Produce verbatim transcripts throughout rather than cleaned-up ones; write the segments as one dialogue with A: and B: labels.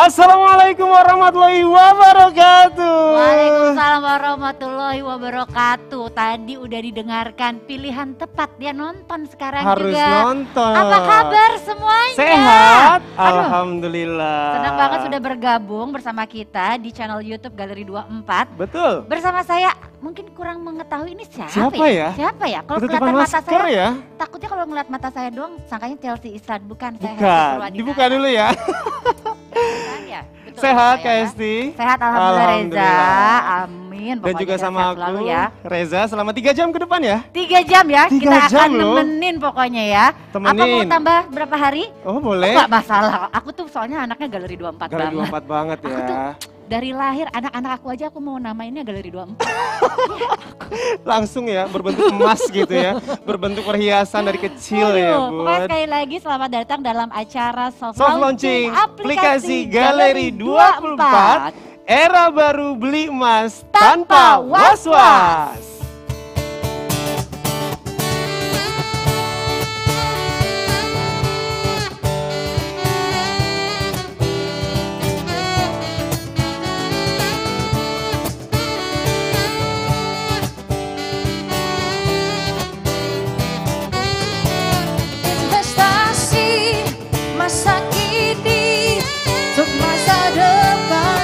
A: Assalamualaikum warahmatullahi wabarakatuh.
B: Waalaikumsalam warahmatullahi wabarakatuh. Tadi udah didengarkan pilihan tepat, dia nonton sekarang
A: Harus
B: juga.
A: nonton.
B: Apa kabar semuanya?
A: Sehat,
B: Aduh,
A: alhamdulillah.
B: senang banget sudah bergabung bersama kita di channel YouTube Galeri dua puluh empat.
A: Betul.
B: Bersama saya, mungkin kurang mengetahui ini siapa,
A: Siapa ya?
B: Siapa ya? Kalau
A: Ketutupan
B: kelihatan mata
A: masker
B: saya,
A: ya?
B: takutnya kalau ngeliat mata saya doang, sangkanya Chelsea Islan. Bukan, saya Hesti
A: Bukan,
B: Purwadinata.
A: dibuka dulu ya.
B: Bukan ya? Betul,
A: Sehat
B: saya
A: Kak
B: ya.
A: Esti?
B: Sehat alhamdulillah, Reza.
A: Alhamdulillah.
B: Amin.
A: Dan
B: Pokoknya
A: juga sama
B: sehat
A: aku,
B: selalu ya.
A: Reza, selama tiga jam ke depan ya.
B: Tiga jam ya,
A: Tiga
B: kita
A: jam
B: akan
A: loh.
B: nemenin pokoknya ya.
A: Temenin.
B: Apa mau tambah berapa hari?
A: Oh boleh.
B: Enggak masalah, aku tuh soalnya anaknya Galeri dua puluh empat
A: Galeri
B: banget.
A: dua puluh empat banget
B: Aku tuh
A: ya.
B: dari lahir anak-anak aku aja aku mau namainnya Galeri dua puluh empat.
A: Langsung ya, berbentuk emas gitu ya. Berbentuk perhiasan dari kecil ya
B: Aduh, pokoknya
A: Bud.
B: sekali lagi selamat datang dalam acara soft,
A: Soft launching aplikasi Galeri dua puluh empat. Era baru beli emas tanpa was-was.
C: Investasi masa kini untuk masa depan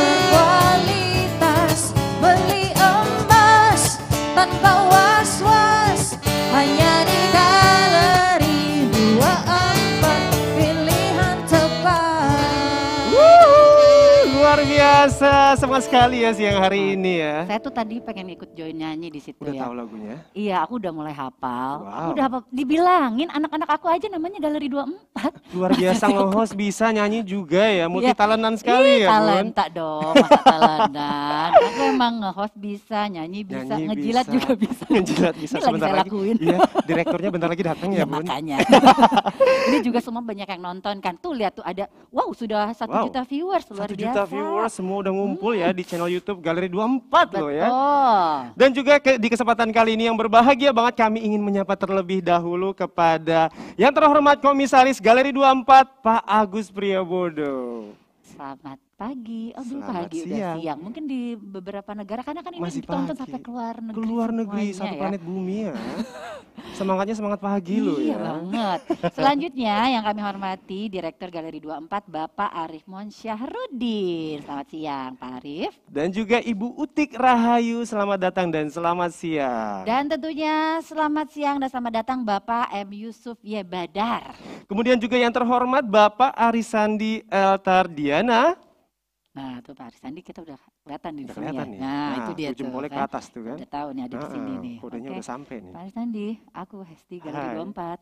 C: berkualitas, beli emas tanpa was-was, hanya di Galeri dua puluh empat, pilihan tepat.
A: Wuh, luar biasa, semangat sekali ya siang hari ini ya.
B: Saya tuh tadi pengen ikut join nyanyi di situ
A: Udah
B: ya.
A: tahu lagunya?
B: Iya, aku udah mulai hafal.
A: Wow.
B: Aku udah hafal. Dibilangin anak-anak aku aja namanya Galeri dua puluh empat.
A: Luar biasa nge-host, bisa nyanyi juga ya, multi talentan sekali
B: Ih,
A: ya Bun.
B: talenta dong, masa talentan. Aku emang nge-host bisa, nyanyi bisa,
A: Nyanyi
B: ngejilat
A: bisa.
B: juga bisa.
A: Ngejilat bisa
B: Ini lagi
A: sebentar
B: saya
A: lagi.
B: lakuin.
A: Iya, direkturnya bentar lagi datang ya
B: Ya
A: Bun.
B: makanya. Ini juga semua banyak yang nonton kan. Tuh lihat tuh ada, wow sudah satu
A: Wow.
B: juta viewers, luar
A: Satu
B: biasa.
A: juta viewers semua udah ngumpul ya di channel YouTube Galeri dua puluh empat loh ya.
B: Betul.
A: Dan juga ke- di kesempatan kali ini yang berbahagia banget kami ingin menyapa terlebih dahulu kepada yang terhormat Komisaris Galeri dua puluh empat Pak Agus Priyabodo.
B: Selamat pagi, oh belum
A: Selamat
B: pagi udah
A: siang.
B: siang. Mungkin di beberapa negara, karena kan ini
A: Masih
B: ditonton
A: pagi.
B: sampai keluar negeri
A: Keluar negeri
B: semuanya
A: satu
B: ya.
A: planet bumi ya. Semangatnya semangat pagi loh
B: Iya
A: ya.
B: banget. Selanjutnya yang kami hormati Direktur Galeri dua puluh empat Bapak Arif Monsyahrudin. Selamat siang Pak Arif.
A: Dan juga Ibu Utik Rahayu, selamat datang dan selamat siang.
B: Dan tentunya selamat siang dan selamat datang Bapak M. Yusuf Yebadar.
A: Kemudian juga yang terhormat Bapak Arisandi Eltardiana.
B: Nah tuh Pak Arisandi kita udah kelihatan di
A: Udah
B: sini
A: kelihatan
B: ya.
A: nih.
B: Nah, itu dia
A: tuh jempolnya
B: tuh
A: ke
B: kan.
A: atas tuh kan.
B: Udah tahu nih ada di sini
A: Ah,
B: nih.
A: kodenya
B: Oke.
A: udah sampai nih.
B: Pak Arisandi, aku Hesti Galeri
A: Hai.
B: dua puluh empat.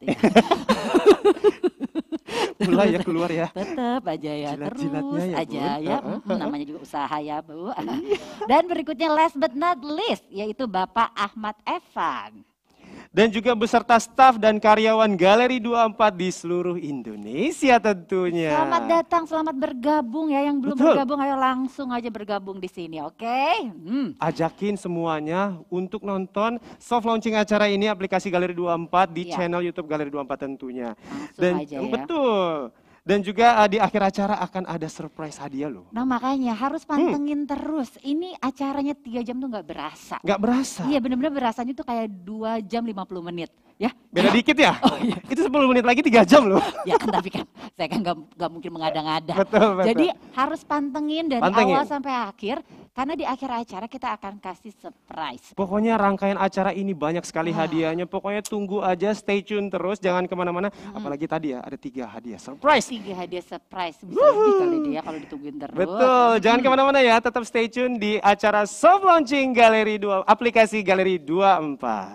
A: Mulai ya keluar ya.
B: Tetap aja ya,
A: Jilat-jilatnya
B: terus
A: ya,
B: aja
A: Bun.
B: ya,
A: Heeh,
B: mm, namanya juga usaha ya Bu. Dan berikutnya last but not least, yaitu Bapak Ahmad Evan.
A: Dan juga beserta staf dan karyawan Galeri dua puluh empat di seluruh Indonesia tentunya.
B: Selamat datang, selamat bergabung ya, yang belum
A: Betul.
B: bergabung ayo langsung aja bergabung di sini, oke? Hmm.
A: Ajakin semuanya untuk nonton soft launching acara ini aplikasi Galeri dua puluh empat di
B: Iya.
A: channel YouTube Galeri dua puluh empat tentunya.
B: Langsung
A: Dan
B: aja ya.
A: betul. Dan juga uh, di akhir acara akan ada surprise hadiah loh.
B: Nah makanya harus
A: Hmm.
B: pantengin terus, ini acaranya tiga jam tuh nggak berasa.
A: Nggak berasa.
B: Iya bener-bener berasanya tuh kayak dua jam lima puluh menit ya.
A: Beda dikit ya?
B: Oh iya.
A: Itu sepuluh menit lagi tiga jam loh.
B: Ya kan tapi kan saya kan nggak nggak mungkin mengada-ngada.
A: Betul, betul.
B: Jadi harus pantengin dari
A: Pantengin.
B: awal sampai akhir karena di akhir acara kita akan kasih surprise.
A: Pokoknya rangkaian acara ini banyak sekali
B: Wah.
A: hadiahnya. Pokoknya tunggu aja, stay tune terus, jangan kemana-mana. Apalagi tadi ya ada tiga hadiah surprise.
B: Tiga hadiah surprise bisa lebih kali dia kalau ditungguin terus.
A: Betul, jangan
B: Hmm.
A: kemana-mana ya, tetap stay tune di acara soft launching Galeri dua, aplikasi Galeri dua puluh empat.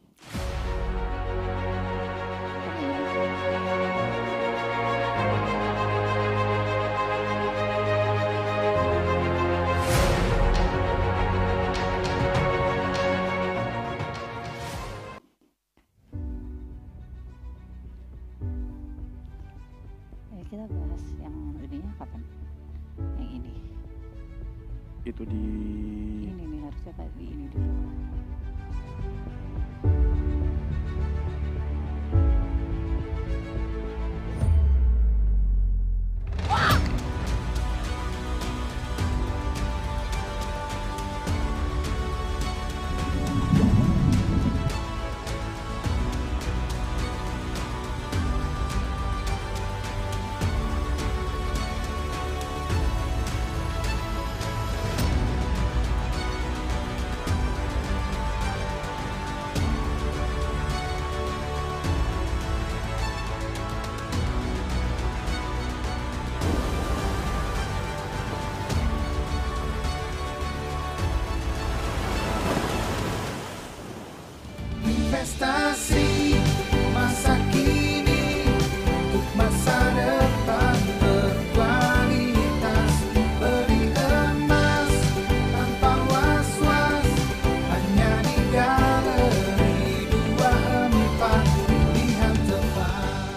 B: Eh, kita bahas yang ininya kapan? Yang ini.
A: Itu di
B: Ini nih harusnya tadi ini dulu.
D: Berinvestasi masa kini untuk masa depan berkualitas. Beli emas tanpa was-was hanya di Galeri dua puluh empat, pilihan tepat.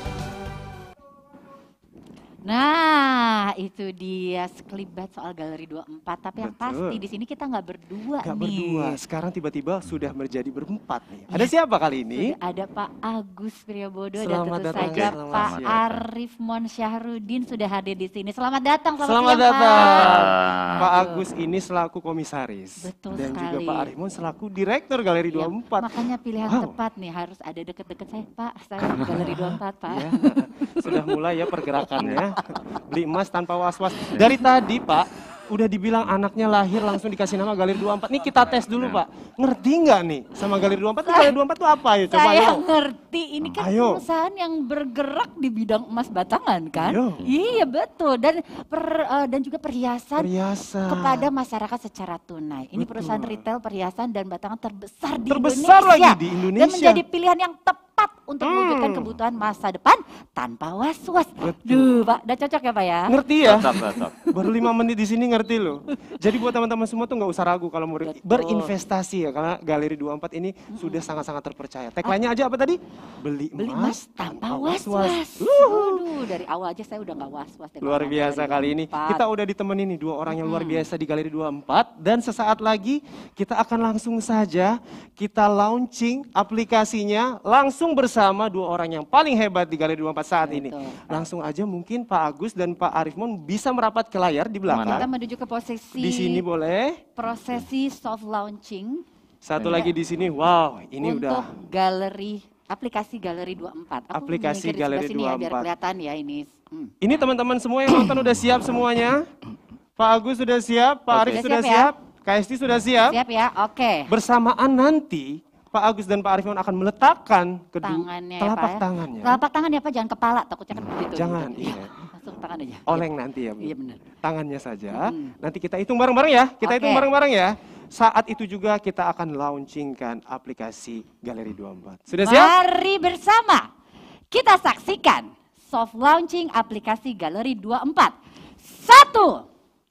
B: Nah, itu dia sekelibat soal Galeri dua puluh empat. Tapi yang
A: Betul.
B: pasti di sini kita nggak berdua
A: Gak
B: nih.
A: berdua, sekarang tiba-tiba sudah menjadi berempat nih. Ada siapa kali ini?
B: Sudah ada Pak Agus Priyobodo dan
A: Selamat
B: tentu
A: datang,
B: saja
A: selamat
B: Pak
A: siang.
B: Arif Monsyahrudin sudah hadir di sini. Selamat datang, selamat,
A: Selamat
B: siang,
A: datang.
B: Pak.
A: Pak Agus ini selaku komisaris.
B: Betul
A: dan juga
B: sekali.
A: Pak Arimon selaku direktur Galeri
B: Iya,
A: dua puluh empat.
B: makanya pilihan
A: Wow.
B: tepat nih harus ada deket-deket saya, Pak. Saya Galeri dua puluh empat, Pak.
A: Ya, sudah mulai ya pergerakannya. Beli emas tanpa was-was. Dari tadi Pak, udah dibilang anaknya lahir langsung dikasih nama Galeri dua puluh empat. Nih kita tes dulu Pak. Ngerti nggak nih sama Galeri dua puluh empat? Nih, Galeri dua puluh empat itu apa ya? Coba
B: Saya
A: ayo.
B: ngerti, ini kan
A: Ayo.
B: perusahaan yang bergerak di bidang emas batangan kan?
A: Ayo.
B: Iya betul, dan per, eh, dan juga perhiasan
A: Perhiasan.
B: kepada masyarakat secara tunai. Ini
A: Betul.
B: perusahaan retail perhiasan dan batangan terbesar di
A: Terbesar
B: Indonesia.
A: lagi di Indonesia.
B: Dan menjadi pilihan yang tepat untuk
A: Hmm.
B: mewujudkan kebutuhan masa depan tanpa was-was.
A: Betul.
B: Duh Pak, udah cocok ya Pak ya?
A: Ngerti ya?
E: Tetap, tetap.
A: Baru lima menit di sini ngerti loh. Jadi buat teman-teman semua tuh nggak usah ragu kalau mau
B: Betul.
A: berinvestasi ya, karena Galeri dua puluh empat ini sudah sangat-sangat terpercaya. Tagline-nya aja apa tadi? Beli emas,
B: Beli emas tanpa was-was. Waduh, dari awal aja saya udah nggak was-was. dengan
A: Luar
B: nama
A: biasa
B: Galeri
A: kali ini.
B: dua puluh empat.
A: Kita udah ditemenin nih dua orang yang luar biasa di Galeri dua puluh empat. Dan sesaat lagi kita akan langsung saja kita launching aplikasinya langsung bersama dua orang yang paling hebat di Galeri dua puluh empat saat ini.
B: Betul.
A: Langsung aja mungkin Pak Agus dan Pak Arifmon bisa merapat ke layar di
B: Kita
A: belakang.
B: menuju ke posisi
A: Di sini boleh.
B: prosesi soft launching
A: Satu lagi di sini. Wow, ini
B: untuk
A: udah
B: galeri aplikasi Galeri dua puluh empat. Aku
A: Aplikasi
B: minggir di sebelah
A: Galeri
B: sini ya, biar
A: dua puluh empat.
B: kelihatan ya ini. Hmm.
A: Ini teman-teman semua yang nonton udah siap semuanya? Pak Agus sudah siap, Pak
E: Oke.
A: Arif
B: Sudah
A: sudah
B: siap ya?
A: siap, Kak Esti sudah siap.
B: Siap ya? Oke.
A: Bersamaan nanti Pak Agus dan Pak Arifon akan meletakkan kedua
B: Tangannya ya,
A: telapak
B: Pak ya.
A: tangannya.
B: Telapak tangan ya Pak, jangan kepala, takutnya kan begitu.
A: Jangan,
B: gitu.
A: iya.
B: Langsung tangan aja.
A: Oleng nanti ya Bu.
B: Iya benar.
A: Tangannya saja.
B: Mm.
A: Nanti kita hitung bareng-bareng ya. Kita
B: Oke.
A: hitung bareng-bareng ya. Saat itu juga kita akan launchingkan aplikasi Galeri dua puluh empat. Sudah siap?
B: Mari bersama kita saksikan soft launching aplikasi Galeri dua puluh empat. Satu,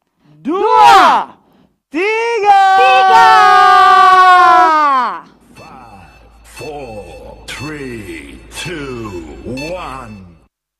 A: Dua, tiga.
B: tiga.
F: Four, three, two, one.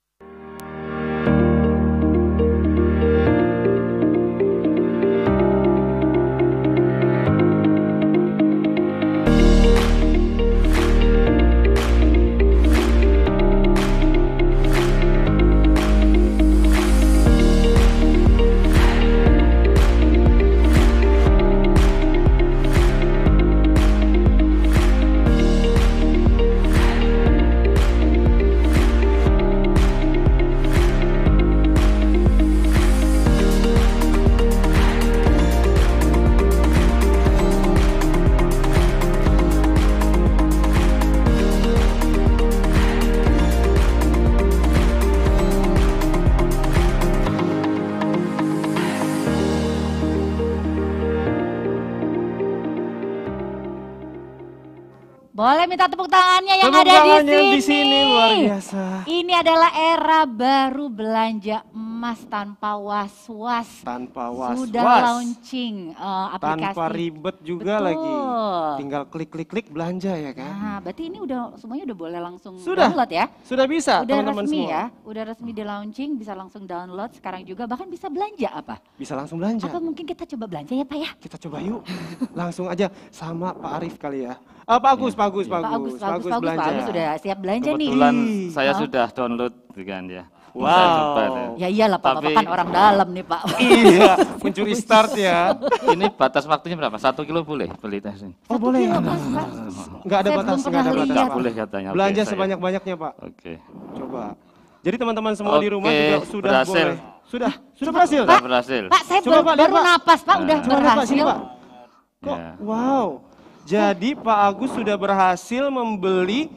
B: Boleh minta tepuk tangannya yang
A: Tepuk
B: ada di
A: tangannya
B: sini.
A: di sini, luar biasa.
B: Ini adalah era baru belanja emas tanpa was-was.
A: Tanpa was-was.
B: Sudah launching eh, aplikasi.
A: Tanpa ribet juga
B: Betul.
A: lagi. Tinggal klik-klik-klik belanja ya kan.
B: Nah, berarti ini udah semuanya udah boleh langsung
A: Sudah.
B: download ya?
A: Sudah bisa
B: Udah
A: teman-teman
B: resmi
A: semua.
B: ya, udah resmi di launching, bisa langsung download sekarang juga, bahkan bisa belanja apa?
A: Bisa langsung belanja.
B: Atau mungkin kita coba belanja ya Pak ya?
A: Kita coba yuk. Langsung aja sama Pak Arif kali ya. Ah, Pak Agus, Pak Agus, Pak
B: Pak Agus,
A: Agus,
B: Pak Agus, Pak Agus,
A: belanja.
B: Pak Agus sudah siap belanja nih.
E: Kebetulan
A: Ih.
E: saya
B: Hah?
E: sudah download kan ya.
A: Wow.
E: Saya coba deh.
B: Ya iyalah Pak, Bapak
E: Tapi-
B: kan orang dalam nih Pak.
A: Iya, mencuri start ya.
E: Ini batas waktunya berapa? Satu kilo boleh beli tes ini?
A: Oh boleh.
B: kilo, Pak, Pak.
A: Nggak ada
B: Saya
A: batas,
B: belum
A: nggak ada
B: pernah
A: batas.
B: lihat.
A: Pak.
E: Boleh katanya. Oke,
A: Belanja
E: saya-
A: sebanyak-banyaknya Pak.
E: Oke.
A: Coba. Jadi teman-teman semua di rumah
E: Oke,
A: juga sudah
E: berhasil.
A: boleh. Sudah, sudah berhasil.
E: Sudah berhasil.
B: Pak, saya
A: Coba,
B: baru,
A: Pak, lihat,
B: baru
A: Pak.
B: napas Pak, udah
E: Nah.
A: Coba lihat Pak, sini
B: berhasil.
A: Pak. Kok,
E: Ya.
A: wow. Jadi Pak Agus sudah berhasil membeli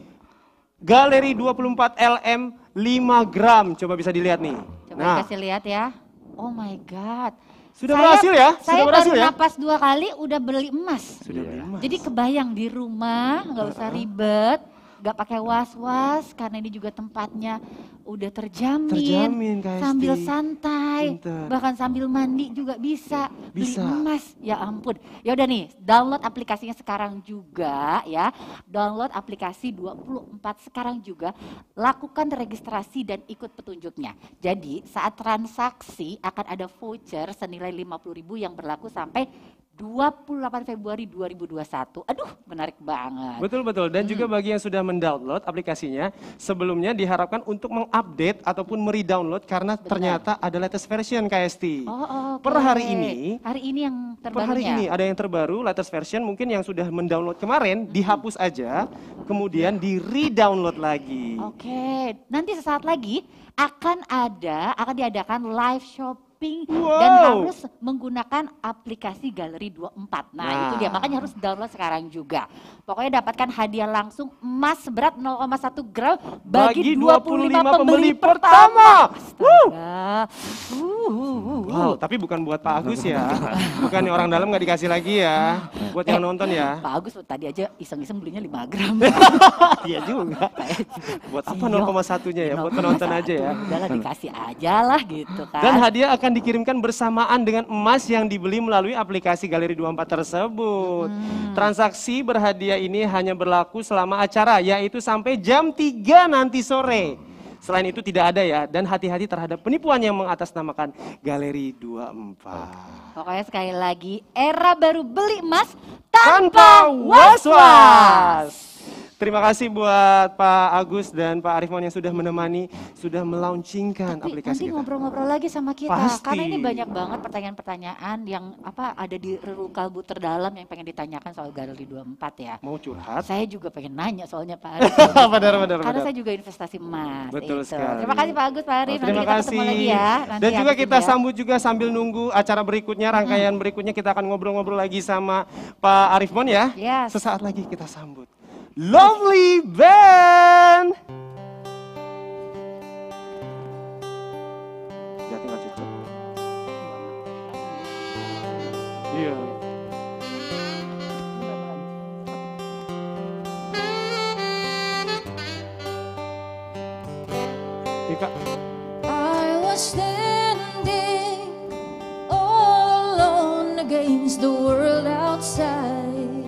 A: Galeri dua puluh empat L M lima gram. Coba bisa dilihat nih.
B: Coba
A: Nah,
B: dikasih lihat ya. Oh my God.
A: Sudah berhasil ya?
B: Saya
A: Sudah berhasil
B: baru
A: ya?
B: napas dua kali udah beli emas.
A: Sudah beli emas.
B: Jadi kebayang di rumah nggak usah ribet, nggak pakai was-was karena ini juga tempatnya udah terjamin,
A: Terjamin, Kak Esti.
B: sambil santai,
A: Pinter.
B: bahkan sambil mandi juga bisa,
A: Bisa.
B: beli emas. Ya ampun, ya udah nih, download aplikasinya sekarang juga ya, download aplikasi dua puluh empat sekarang juga, lakukan registrasi dan ikut petunjuknya. Jadi saat transaksi akan ada voucher senilai lima puluh ribu yang berlaku sampai dua puluh delapan Februari dua ribu dua puluh satu. Aduh, menarik banget.
A: Betul betul dan juga
B: Hmm.
A: bagi yang sudah mendownload aplikasinya sebelumnya diharapkan untuk mengupdate ataupun meredownload karena
B: Benar.
A: ternyata ada latest version K S T.
B: Oh, oh, oke.
A: Per hari ini-
B: hari ini yang
A: Per
B: terbarunya.
A: hari ini ada yang terbaru latest version mungkin yang sudah mendownload kemarin dihapus aja kemudian di redownload lagi.
B: Oke, nanti sesaat lagi akan ada, akan diadakan live shopping
A: Wow.
B: dan harus menggunakan aplikasi Galeri dua puluh empat. Nah,
A: Nah.
B: itu dia, makanya harus download sekarang juga. Pokoknya dapatkan hadiah langsung emas seberat nol koma satu gram bagi,
A: Bagi
B: dua puluh lima
A: pembeli
B: pembeli
A: pertama.
B: pertama. Astaga. Uh, uh, uh, uh.
A: Wow, tapi bukan buat Pak Agus ya. Bukan orang dalam nggak dikasih lagi ya. Buat yang
B: Eh,
A: nonton ya.
B: Pak Agus tadi aja iseng-iseng belinya lima gram.
A: Iya juga. Buat apa
B: Iya.
A: nol koma satunya ya? Buat penonton aja ya.
B: Udahlah dikasih aja lah gitu kan.
A: Dan hadiah akan dikirimkan bersamaan dengan emas yang dibeli melalui aplikasi Galeri dua puluh empat tersebut.
B: Hmm.
A: Transaksi berhadiah ini hanya berlaku selama acara, yaitu sampai jam tiga nanti sore. Selain itu tidak ada ya, dan hati-hati terhadap penipuan yang mengatasnamakan Galeri dua puluh empat.
B: Pokoknya sekali lagi, era baru beli emas
A: Tanpa
B: tanpa was-was.
A: Terima kasih buat Pak Agus dan Pak Arifmon yang sudah menemani, sudah melaunchingkan
B: Nanti,
A: aplikasi
B: nanti
A: kita.
B: ngobrol-ngobrol lagi sama kita.
A: Pasti.
B: Karena ini banyak banget pertanyaan-pertanyaan yang apa ada di relung kalbu terdalam yang pengen ditanyakan soal Galeri dua puluh empat ya.
A: Mau curhat?
B: Saya juga pengen nanya soalnya Pak Arif.
A: Benar, benar,
B: Karena
A: benar.
B: saya juga investasi emas.
A: Betul
B: itu.
A: sekali.
B: Terima kasih Pak Agus, Pak Arif.
A: Oh,
B: Nanti
A: terima
B: kita
A: kasih.
B: ketemu lagi ya. Nanti
A: Dan juga
B: habis
A: kita
B: ini ya.
A: sambut juga sambil nunggu acara berikutnya, rangkaian berikutnya kita akan ngobrol-ngobrol lagi sama Pak Arifmon ya.
B: Yes.
A: Sesaat lagi kita sambut Lovely Band. Ya tinggal cukup. Iya. Iya, Kak.
C: I was standing all alone against the world outside.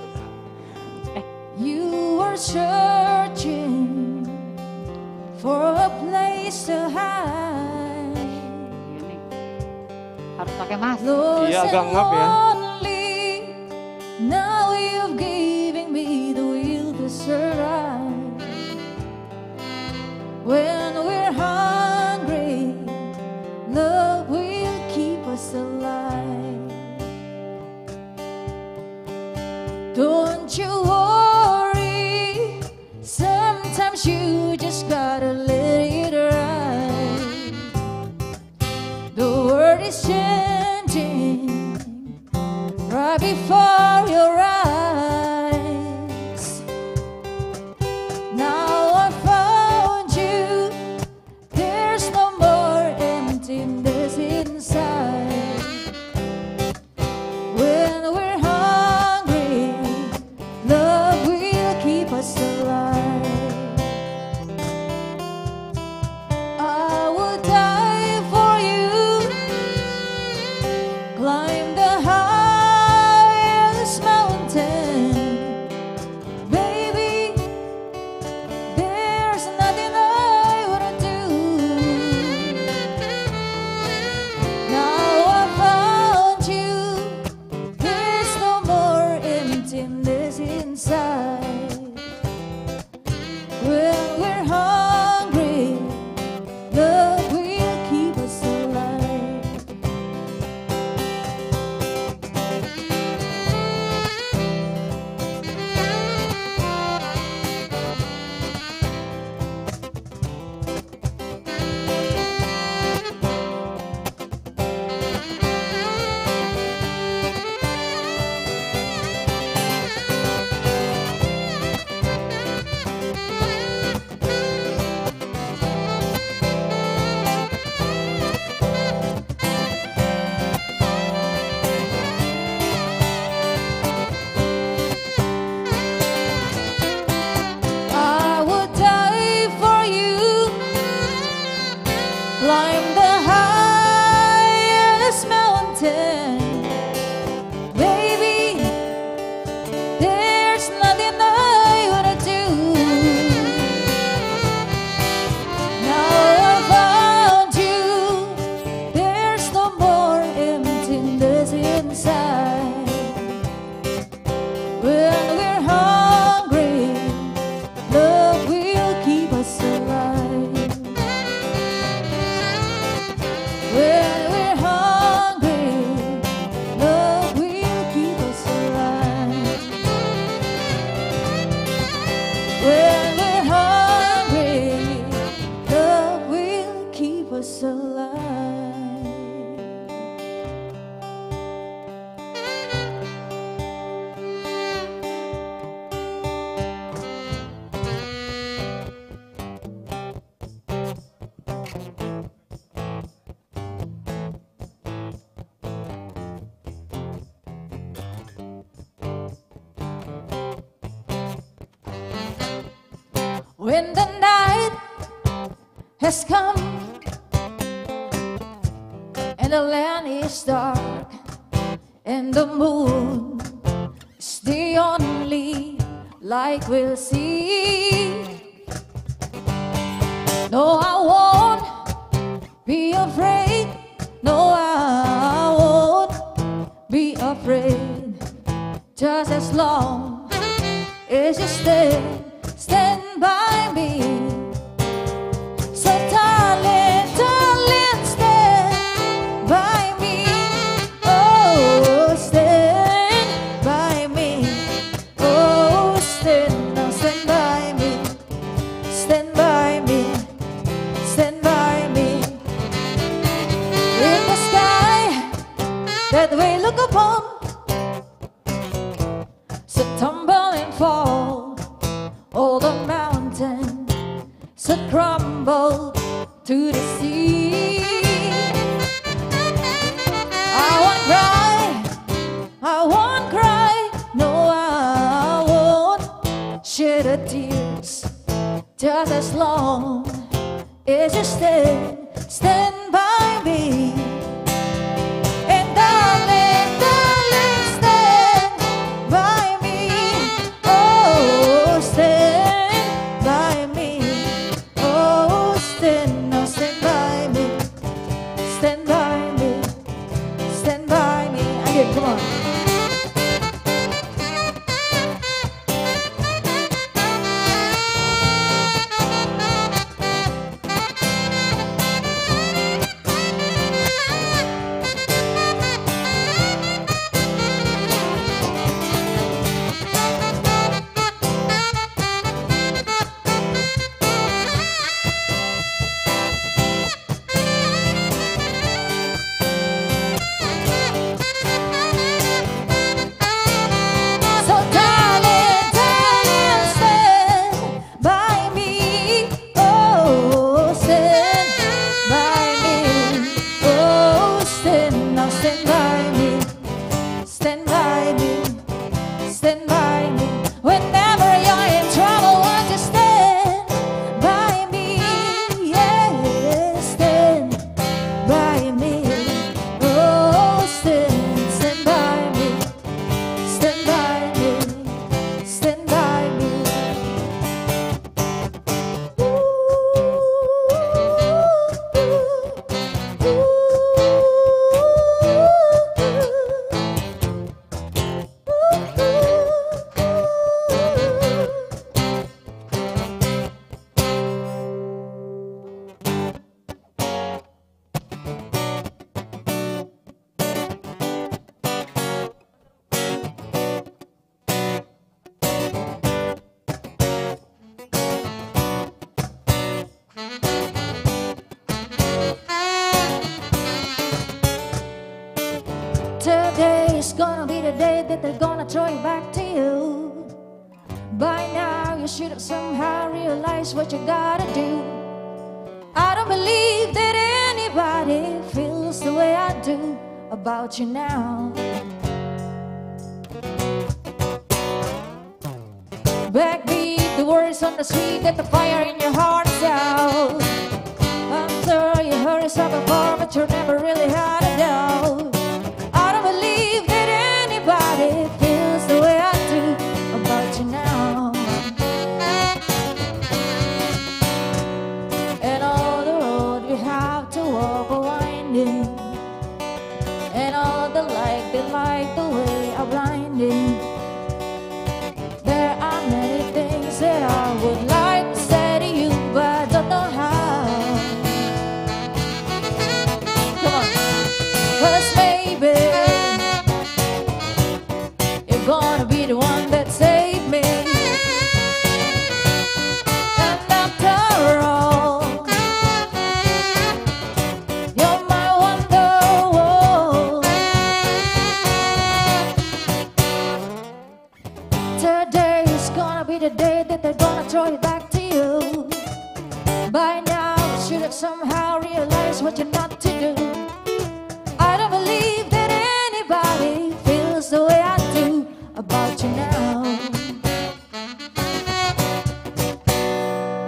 C: You were searching for a place to hide.
B: Ini harus pakai masker.
C: Lost
A: Iya, agak
C: and
A: ngap ya.
C: lonely. Now you've given me the will to survive. When we're hungry, love will keep us alive. Don't you worry, sometimes you just gotta let it ride. The world is changing right before your eyes. Now I found you, there's no more emptiness inside. When we're hungry, love when the night has come and the land is dark and the moon is the only light we'll see. No, I won't be afraid. No, I won't be afraid. Just as long as you stand, stand by me. So darling, darling, stand by me. Oh, stand by me. Oh, stand, now stand by me. Stand by me. Stand by me. In the sky that we look upon, so tumble and fall, all the mountains so crumble to the sea. I won't cry, I won't cry, no, I won't shed a tears. Just as long as you stand, stand by me. And darling, darling, stand by me. Oh, stand by me. Oh, stand, now stand by me. Stand by me. Stand by me. Again, come on. So darling, darling, stand by me. Oh, stand by me. Oh, stand, now stand by me. Stand by me. Stand by me. Whenever you're in trouble, won't you stand by me? Yeah, stand by me. Oh, stand, stand by me. Stand by me. Stand by me. Today is gonna be the day that they're gonna throw it back to you. By now you should have somehow realized what you gotta do. I don't believe that anybody feels the way I do about you now. Backbeat the words on the street, that the fire in your heart is out. I'm sure you heard yourself before, but you never really had a doubt. I don't believe that anybody feels the way I do about you now. And all the road we have to walk are winding, and all the light they light the way are blinding. There are many things that I would like to say to you, but I don't know how. Come on. 'Cause maybe you're gonna be the one that saved me. And after all, you're my wonderwall. Today is gonna be the day that they're gonna throw it back to you. By now you should have somehow realized what you're not to do. I don't believe that anybody feels the way I do about you now.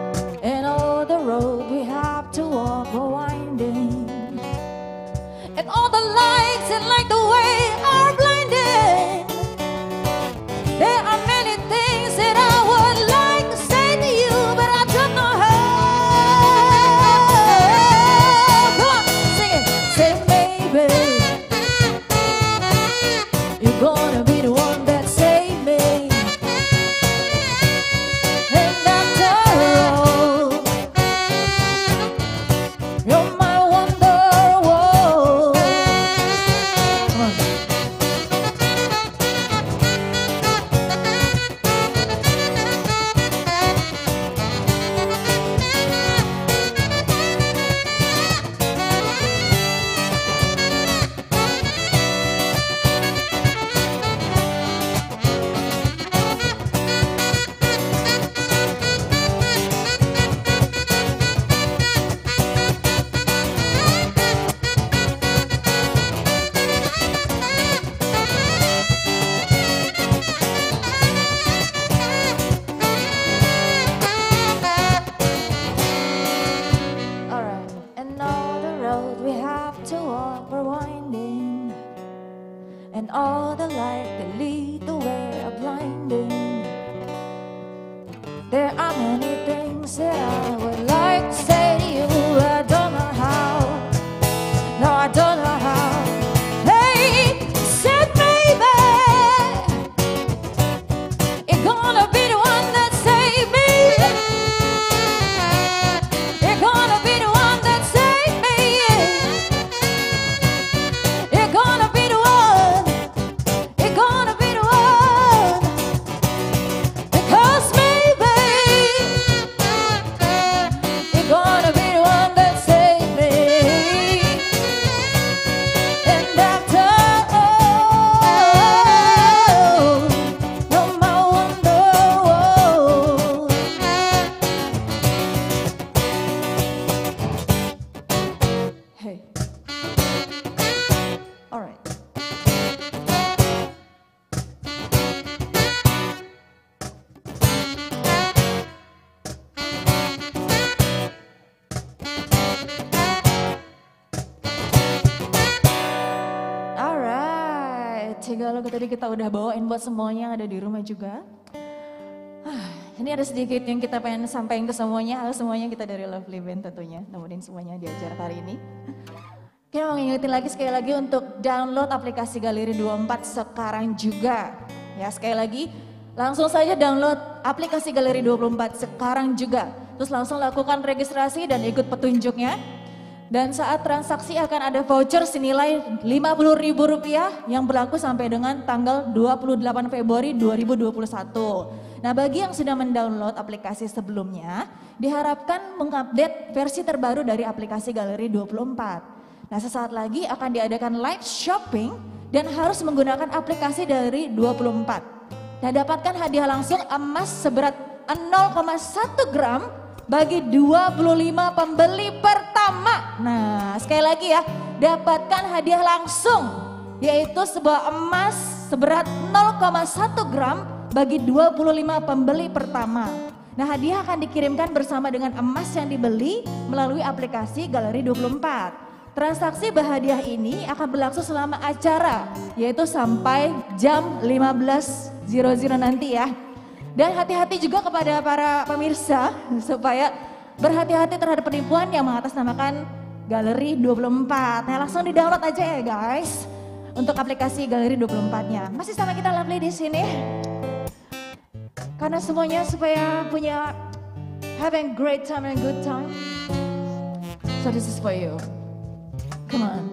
C: tiga lagu tadi kita udah bawain buat semuanya yang ada di rumah juga. Ah, ini ada sedikit yang kita pengen sampaikan ke semuanya. Halo semuanya, kita dari Lovely Band tentunya. Nemenin semuanya di acara hari ini. Kita mau ngingetin lagi sekali lagi untuk download aplikasi Galeri dua puluh empat sekarang juga. Ya sekali lagi, langsung saja download aplikasi Galeri dua puluh empat sekarang juga. Terus langsung lakukan registrasi dan ikut petunjuknya. Dan saat transaksi akan ada voucher senilai lima puluh ribu rupiah yang berlaku sampai dengan tanggal dua puluh delapan Februari dua ribu dua puluh satu. Nah bagi yang sudah mendownload aplikasi sebelumnya, diharapkan mengupdate versi terbaru dari aplikasi Galeri dua puluh empat. Nah sesaat lagi akan diadakan live shopping dan harus menggunakan aplikasi dari dua puluh empat. Nah dapatkan hadiah langsung emas seberat nol koma satu gram bagi dua puluh lima pembeli pertama. Nah sekali lagi ya, dapatkan hadiah langsung yaitu sebuah emas seberat nol koma satu gram bagi dua puluh lima pembeli pertama. Nah hadiah akan dikirimkan bersama dengan emas yang dibeli melalui aplikasi Galeri dua puluh empat. Transaksi berhadiah ini akan berlangsung selama acara yaitu sampai jam lima belas nanti ya. Dan hati-hati juga kepada para pemirsa supaya berhati-hati terhadap penipuan yang mengatasnamakan Galeri dua puluh empat. Nah langsung di-download aja ya guys untuk aplikasi Galeri dua puluh empat-nya. Masih sama kita Lovely di sini. Karena semuanya supaya punya having great time and good time. So this is for you. Come on.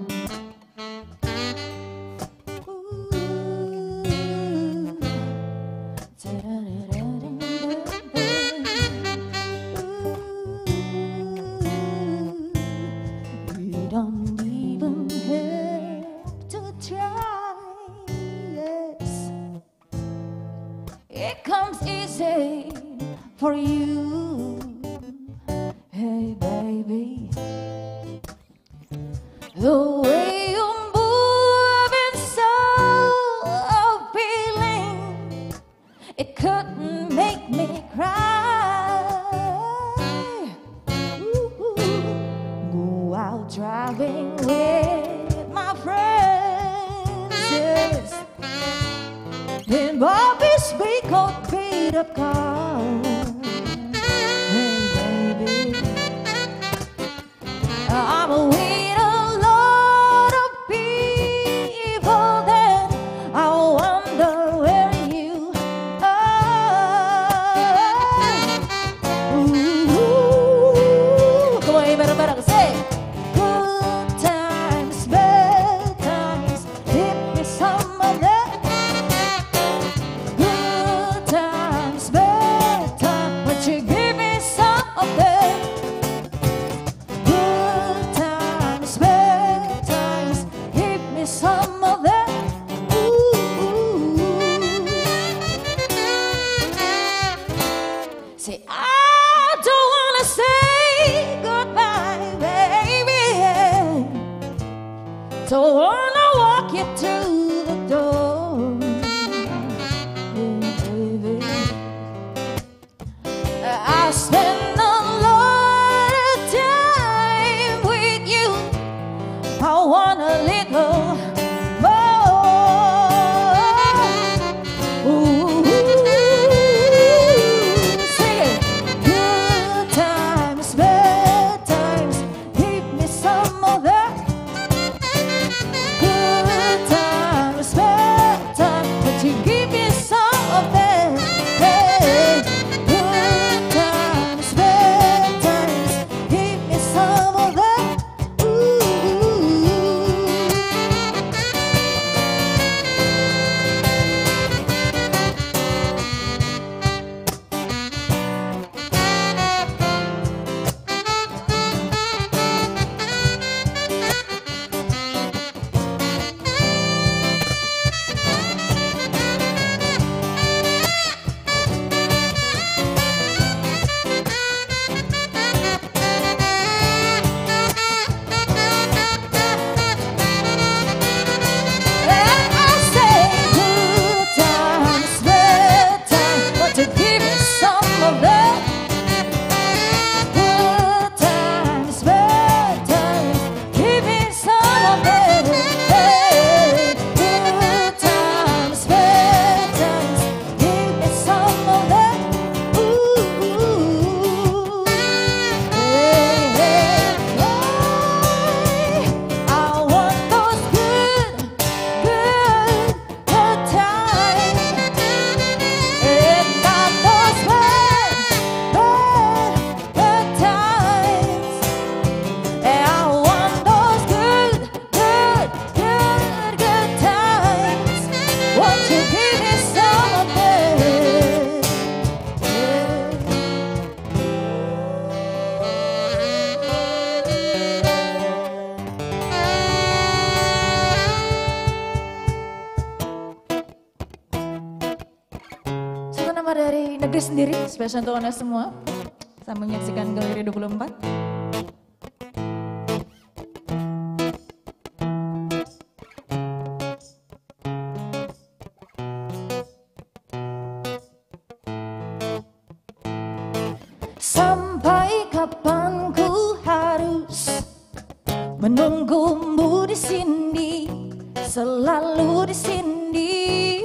C: Don't even have to try, yes. It comes easy for you, hey baby. The way you move is so appealing, it couldn't make me cry. Ooh, go out driving with my friends, yes. In Bobby's big old beat up car. Hey baby, I'm a with a lot of people that I wonder where you are. Ooh, come on, you better, better say. Good times, bad times, hit me some of that. Good times, bad Selamat dari negeri sendiri, spesial untuk Anda semua. Sambil menyaksikan Galeri dua puluh empat. Sampai kapan ku harus menunggumu di sini, selalu di sini.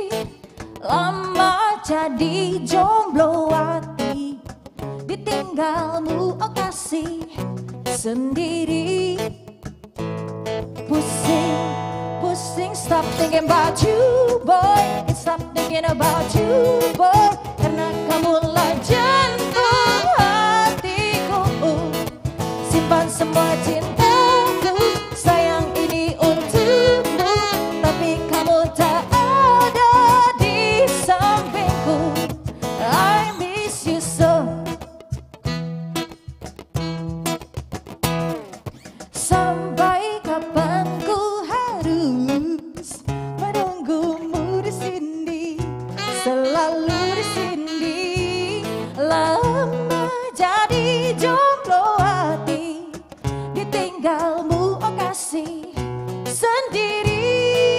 C: Lama jadi jomblo hati, ditinggalmu oh kasih sendiri. Pusing, pusing, stop thinking about you boy, stop thinking about you boy. Karena kamulah jantung hatiku, simpan semua cintaku, sayang ini untukmu. Tapi kamu tak ada di sampingku, I miss you so. Sampai kapan ku harus menunggumu di sini, selalu di sini. Lama jadi jomblo hati, ditinggalmu oh kasih sendiri.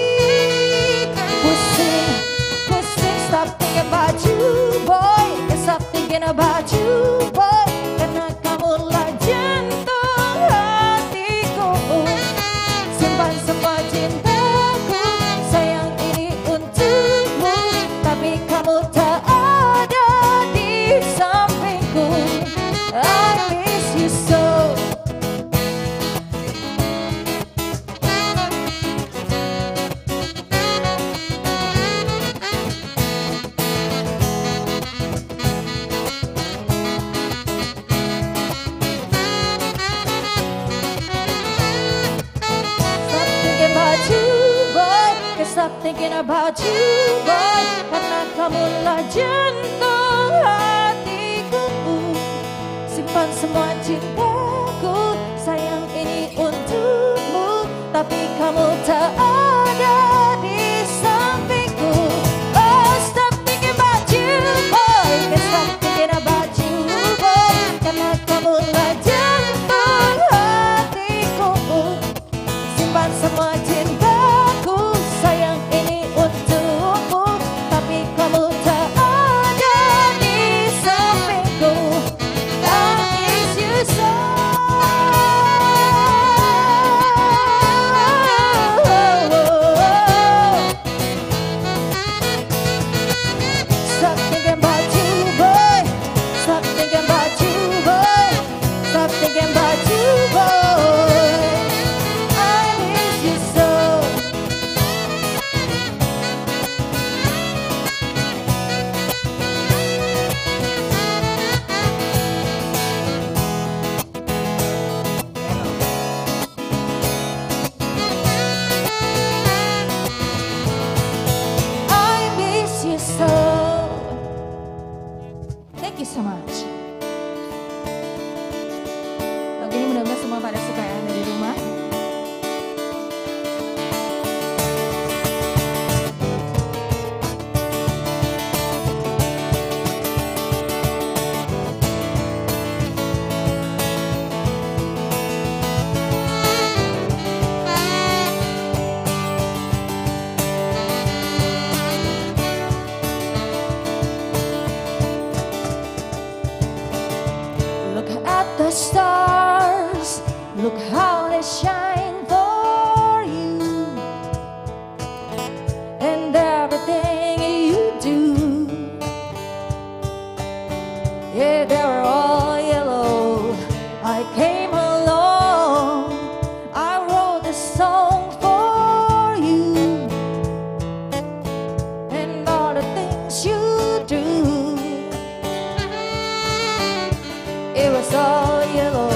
C: Pusing, pusing, stop thinking about you boy, stop thinking about you boy. Karena kamulah jantung hatiku, simpan semua cintaku, sayang ini untukmu. Tapi kamu tak ada di sampingku, I miss you so. Stop thinking about you boy, karena kamulah jantung hatiku, simpan semua cintaku, sayang ini untukmu. Tapi kamu tak ada di sampingku. Oh, stop thinking about you boy, stop thinking about you boy. Karena kamulah jantung hatiku, simpan semua cintaku, sayang ini untukmu. Tapi kamu tak ada di sampingku, I miss you so. Stop thinking about you boy, stop thinking about you boy, stop thinking about you boy, I miss you so. I miss you so. Thank you so much. Lagu ini mudah-mudahan semua pada suka ya dari rumah. Look at the stars, look how they shine for you, and everything you do. Yeah, they were all yellow. I came along, I wrote this song for you, and all the things you do. It was all yellow.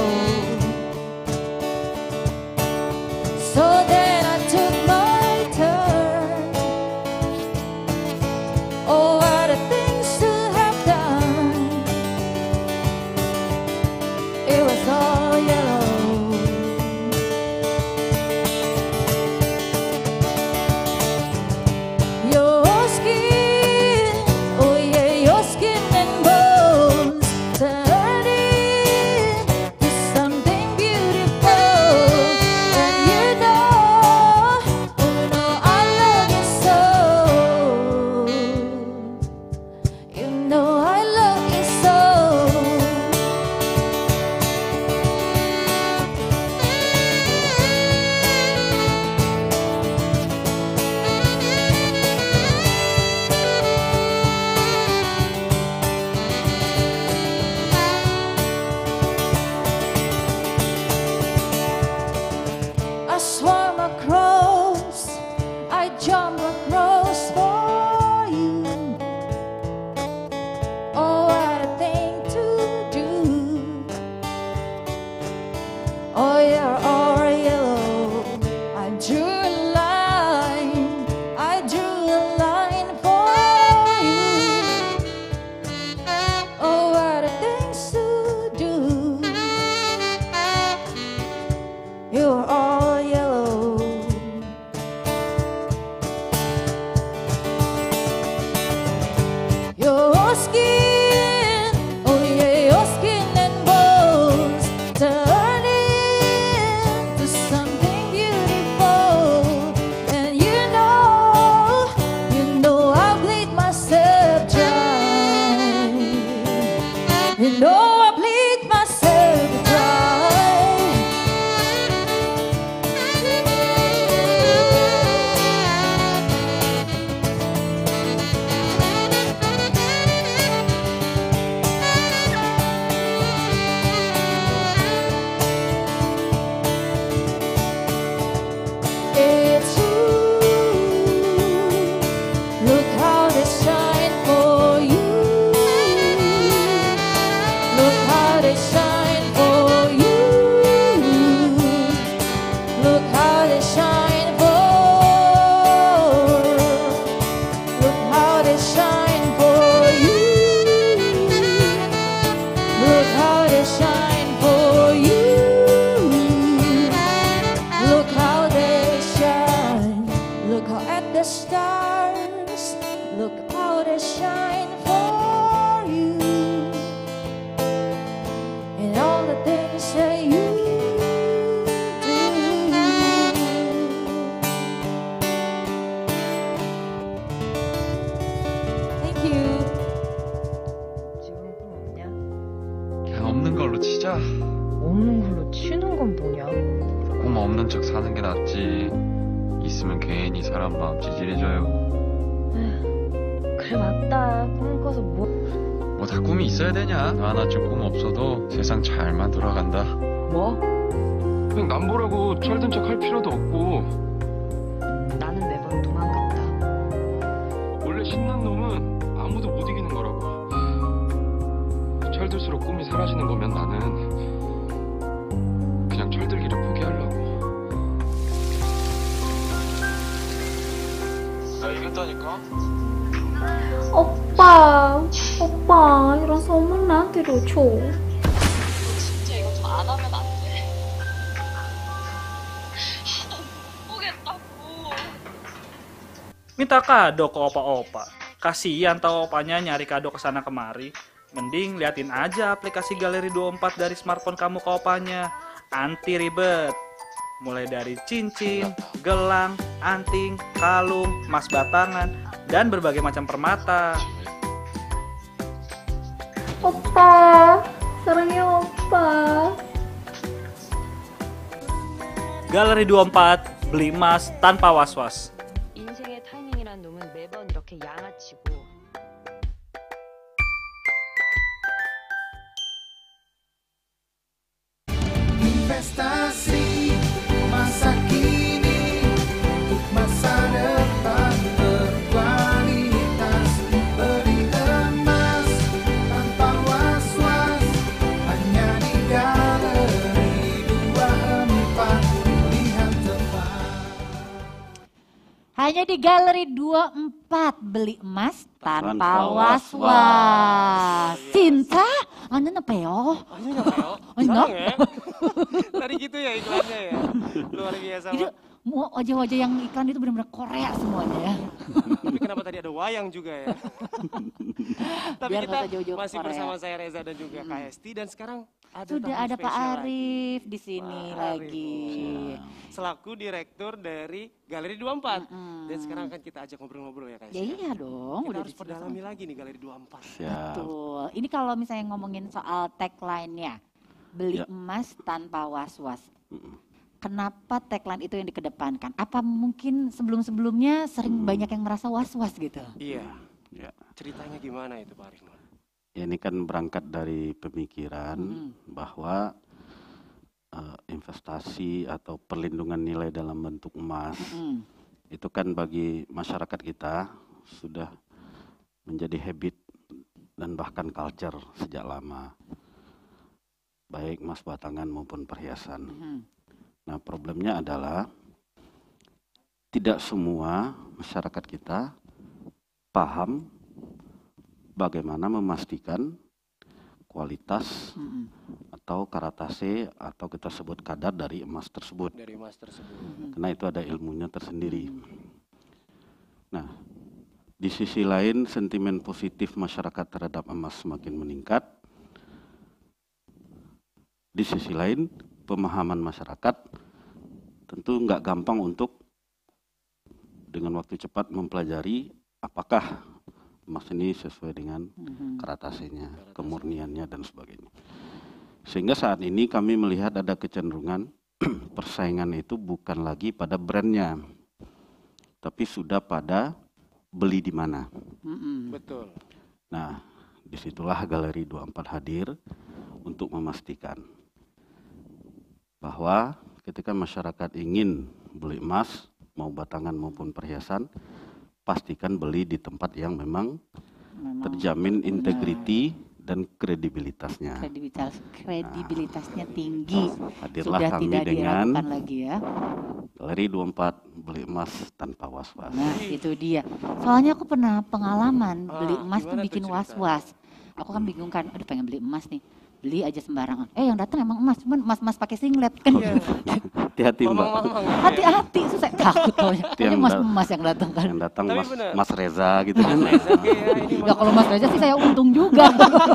C: your skin, oh yeah, your skin and bones turn into something beautiful. And you know, you know I bleed myself dry. You know I bleed myself dry. It's you. Look how they shine for you. Look how they shine for you. Look how they shine for. Look how they shine for you. Look how they shine for you. Look how they shine. Look how at the stars. Look how they shine for you. And all the things that you do. Thank you.
G: 지금 꿈 없냐?
H: 그냥 없는 걸로 치자.
G: 없는 걸로 치는 건 뭐냐?
H: 꿈 없는 척 사는 게 낫지. 있으면 괜히 사람 마음 찌질해져요.
G: 에휴, 그래 맞다. 꿈 꿔서 뭐?
H: 뭐 다 꿈이 있어야 되냐? 너 하나쯤 꿈 없어도 세상 잘만 돌아간다.
G: 뭐?
H: 그냥 남보라고 철든 척 할 필요도 없고.
G: 나는 매번 도망갔다.
H: 원래 신난 놈은 아무도 못 이기는 거라고. 철들수록 꿈이 사라지는 거면 나는 그냥 철들기를 포기하려고. 나 이겼다니까?
I: 오빠, 오빠, 이런 선물 나한테도 줘.
G: 진짜 이거 좀 안 하면 안 돼. 못 보겠다고.
J: Minta kado ke opa-opa. Kasian tau opanya nyari kado kesana kemari. Mending liatin aja aplikasi Galeri dua puluh empat dari smartphone kamu ke opanya. Anti ribet. Mulai dari cincin, gelang, anting, kalung, emas batangan, dan berbagai macam permata.
I: 오빠, 사랑해요, 오빠.
J: Galeri dua puluh empat, beli emas tanpa was-was.
G: 인생의 타이밍이란 놈은 매번 이렇게 양아치고.
D: Investasi masa kini untuk masa depan berkualitas. Beli emas tanpa was-was hanya di Galeri dua puluh empat. Pilihan tepat.
B: Hanya di Galeri dua puluh empat beli emas tanpa
E: Tanpa
B: was-was.
E: was-was.
B: Cinta? Ano na pa yo?
A: Ano na kayo?
B: Ano?
A: Sarang ya? Tadi gitu ya iklannya ya? Luar biasa.
B: Itu
A: Pak.
B: mu- wajah-wajah yang iklan itu benar-benar Korea semuanya ya.
A: Tapi kenapa tadi ada wayang juga ya? Tapi
B: Biar
A: kita
B: nggak usah jauh-jauh ke
A: masih
B: Korea.
A: bersama saya Reza dan juga Kak Hesti dan sekarang ada
B: Sudah
A: tamu
B: ada Pak
A: spesial lagi.
B: Arif di sini
A: Pak
B: lagi.
A: Arif, selaku direktur dari Galeri dua puluh empat.
B: Mm-mm.
A: Dan sekarang akan kita ajak ngobrol-ngobrol ya Kak
B: Ya
A: Hesti.
B: iya dong,
A: Kita
B: udah
A: harus
B: di sini
A: perdalami
B: sama.
A: lagi nih Galeri dua puluh empat.
B: Betul. Ini kalau misalnya ngomongin soal tagline-nya, beli
E: Ya.
B: emas tanpa was-was. Kenapa tagline itu yang dikedepankan? Apa mungkin sebelum-sebelumnya sering banyak yang merasa was-was gitu?
A: Iya.
E: Ya.
A: Ceritanya gimana itu Pak Arif?
K: Ya, ini kan berangkat dari pemikiran
B: Mm.
K: bahwa eh, investasi atau perlindungan nilai dalam bentuk emas
B: Mm.
K: itu kan bagi masyarakat kita sudah menjadi habit dan bahkan culture sejak lama, baik emas batangan maupun perhiasan.
B: Mhm.
K: Nah, problemnya adalah tidak semua masyarakat kita paham bagaimana memastikan kualitas
B: Mm-mm.
K: atau karatase atau kita sebut kadar dari emas tersebut.
A: Dari emas tersebut.
B: Mhm.
K: Karena itu ada ilmunya tersendiri. Nah, Di sisi lain, sentimen positif masyarakat terhadap emas semakin meningkat. Di sisi lain, pemahaman masyarakat tentu nggak gampang untuk dengan waktu cepat mempelajari apakah emas ini sesuai dengan karatasenya, kemurniannya, dan sebagainya. Sehingga saat ini kami melihat ada kecenderungan persaingan itu bukan lagi pada brandnya, tapi sudah pada beli di mana.
A: Betul.
K: Nah, disitulah Galeri dua puluh empat hadir untuk memastikan bahwa ketika masyarakat ingin beli emas, mau batangan maupun perhiasan, pastikan beli di tempat yang memang, memang terjamin integriti dan kredibilitasnya.
B: Kredibilitas, kredibilitasnya nah, tinggi.
K: Hadirlah
B: sudah
K: kami
B: tidak
K: dengan
B: lagi ya.
K: Galeri dua puluh empat beli emas tanpa was-was.
B: Nah, itu dia. Soalnya aku pernah pengalaman
A: Ah,
B: beli emas tuh
A: gimana tuh
B: bikin
A: ceritanya?
B: was-was. Aku kan bingung kan, aduh pengen beli emas nih. Beli aja sembarangan. Eh yang datang emang emas, cuman emas-emas pakai singlet kan.
K: Hati-hati Mbak.
B: Hati-hati, susah takut taunya.
K: Itu yang
B: Tapi mas
K: da-
B: emas yang datang kan.
K: Yang datang
A: Tapi
K: Mas,
A: benar.
K: Mas Reza gitu kan.
B: Ya kalau Mas Reza sih saya untung juga.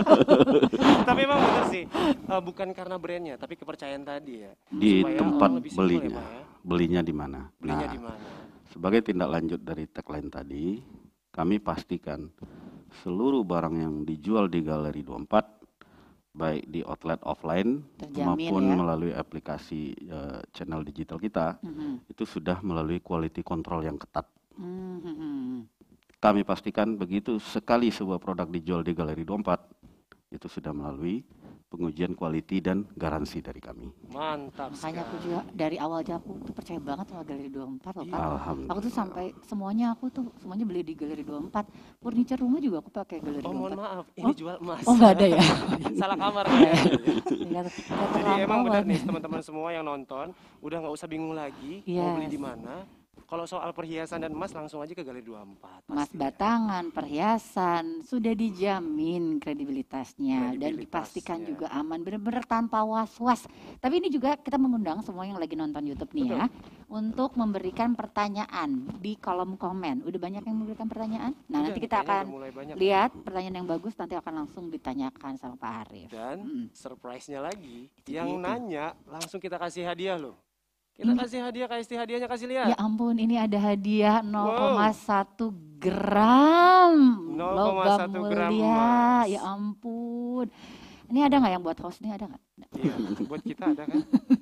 A: Tapi memang benar sih, eh, bukan karena brandnya, tapi kepercayaan tadi ya.
K: Di
A: Supaya
K: tempat
A: orang lebih simpel ya,
K: belinya.
A: Pak, ya.
K: Belinya di mana?
A: Belinya
K: Nah,
A: di mana?
K: sebagai tindak lanjut dari tagline tadi, kami pastikan seluruh barang yang dijual di Galeri dua puluh empat, baik di outlet offline
B: Terjamin,
K: maupun
B: ya.
K: melalui aplikasi eh, channel digital kita,
B: Mhm.
K: itu sudah melalui quality control yang ketat.
B: Mhm.
K: Kami pastikan begitu sekali sebuah produk dijual di Galeri dua puluh empat, itu sudah melalui pengujian quality dan garansi dari kami.
A: Mantap
B: Makanya aku
A: sekali.
B: juga dari awal aja aku tuh percaya banget sama Galeri dua puluh empat loh Pak.
K: Alhamdulillah.
B: Aku tuh sampai semuanya aku tuh semuanya beli di Galeri dua puluh empat. Furniture rumah juga aku pakai Galeri
A: Oh
B: dua puluh
A: mohon
B: empat.
A: maaf, ini
B: Oh?
A: jual emas.
B: Oh nggak ada ya?
A: Salah kamar ya.
B: Nggak- nggak
A: Jadi emang
B: terlampau
A: benar
B: kan.
A: nih teman-teman semua yang nonton, udah nggak usah bingung lagi mau beli
B: Yes.
A: di mana. Kalau soal perhiasan dan emas langsung aja ke Galeri dua puluh empat.
B: Emas
A: pasti.
B: batangan, perhiasan, sudah dijamin kredibilitasnya dan
A: Kredibilitasnya.
B: dipastikan juga aman, benar-benar tanpa was-was. Tapi ini juga kita mengundang semua yang lagi nonton YouTube nih ya, untuk memberikan pertanyaan di kolom komen. Udah banyak yang memberikan pertanyaan? Nah
A: Udah,
B: nanti kita
A: kayaknya
B: akan
A: udah mulai banyak.
B: lihat pertanyaan yang bagus, nanti akan langsung ditanyakan sama Pak Arief.
A: Dan surprise-nya lagi,
B: Itu
A: yang
B: dia tuh.
A: nanya langsung kita kasih hadiah loh. Kita
B: Ini-
A: kasih hadiah, kasih hadiahnya kasih lihat.
B: Ya ampun, ini ada hadiah nol koma satu gram
A: nol koma
B: logam
A: satu gram
B: mulia.
A: emas.
B: Ya ampun. Ini ada nggak yang buat host nih, ada nggak?
A: Iya, buat kita ada kan?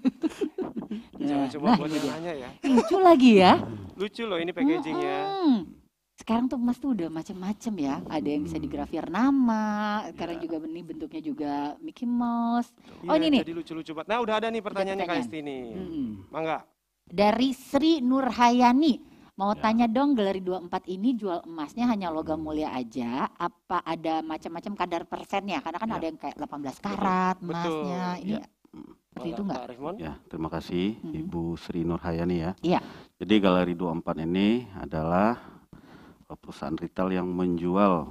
A: Jangan cuma
B: nah,
A: buat
B: ini
A: yang
B: dia.
A: nanya ya.
B: Lucu lagi ya.
A: Lucu loh ini packagingnya.
B: Hmm. Sekarang tuh emas tuh udah macem-macem ya. Ada yang bisa digrafir nama. Sekarang juga ini bentuknya juga Mickey Mouse. Oh
A: Iya,
B: ini nih.
A: Jadi lucu-lucu banget. Nah udah ada nih pertanyaannya Kak
B: pertanyaan.
A: Esti nih.
B: Hmm.
A: Mangga.
B: Dari Sri Nurhayani. Mau
K: Ya.
B: tanya dong, Galeri dua puluh empat ini jual emasnya hanya logam mulia aja, apa ada macam-macam kadar persennya? Karena kan
K: Ya.
B: ada yang kayak delapan belas karat
A: Betul.
B: emasnya. Ini
K: Ya.
B: seperti itu
A: Mangga,
B: nggak?
A: Pak Arifmon.
K: Ya, terima kasih
B: Mhm.
K: Ibu Sri Nurhayani ya.
B: Iya.
K: Jadi Galeri dua puluh empat ini adalah perusahaan retail yang menjual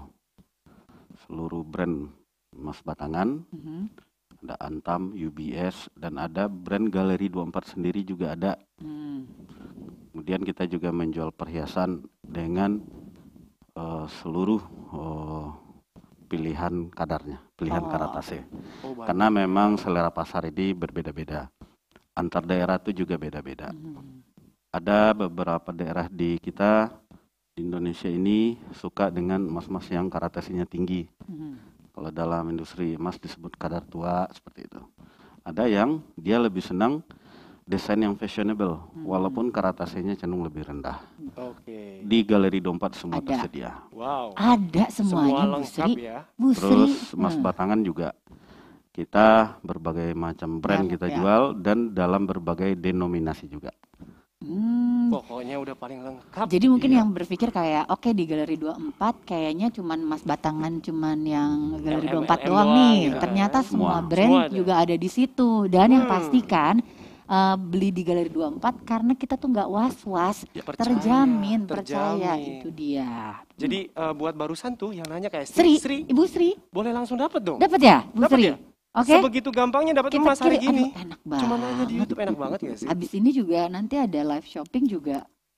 K: seluruh brand emas batangan,
B: Mhm.
K: ada Antam, U B S, dan ada brand Galeri dua puluh empat sendiri juga ada.
B: Hmm.
K: Kemudian kita juga menjual perhiasan dengan eh, seluruh eh, pilihan kadarnya, pilihan
B: Oh.
K: karatasnya.
A: Oh, baik.
K: Karena memang selera pasar ini berbeda-beda. Antar daerah itu juga beda-beda.
B: Mhm.
K: Ada beberapa daerah di kita di Indonesia ini suka dengan emas-emas yang karatasnya tinggi.
B: Mhm.
K: Kalau dalam industri emas disebut kadar tua seperti itu. Ada yang dia lebih senang desain yang fashionable, walaupun karatasenya cenderung lebih rendah.
A: Oke.
K: Di Galeri dua puluh empat semua
B: Ada.
K: tersedia.
A: Wow.
B: Ada semuanya,
A: Semua
B: Bu
A: lengkap
B: Sri.
A: ya.
B: Bu Sri.
K: Terus emas
B: Hmm.
K: batangan juga. Kita berbagai macam brand
B: Ya,
K: kita
B: ya.
K: jual dan dalam berbagai denominasi juga.
B: Hmm.
A: Pokoknya udah paling lengkap.
B: Jadi mungkin
K: Iya.
B: yang berpikir kayak oke di Galeri dua puluh empat kayaknya cuman emas batangan cuman yang Galeri
A: M M
B: dua puluh empat
A: M
B: doang
A: doang
B: nih.
A: gitu
B: Ternyata
K: kan.
B: semua
K: Semua.
B: brand
A: Semua ada.
B: juga ada di situ. Dan yang
A: Hmm.
B: pastikan eh, beli di Galeri dua puluh empat karena kita tuh nggak was-was,
K: Ya,
A: percaya,
B: terjamin, percaya
A: terjamin.
B: itu dia.
A: Jadi eh, buat barusan tuh yang nanya kayak
B: Sri,
A: Sri,
B: Ibu Sri,
A: boleh langsung dapat dong.
B: dapat ya, Bu
A: Dapat
B: Sri?
A: ya?
B: Oke.
A: Sebegitu gampangnya dapat
B: Kita
A: emas hari
B: kirim,
A: gini.
B: aduh, enak
A: Cuma nanya di
B: banget.
A: YouTube enak banget ya sih.
B: Abis ini juga nanti ada live shopping juga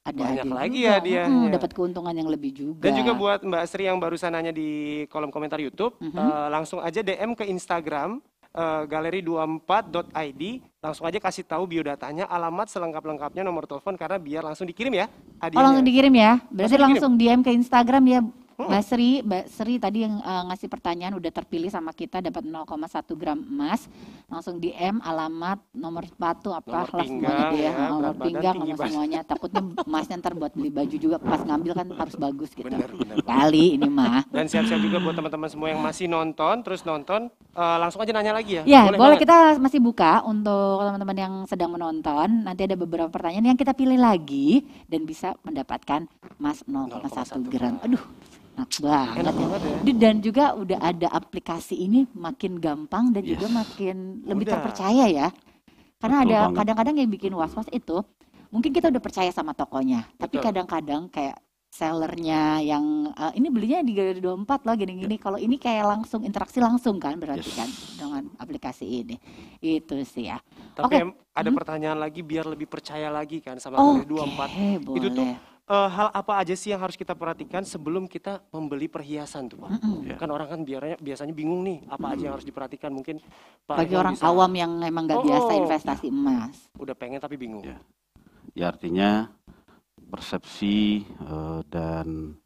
B: ada
A: Banyak
B: hadiah
A: lagi
B: juga.
A: hadiahnya.
B: Mm-mm, dapat keuntungan yang lebih juga.
A: Dan juga buat Mbak Sri yang barusan nanya di kolom komentar YouTube,
B: Mhm.
A: eh, langsung aja D M ke Instagram eh, galeri dua puluh empat dot I D, langsung aja kasih tahu biodatanya, alamat selengkap-lengkapnya, nomor telepon karena biar langsung dikirim ya
B: Oh,
A: hadiahnya.
B: langsung dikirim ya. Berarti
A: Langsung dikirim.
B: langsung D M ke Instagram ya.
A: Hmm.
B: Mbak Sri, Mbak Sri tadi yang eh, ngasih pertanyaan udah terpilih sama kita dapat nol koma satu gram emas. Langsung D M alamat, nomor sepatu apa
A: Nomor
B: lah
A: pinggang
B: semuanya deh.
A: ya,
B: Ah, nomor
A: berat badan,
B: pinggang,
A: tinggi
B: nomor
A: badan.
B: semuanya. Takutnya emasnya ntar buat beli baju juga pas ngambil kan harus bagus gitu.
A: Bener, bener.
B: Kali ini mah.
A: Dan siap-siap juga buat teman-teman semua yang masih nonton, terus nonton, eh, langsung aja nanya lagi ya.
B: Ya, boleh,
A: banget.
B: kita masih buka untuk teman-teman yang sedang menonton. Nanti ada beberapa pertanyaan yang kita pilih lagi dan bisa mendapatkan emas nol koma satu gram. Aduh, enak banget.
A: Enak
B: ya.
A: banget ya.
B: Di- Dan juga udah ada aplikasi ini makin gampang dan juga
K: Yes.
B: makin lebih
A: Mudah.
B: terpercaya ya. Karena
K: Betul
B: ada
K: banget.
B: kadang-kadang yang bikin was-was itu, mungkin kita udah percaya sama tokonya, tapi
A: Betul.
B: kadang-kadang kayak sellernya yang eh, ini belinya di Galeri dua puluh empat loh gini-gini. Kalau ini kayak langsung interaksi langsung kan berarti
K: Yes.
B: kan dengan aplikasi ini. Itu sih ya.
A: Tapi
B: Oke.
A: em, ada
B: Hmm.
A: pertanyaan lagi biar lebih percaya lagi kan sama
B: Oke,
A: Galeri dua puluh empat.
B: boleh.
A: Itu tuh eh, hal apa aja sih yang harus kita perhatikan sebelum kita membeli perhiasan tuh Pak?
B: Mm-mm.
A: Kan orang kan biasanya biasanya bingung nih apa aja yang harus diperhatikan, mungkin Pak
B: Bagi
A: Ivan
B: orang
A: bisa-
B: awam yang memang nggak
A: Oh,
B: biasa
A: oh.
B: investasi emas.
A: udah pengen tapi bingung.
K: Ya. Ya artinya persepsi eh, dan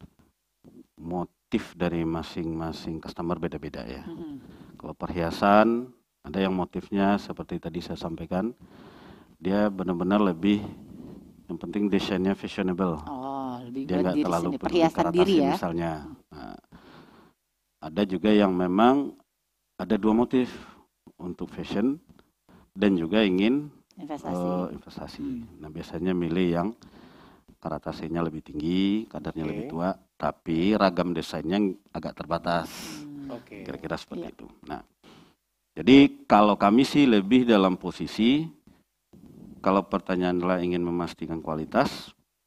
K: motif dari masing-masing customer beda-beda ya.
B: Mm-mm.
K: Kalau perhiasan ada yang motifnya seperti tadi saya sampaikan, dia benar-benar lebih yang penting desainnya fashionable.
B: Oh, lebih
K: Dia
B: buat
K: nggak
B: diri
K: terlalu
B: sendiri,
K: peduli
B: perhiasan
K: karatasi
B: diri ya.
K: misalnya. Nah, ada juga yang memang ada dua motif untuk fashion dan juga ingin
B: Investasi.
K: eh, investasi.
B: Hmm.
K: Nah biasanya milih yang karatasinya lebih tinggi, kadarnya
A: Oke.
K: lebih tua, tapi ragam desainnya agak terbatas.
B: Hmm.
A: Oke.
K: Kira-kira seperti
B: Iya.
K: itu. Nah, jadi kalau kami sih lebih dalam posisi kalau pertanyaan adalah ingin memastikan kualitas,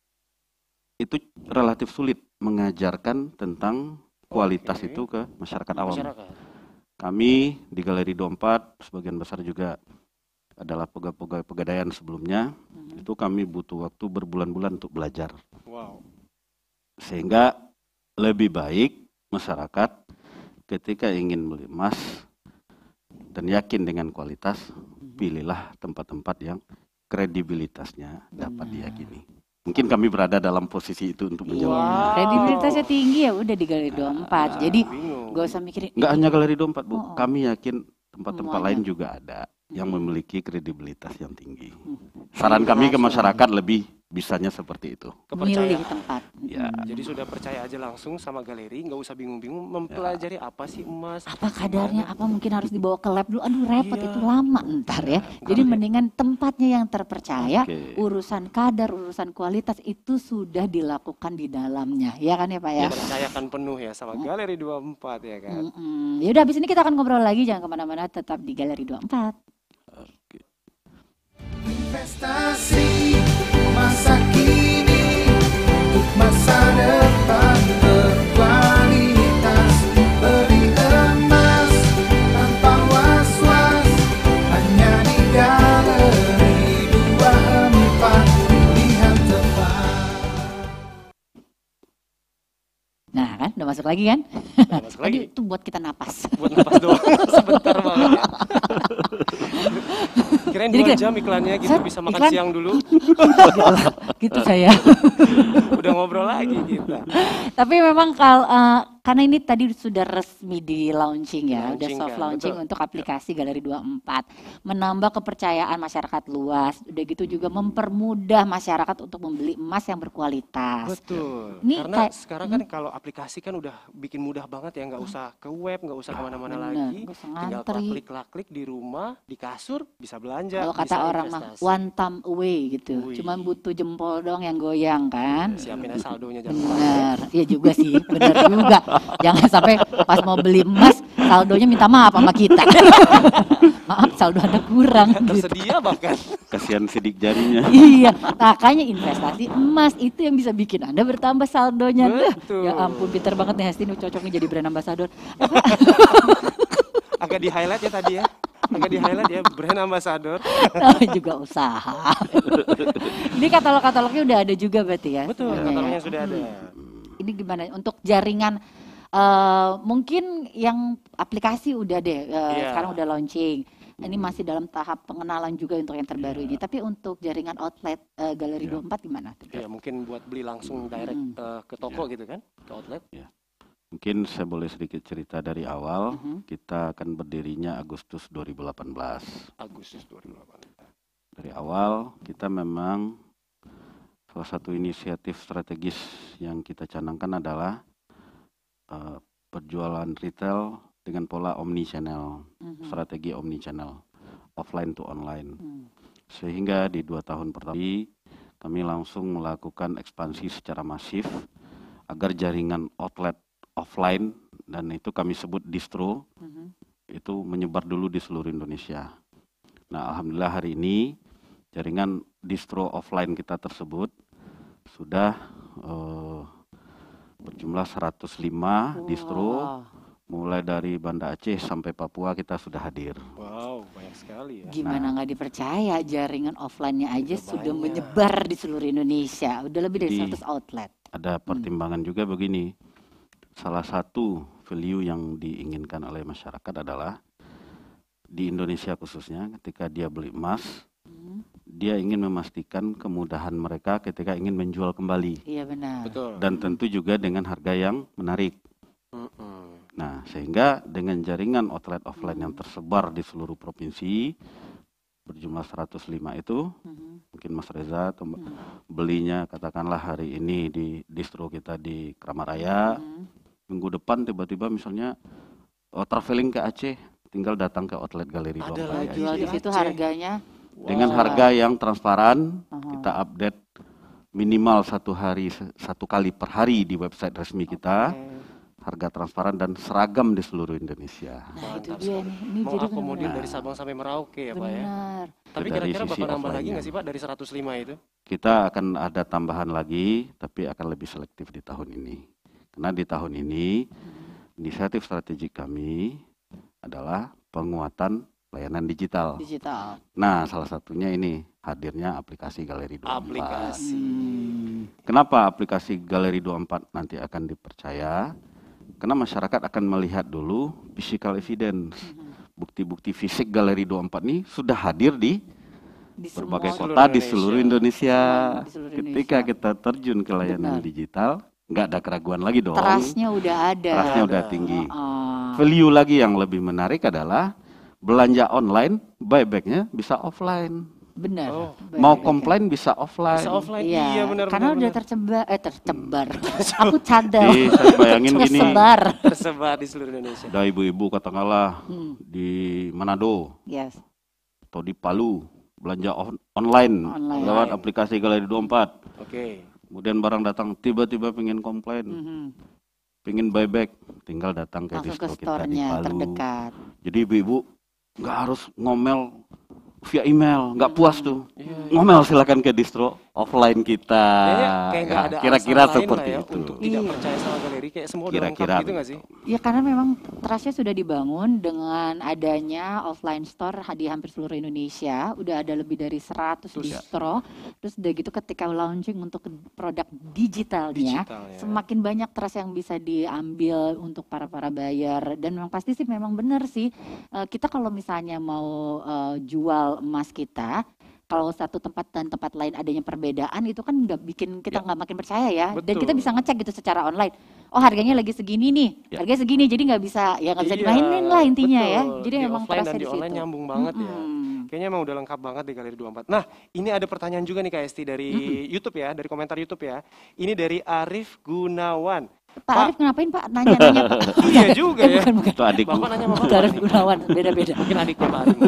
K: itu relatif sulit mengajarkan tentang kualitas
A: Oke.
K: itu ke masyarakat awam.
A: Masyarakat.
K: Kami di Galeri dua puluh empat sebagian besar juga adalah pegawai-pegawai pegadaian sebelumnya,
B: Mhm.
K: itu kami butuh waktu berbulan-bulan untuk belajar.
A: Wow.
K: Sehingga lebih baik masyarakat ketika ingin beli emas dan yakin dengan kualitas, pilihlah tempat-tempat yang kredibilitasnya dapat
B: Benar.
K: diyakini. Mungkin kami berada dalam posisi itu untuk menjawab.
A: Wow.
B: Kredibilitasnya tinggi ya udah di Galeri dua puluh empat.
K: Nah,
B: Jadi
A: Bingung.
B: gak usah mikirin.
K: Nggak
B: "Ih,
K: hanya Galeri dua puluh empat, Bu.
B: Oh, oh.
K: Kami yakin tempat-tempat
B: Semuanya.
K: lain juga ada yang
B: Hmm.
K: memiliki kredibilitas yang tinggi.
B: Hmm.
K: Saran kami ke
B: Rasional.
K: masyarakat lebih bisanya seperti itu.
B: Milih
A: Kepercayaan.
B: tempat.
K: Ya.
B: Mm-mm.
A: Jadi sudah percaya aja langsung sama galeri, nggak usah bingung-bingung mempelajari apa sih emas.
B: Apa kadarnya, apa mungkin harus dibawa ke lab dulu. Aduh repot,
A: Iya.
B: itu lama ntar ya. Jadi
A: Iya.
B: mendingan tempatnya yang terpercaya,
K: Oke.
B: urusan kadar, urusan kualitas itu sudah dilakukan di dalamnya. Ya kan ya Pak ya?
A: Percayakan penuh ya sama Galeri dua puluh empat ya kan.
B: Mm-mm. Ya udah habis ini kita akan ngobrol lagi, jangan kemana-mana, tetap di Galeri dua puluh empat.
D: Investasi masa kini untuk masa depan berkualitas. Beli emas tanpa was-was hanya di Galeri dua puluh empat. Pilihan tepat.
B: Nah kan, udah masuk lagi kan?
A: Udah masuk
B: Tadi
A: lagi.
B: itu buat kita napas.
A: Buat napas doang. Sebentar banget ya. Kirain
B: Jadi
A: dua
B: kita-
A: jam iklannya kita
B: Set,
A: bisa makan
B: iklan.
A: siang dulu.
B: Gitu saya.
A: Udah ngobrol lagi kita.
B: Tapi memang kalau eh, karena ini tadi sudah resmi di launching ya, udah
A: Launching
B: soft
A: kan,
B: launching
A: betul.
B: untuk aplikasi Galeri dua puluh empat, menambah kepercayaan masyarakat luas, udah gitu juga mempermudah masyarakat untuk membeli emas yang berkualitas.
A: Betul.
B: Ini
A: Karena
B: kayak-
A: sekarang kan kalau aplikasi kan udah bikin mudah banget ya, nggak usah ke web, nggak usah kemana-mana
B: Bener,
A: lagi.
B: nggak usah
A: Tinggal
B: ngantri.
A: klik-klik di rumah, di kasur, bisa belanja.
B: Kalau kata
A: bisa
B: orang mah
A: investasi.
B: one time away gitu,
A: Wih.
B: cuman butuh jempol doang yang goyang kan.
A: Siapin aja saldonya jangan lupa.
B: Bener, iya juga sih, bener juga. Jangan sampai pas mau beli emas, saldonya minta maaf sama kita. Maaf, saldo Anda kurang. gitu.
A: Tersedia bahkan.
K: Kasihan sidik jarinya.
B: Iya, makanya investasi emas itu yang bisa bikin Anda bertambah saldonya. Duh,
A: Betul.
B: ya ampun, pinter banget nih Hesti, cocoknya jadi brand ambassador.
A: Agak di highlight ya tadi ya. Agak di highlight ya, brand ambassador.
B: Namanya juga usaha. Ini katalog-katalognya udah ada juga berarti ya?
A: Betul,
B: semuanya ya?
A: katalognya sudah ada.
B: Ini gimana untuk jaringan, eh, mungkin yang aplikasi udah deh, eh,
A: Iya.
B: sekarang udah launching. Ini masih dalam tahap pengenalan juga untuk yang terbaru ini. Tapi untuk jaringan outlet eh, Galeri dua puluh empat gimana?
A: Iya, mungkin buat beli langsung direct
B: Hmm.
A: eh, ke toko gitu kan, ke outlet.
K: Mungkin saya boleh sedikit cerita dari awal. Kita akan berdirinya Agustus dua ribu delapan belas.
A: Agustus dua ribu delapan belas.
K: Dari awal kita memang salah satu inisiatif strategis yang kita canangkan adalah uh, perjualan retail dengan pola omni channel,
B: Mhm.
K: strategi omni channel, offline to online.
B: Hmm.
K: Sehingga di dua tahun pertama ini, kami langsung melakukan ekspansi secara masif agar jaringan outlet offline, dan itu kami sebut distro,
B: Mhm.
K: itu menyebar dulu di seluruh Indonesia. Nah, alhamdulillah hari ini jaringan distro offline kita tersebut sudah eh, berjumlah seratus lima distro,
B: Wah.
K: mulai dari Banda Aceh sampai Papua kita sudah hadir.
A: Wow, banyak sekali ya.
B: Gimana nggak dipercaya jaringan offline-nya aja sudah
A: banyak.
B: menyebar di seluruh Indonesia. Udah lebih dari
K: Jadi,
B: seratus outlet.
K: Ada pertimbangan juga begini, salah satu value yang diinginkan oleh masyarakat adalah di Indonesia khususnya ketika dia beli emas, dia ingin memastikan kemudahan mereka ketika ingin menjual kembali.
B: Iya benar.
A: Betul.
K: Dan tentu juga dengan harga yang menarik.
A: Mm-mm.
K: Nah, sehingga dengan jaringan outlet offline yang tersebar di seluruh provinsi berjumlah seratus lima itu, mungkin Mas Reza atau Mbak belinya katakanlah hari ini di distro kita di Kramaraya, minggu depan tiba-tiba misalnya oh, traveling ke Aceh, tinggal datang ke outlet Galeri
A: Ada
K: dua puluh empat
A: lagi
K: di
B: Jual
K: Aceh.
B: di situ
A: Aceh.
B: harganya.
K: Dengan
B: Wah.
K: harga yang transparan,
B: Uh-huh.
K: kita update minimal satu hari satu kali per hari di website resmi kita, harga transparan dan seragam di seluruh Indonesia.
B: Nah itu
A: Mantap
B: dia
A: sekali.
B: nih. Ini jadi
A: Mengakomodir
B: benar-benar.
A: dari Sabang sampai Merauke ya Pak ya.
B: Benar.
A: Tapi
K: Dari
A: kira-kira
K: sisi
A: bakal nambah lagi
K: offline-nya.
A: nggak sih Pak dari seratus lima itu?
K: Kita akan ada tambahan lagi, tapi akan lebih selektif di tahun ini. Karena di tahun ini, inisiatif strategik kami adalah penguatan layanan digital.
B: Digital.
K: Nah, salah satunya ini hadirnya aplikasi Galeri dua puluh empat.
A: Aplikasi.
K: Kenapa aplikasi Galeri dua puluh empat nanti akan dipercaya? Karena masyarakat akan melihat dulu physical evidence. Bukti-bukti fisik Galeri dua puluh empat ini sudah hadir di
B: Di
K: berbagai
B: semua-
K: kota di seluruh Indonesia.
B: Semuanya di seluruh
K: Ketika kita terjun ke layanan
B: Benar.
K: digital, nggak ada keraguan lagi dong.
B: Trust-nya udah ada.
K: Trust-nya udah tinggi.
B: Ah.
K: Value lagi yang lebih menarik adalah belanja online, buyback-nya bisa offline.
B: Benar.
A: Oh.
K: Mau komplain bisa offline.
A: Bisa offline.
B: Iya,
A: Iya benar
B: karena
A: benar,
B: udah
A: benar.
B: tercebar, eh tercebar. Aku cadel.
K: Ih, saya bayangin gini.
B: Tersebar.
A: Tersebar di seluruh Indonesia.
K: Ada ibu-ibu katakanlah
B: Hmm.
K: di Manado
B: Yes.
K: atau di Palu belanja on- online,
B: Online.
K: lewat aplikasi Galeri dua puluh empat.
A: Oke.
K: Kemudian barang datang tiba-tiba pengen komplain,
B: Mhm.
K: pengen buyback, tinggal datang ke
B: Langsung ke
K: distro kita di
B: store-nya
K: Palu.
B: terdekat.
K: Jadi ibu-ibu nggak harus ngomel via email, nggak puas tuh.
A: Iya,
K: Ngomel silakan ke distro offline kita.
A: Kayaknya kayak nggak
K: Ya,
A: ada
K: kira-kira
A: alasan lain
K: seperti
A: lah ya
K: itu.
A: untuk tidak
B: Iya.
A: percaya sama galeri, kayak semua udah lengkap
K: Kira-kira
A: gitu nggak sih?
B: Ya karena memang trust-nya sudah dibangun dengan adanya offline store di hampir seluruh Indonesia. Udah ada lebih dari seratus
A: Terus-
B: distro. Terus udah gitu ketika launching untuk produk digitalnya,
A: Digital, ya.
B: semakin banyak trust yang bisa diambil untuk para-para buyer. Dan memang pasti sih memang benar sih. eh, Kita kalau misalnya mau eh, jual emas kita, kalau satu tempat dan tempat lain adanya perbedaan itu kan nggak bikin kita nggak makin percaya ya. Dan
A: Betul.
B: kita bisa ngecek gitu secara online. Oh harganya lagi segini nih,
K: Ya.
B: harganya segini, jadi nggak bisa ya nggak bisa
A: Iya,
B: dimainin lah intinya ya.
A: betul.
B: Jadi
A: Di
B: memang
A: offline dan
B: trustnya
A: di
B: di
A: online
B: situ.
A: nyambung banget ya.
B: Mm-mm.
A: Kayaknya emang udah lengkap banget di Galeri dua puluh empat. Nah, ini ada pertanyaan juga nih Kak Esti dari YouTube ya, dari komentar YouTube ya. Ini dari Arif Gunawan.
B: Pak Arif ngapain Pak nanya-nanya Pak?
A: Iya juga
B: Eh,
A: ya.
B: bukan, bukan.
K: Itu adik
A: Bapak nanya sama
B: Itu
A: Bapak
B: Arif
A: nih.
B: Gunawan, beda-beda.
A: Mungkin adiknya Pak Arif.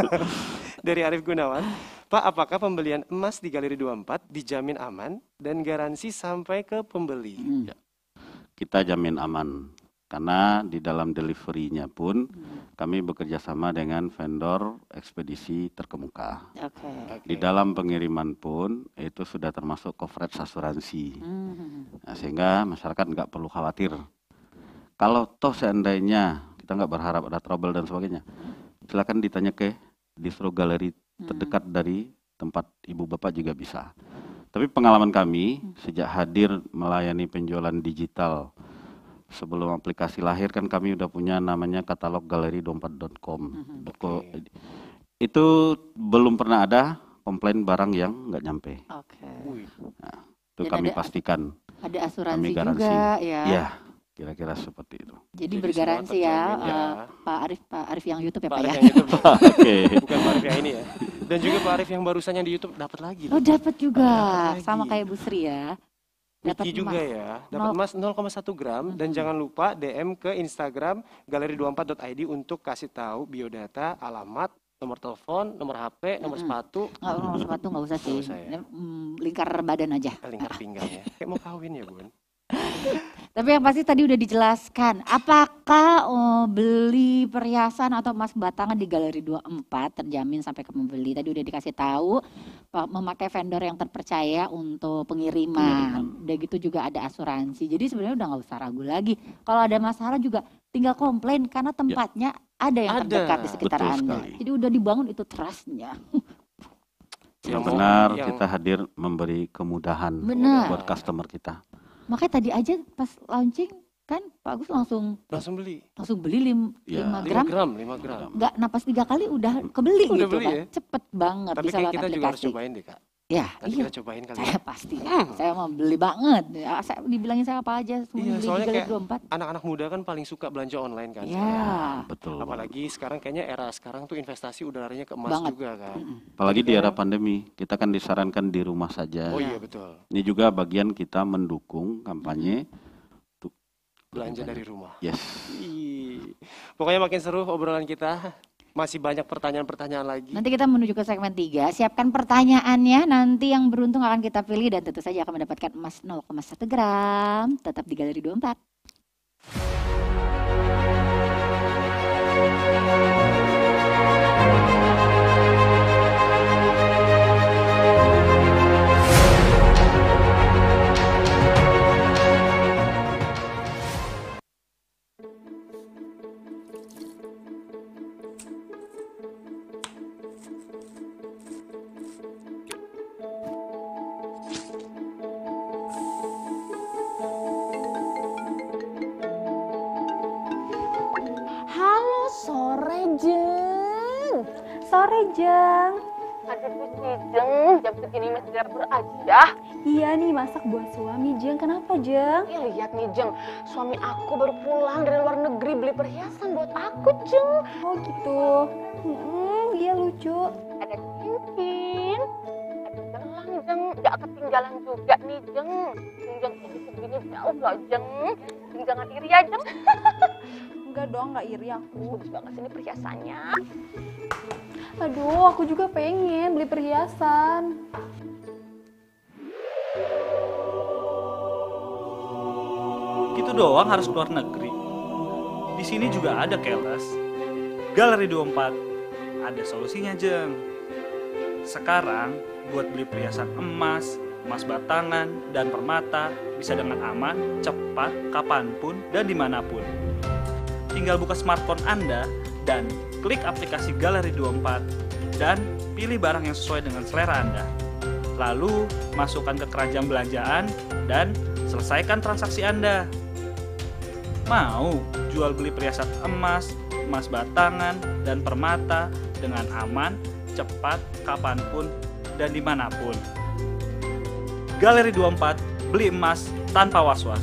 A: Dari Arif Gunawan. Pak, apakah pembelian emas di Galeri dua puluh empat dijamin aman dan garansi sampai ke pembeli?
B: Hmm.
K: Kita jamin aman. Karena di dalam delivery-nya pun kami bekerja sama dengan vendor ekspedisi terkemuka.
B: Oke.
K: Di dalam pengiriman pun itu sudah termasuk coverage asuransi.
B: Hmm.
K: Nah, sehingga masyarakat nggak perlu khawatir. Kalau toh seandainya kita nggak berharap ada trouble dan sebagainya, silakan ditanya ke distro galeri
B: Hmm.
K: terdekat dari tempat ibu bapak juga bisa. Tapi pengalaman kami sejak hadir melayani penjualan digital sebelum aplikasi lahir kan kami udah punya namanya katalog galeri dua puluh empat dot com.
B: Okay.
K: Itu belum pernah ada komplain barang yang nggak nyampe.
B: Oke.
K: Nah, itu
B: Dan
K: kami
B: ada-
K: pastikan.
B: Ada asuransi
K: Kami garansi.
B: juga ya.
K: Iya, kira-kira seperti itu.
B: Jadi,
A: Jadi
B: bergaransi
A: semua
B: ya,
A: terjamin ya.
B: eh, Pak Arif, Pak Arif yang YouTube ya
A: Pak
B: Pak
A: Arif
B: ya.
A: yang YouTube.
K: Oke.
A: Bukan Pak Arif yang ini ya. Dan juga Pak Arif yang barusan yang di YouTube dapat lagi.
B: Oh
A: loh.
B: dapat juga,
A: Dapat
B: sama
A: lagi.
B: kayak Bu Sri ya. Dapat
A: Niki juga
B: emas.
A: ya, dapat
B: Nol-
A: emas nol koma satu gram dan jangan lupa D M ke Instagram galeri dua puluh empat dot I D untuk kasih tahu biodata, alamat, nomor telepon, nomor H P, nomor
B: Mm-mm.
A: sepatu,
B: Nggak, nomor sepatu nggak usah sih.
A: Nggak usah ya.
B: Ini, mm, lingkar badan aja.
A: lingkar pinggang ya. Kayak mau kawin ya, Bun.
B: Tapi yang pasti tadi udah dijelaskan, apakah oh, beli perhiasan atau emas batangan di Galeri dua puluh empat terjamin sampai ke pembeli. Tadi udah dikasih tahu Pak, memakai vendor yang terpercaya untuk pengiriman. Udah gitu juga ada asuransi. Jadi sebenarnya udah nggak usah ragu lagi. Kalau ada masalah juga tinggal komplain karena tempatnya ada yang
A: Ada.
B: terdekat di sekitar
K: Betul
B: Anda.
K: sekali.
B: Jadi udah dibangun itu trustnya.
K: Yang
A: Yang mau-
K: benar
A: yang-
K: kita hadir memberi kemudahan
B: Benar.
K: buat customer kita.
B: Makanya tadi aja pas launching kan Pak Agus langsung
A: Langsung beli.
B: langsung beli lim,
K: Ya.
B: lima
A: lima
B: gram.
A: gram, lima gram.
B: Nggak napas tiga kali udah kebeli
A: Udah
B: gitu
A: beli
B: kan.
A: ya?
B: Cepet banget
A: Tapi
B: bisa
A: kayak
B: lewat
A: kita juga harus
B: aplikasi.
A: cobain deh, Kak.
B: Ya,
A: Nanti
B: iya.
A: kita cobain kali
B: Saya
A: ya.
B: pasti. Saya mau beli banget. Ya, saya dibilangin saya apa aja semua
A: Iya,
B: beli
A: soalnya
B: di Galeri
A: kayak
B: dua puluh empat.
A: anak-anak muda kan paling suka belanja online kan.
B: Ya.
A: sekarang.
K: Betul.
A: Apalagi sekarang kayaknya era sekarang tuh investasi udah larinya ke emas
B: Banget.
A: juga kan.
K: Apalagi di
A: Jadi
K: era
A: kayak-
K: pandemi, kita kan disarankan di rumah saja.
A: Oh iya betul.
K: Ini juga bagian kita mendukung kampanye untuk
A: Belanja dari rumah.
K: Yes.
A: Ih, pokoknya makin seru obrolan kita. Masih banyak pertanyaan-pertanyaan lagi.
B: Nanti kita menuju ke segmen tiga. Siapkan pertanyaannya. Nanti yang beruntung akan kita pilih dan tentu saja akan mendapatkan emas nol koma satu gram. Tetap di Galeri dua puluh empat.
I: Halo, sore Jeng. Sore Jeng.
G: Aduh sih Jeng, jam segini masih dapur aja.
I: Iya nih masak buat suami Jeng. Kenapa Jeng?
G: Ih, lihat nih Jeng, suami aku baru pulang dari luar negeri beli perhiasan buat aku Jeng.
I: Oh gitu. Hmm, iya lucu.
G: Ada cincin, ada gelang Jeng, gak ketinggalan juga nih Jeng. Jeng, Jeng ini segini jauh loh Jeng. Jeng jangan iri ya Jeng.
I: Enggak dong, nggak iri aku.
G: Bagus banget sini perhiasannya.
I: Aduh, aku juga pengen beli perhiasan.
J: Gitu doang harus keluar negeri. Di sini juga ada kelas. Galeri dua puluh empat. Ada solusinya, Jeng. Sekarang buat beli perhiasan emas, emas batangan, dan permata bisa dengan aman, cepat, kapanpun, dan dimanapun. Tinggal buka smartphone Anda dan klik aplikasi Galeri dua puluh empat dan pilih barang yang sesuai dengan selera Anda. Lalu masukkan ke keranjang belanjaan dan selesaikan transaksi Anda. Mau jual beli perhiasan emas, emas batangan, dan permata dengan aman, cepat, kapanpun, dan dimanapun. Galeri dua puluh empat, beli emas tanpa was-was.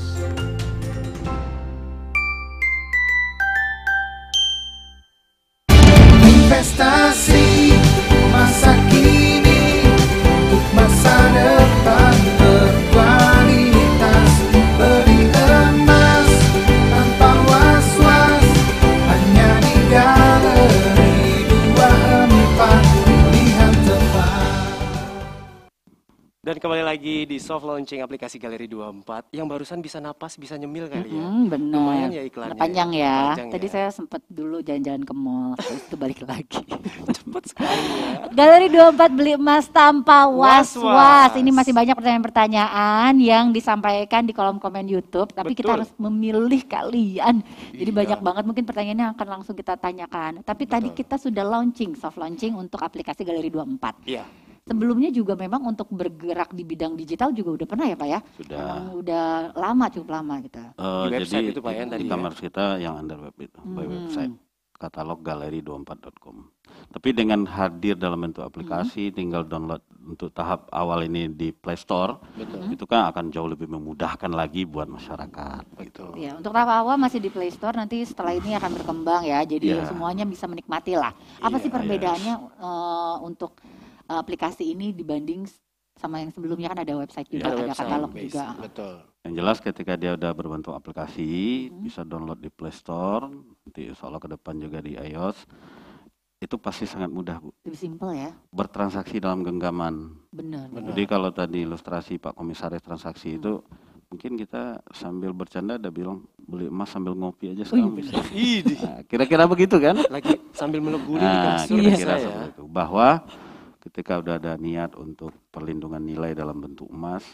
D: Investasi masa kini untuk masa depan berkualitas. Beli emas tanpa was-was hanya di Galeri dua puluh empat. Pilihan tepat.
A: Dan Dan kembali lagi di soft launching aplikasi Galeri dua puluh empat yang barusan bisa napas, bisa nyemil kali ya.
B: Mm, benar.
A: Lumayan ya iklannya.
B: Panjang ya.
A: Panjang
B: Tadi
A: ya.
B: saya sempat dulu jalan-jalan ke mall, terus itu balik lagi.
A: Cepet sekali ya.
B: Galeri dua puluh empat beli emas tanpa was-was.
A: Was-was.
B: Ini masih banyak pertanyaan-pertanyaan yang disampaikan di kolom komen YouTube, tapi kita
A: Betul.
B: harus memilih kalian. Jadi
A: Iya.
B: banyak banget mungkin pertanyaannya akan langsung kita tanyakan. Tapi tadi kita sudah launching, soft launching untuk aplikasi Galeri dua puluh empat.
A: Iya.
B: Sebelumnya juga memang untuk bergerak di bidang digital juga udah pernah ya Pak ya?
K: Sudah.
B: Memang udah lama, cukup lama kita.
K: Eh,
A: Di website
K: jadi
A: itu, Pak, ya, tadi ya?
K: e-commerce kita yang under web itu, by
B: Hmm.
K: website katalog galeri dua puluh empat dot com. Tapi dengan hadir dalam bentuk aplikasi, tinggal download untuk tahap awal ini di Play Store,
A: Betul.
K: itu kan akan jauh lebih memudahkan lagi buat masyarakat. Gitu.
B: Ya, untuk tahap awal masih di Play Store, nanti setelah ini akan berkembang ya. Jadi
K: Iya.
B: semuanya bisa menikmati lah. Apa
A: Iya,
B: sih perbedaannya eh, untuk aplikasi ini dibanding sama yang sebelumnya? Kan ada website juga,
A: Ada
B: ada
A: website
B: katalog
A: base.
B: juga.
A: Betul.
K: Yang jelas ketika dia udah berbentuk aplikasi, bisa download di Play Store, nanti insya Allah ke depan juga di iOS, itu pasti sangat mudah, Bu.
B: Lebih simpel ya,
K: Bertransaksi dalam genggaman.
B: benar.
K: Jadi kalau tadi ilustrasi Pak Komisaris transaksi itu, mungkin kita sambil bercanda ada bilang beli emas sambil ngopi aja sekarang bisa.
A: Idih.
K: Nah, kira-kira begitu kan?
A: Lagi sambil meluk guli di
K: Nah,
A: kasur
K: kira-kira
A: bisa ya.
K: seperti itu. Bahwa ketika udah ada niat untuk perlindungan nilai dalam bentuk emas,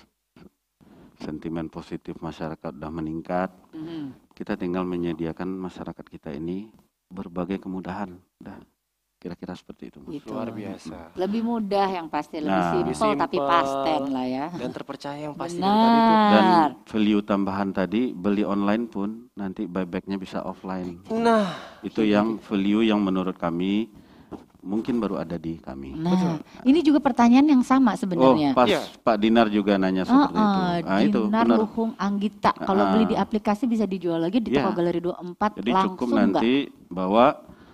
K: sentimen positif masyarakat udah meningkat,
B: Mhm.
K: kita tinggal menyediakan masyarakat kita ini berbagai kemudahan. Udah, kira-kira seperti itu. Mas.
B: Gitu.
A: Luar biasa.
B: Lebih mudah yang pasti, lebih
K: Nah,
B: simpel,
A: lebih
B: tapi
A: simpel.
B: pasten lah ya.
A: Dan terpercaya yang pasti dari tadi itu.
K: Dan
B: Benar.
K: value tambahan tadi, beli online pun nanti buybacknya bisa offline.
A: Nah,
K: Itu yang value yang menurut kami mungkin baru ada di kami.
B: Nah, ini juga pertanyaan yang sama
K: Oh,
B: sebenarnya.
K: pas
A: Iya.
K: Pak Dinar juga nanya seperti itu.
B: Ah,
K: Nah, itu
B: Dinar
K: benar.
B: Luhung Anggita. Kalau
K: Ah.
B: beli di aplikasi bisa dijual lagi di toko
K: Iya.
B: Galeri dua puluh empat
K: Jadi
B: langsung
K: cukup
B: nggak?
K: nanti bawa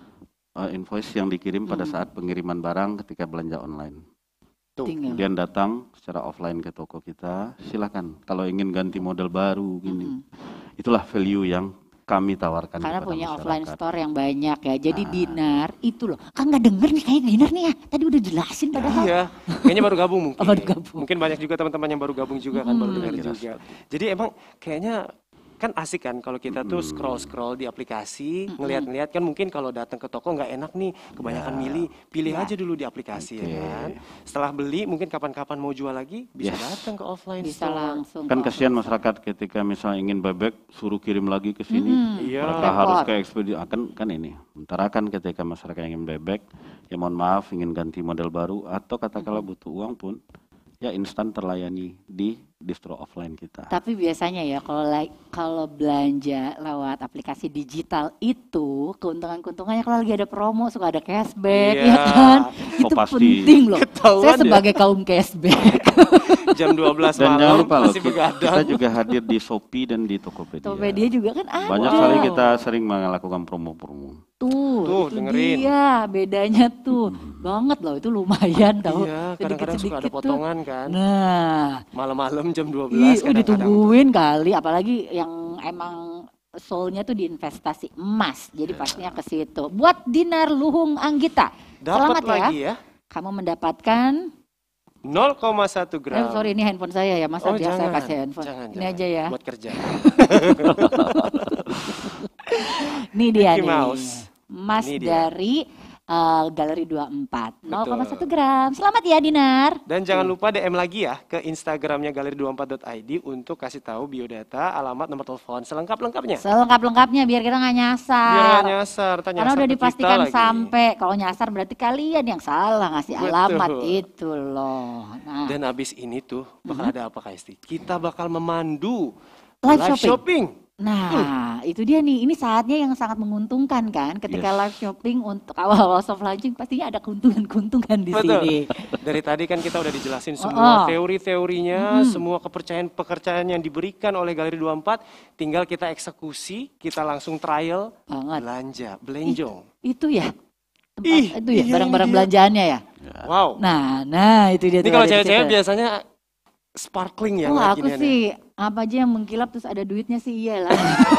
K: uh, invoice yang dikirim pada
B: Hmm.
K: saat pengiriman barang ketika belanja online.
A: tuh.
B: Tinggal.
K: Kemudian datang secara offline ke toko kita, silakan. Kalau ingin ganti model baru gini,
B: Mm-mm.
K: itulah value yang kami tawarkan
B: Karena
K: kepada
B: punya
K: masyarakat.
B: offline store yang banyak ya. Jadi
K: Ah.
B: Dinar itu loh. Kan nggak denger nih kayak Dinar nih ya. Tadi udah jelasin padahal.
A: Iya, kayaknya baru gabung mungkin.
B: Oh, baru gabung.
A: Mungkin banyak juga teman-teman yang baru gabung juga kan, baru
B: Hmm.
A: dengar
K: Kira-kira
A: juga.
K: seperti
A: Jadi emang kayaknya kan asik kan kalau kita tuh scroll-scroll di aplikasi, ngeliat-ngeliat kan mungkin kalau datang ke toko nggak enak nih, kebanyakan
K: Ya.
A: milih, pilih
B: Ya.
A: aja dulu di aplikasi
K: Oke.
A: ya kan. Setelah beli mungkin kapan-kapan mau jual lagi bisa
K: Yes.
A: datang ke offline
B: Bisa
A: store.
B: langsung.
K: Kan
B: kok.
K: kasihan masyarakat ketika misalnya ingin buyback suruh kirim lagi ke sini.
B: Mm-mm.
A: Iya.
K: Mereka
B: Repot.
K: harus ke ekspedisi kan kan ini. Sementara kan ketika masyarakat ingin buyback, ya mohon maaf ingin ganti model baru atau katakanlah butuh uang pun ya instan terlayani di distro offline kita.
B: Tapi biasanya ya kalau like, kalau belanja lewat aplikasi digital itu keuntungan-keuntungannya kalau lagi ada promo suka ada cashback
A: Iya.
B: ya kan.
K: Oh,
B: Itu
K: pasti.
B: penting loh.
A: Ketahuan
B: Saya
A: ya.
B: sebagai kaum cashback.
A: Jam dua belas
K: Dan jangan
A: malam
K: lupa loh,
A: masih
K: kita,
A: begadang.
K: kita juga hadir di Shopee dan di Tokopedia.
B: Tokopedia juga kan ada.
K: Banyak sekali kita sering melakukan promo-promo.
B: Tuh,
A: Tuh,
B: itu
A: dengerin.
B: dia bedanya tuh. Banget loh itu lumayan tahu.
A: Iya, kadang-kadang suka ada
B: Sedikit-sedikit tuh.
A: potongan kan.
B: Nah,
A: Malam-malam jam dua
B: ih,
A: belas
B: uh,
A: kadang-kadang.
B: ditungguin kali apalagi yang emang soulnya tuh di investasi emas. Jadi pastinya ke situ. Buat Dinar Luhung Anggita.
A: Dapat
B: Selamat
A: lagi
B: ya.
A: ya.
B: Kamu mendapatkan
A: nol koma satu
B: eh,
A: gram.
B: sorry ini handphone saya ya. Masa
A: Oh,
B: biasa saya
A: jangan,
B: kasih handphone.
A: jangan,
B: ini
A: jangan.
B: aja ya.
A: Buat kerja.
B: Ini dia
A: Mickey
B: nih.
A: Mouse.
B: Mas
A: Ini dia.
B: dari eh, Galeri dua puluh empat. nol koma satu
A: Betul.
B: gram. Selamat ya Dinar.
A: Dan jangan lupa D M lagi ya ke Instagramnya galeri dua puluh empat dot i d untuk kasih tahu biodata, alamat, nomor telepon, selengkap-lengkapnya.
B: Selengkap-lengkapnya biar kita nggak nyasar.
A: Biar nggak nyasar, tanya
B: Karena udah
A: ke kita
B: dipastikan
A: lagi.
B: sampai. Kalau nyasar berarti kalian yang salah ngasih
A: Betul.
B: alamat itu loh. Nah,
A: Dan abis ini tuh bakal ada apa Kak Esti? Kita bakal memandu
B: Live shopping.
A: shopping.
B: nah itu dia nih. Ini saatnya yang sangat menguntungkan kan. Ketika
K: Yes.
B: live shopping untuk awal-awal soft launching pastinya ada keuntungan-keuntungan di
A: Betul.
B: sini.
A: Dari tadi kan kita udah dijelasin
B: Oh,
A: semua
B: oh.
A: teori-teorinya,
B: Mm.
A: semua kepercayaan-pekerjaan yang diberikan oleh Galeri dua puluh empat, tinggal kita eksekusi, kita langsung trial,
B: Banget.
A: belanja, belenjong.
B: Itu ya. Tempat
A: Ih,
B: itu ya
A: iya,
B: barang-barang
A: ini dia.
B: belanjaannya ya.
A: Wow.
B: Nah, nah itu dia.
A: Ini
B: tuh
A: kalau
B: ada di
A: cewek-cewek
B: situ.
A: biasanya sparkling ya.
B: Oh,
A: ngeliat
B: aku
A: ginian ya.
B: sih apa aja yang mengkilap terus ada duitnya sih iyalah.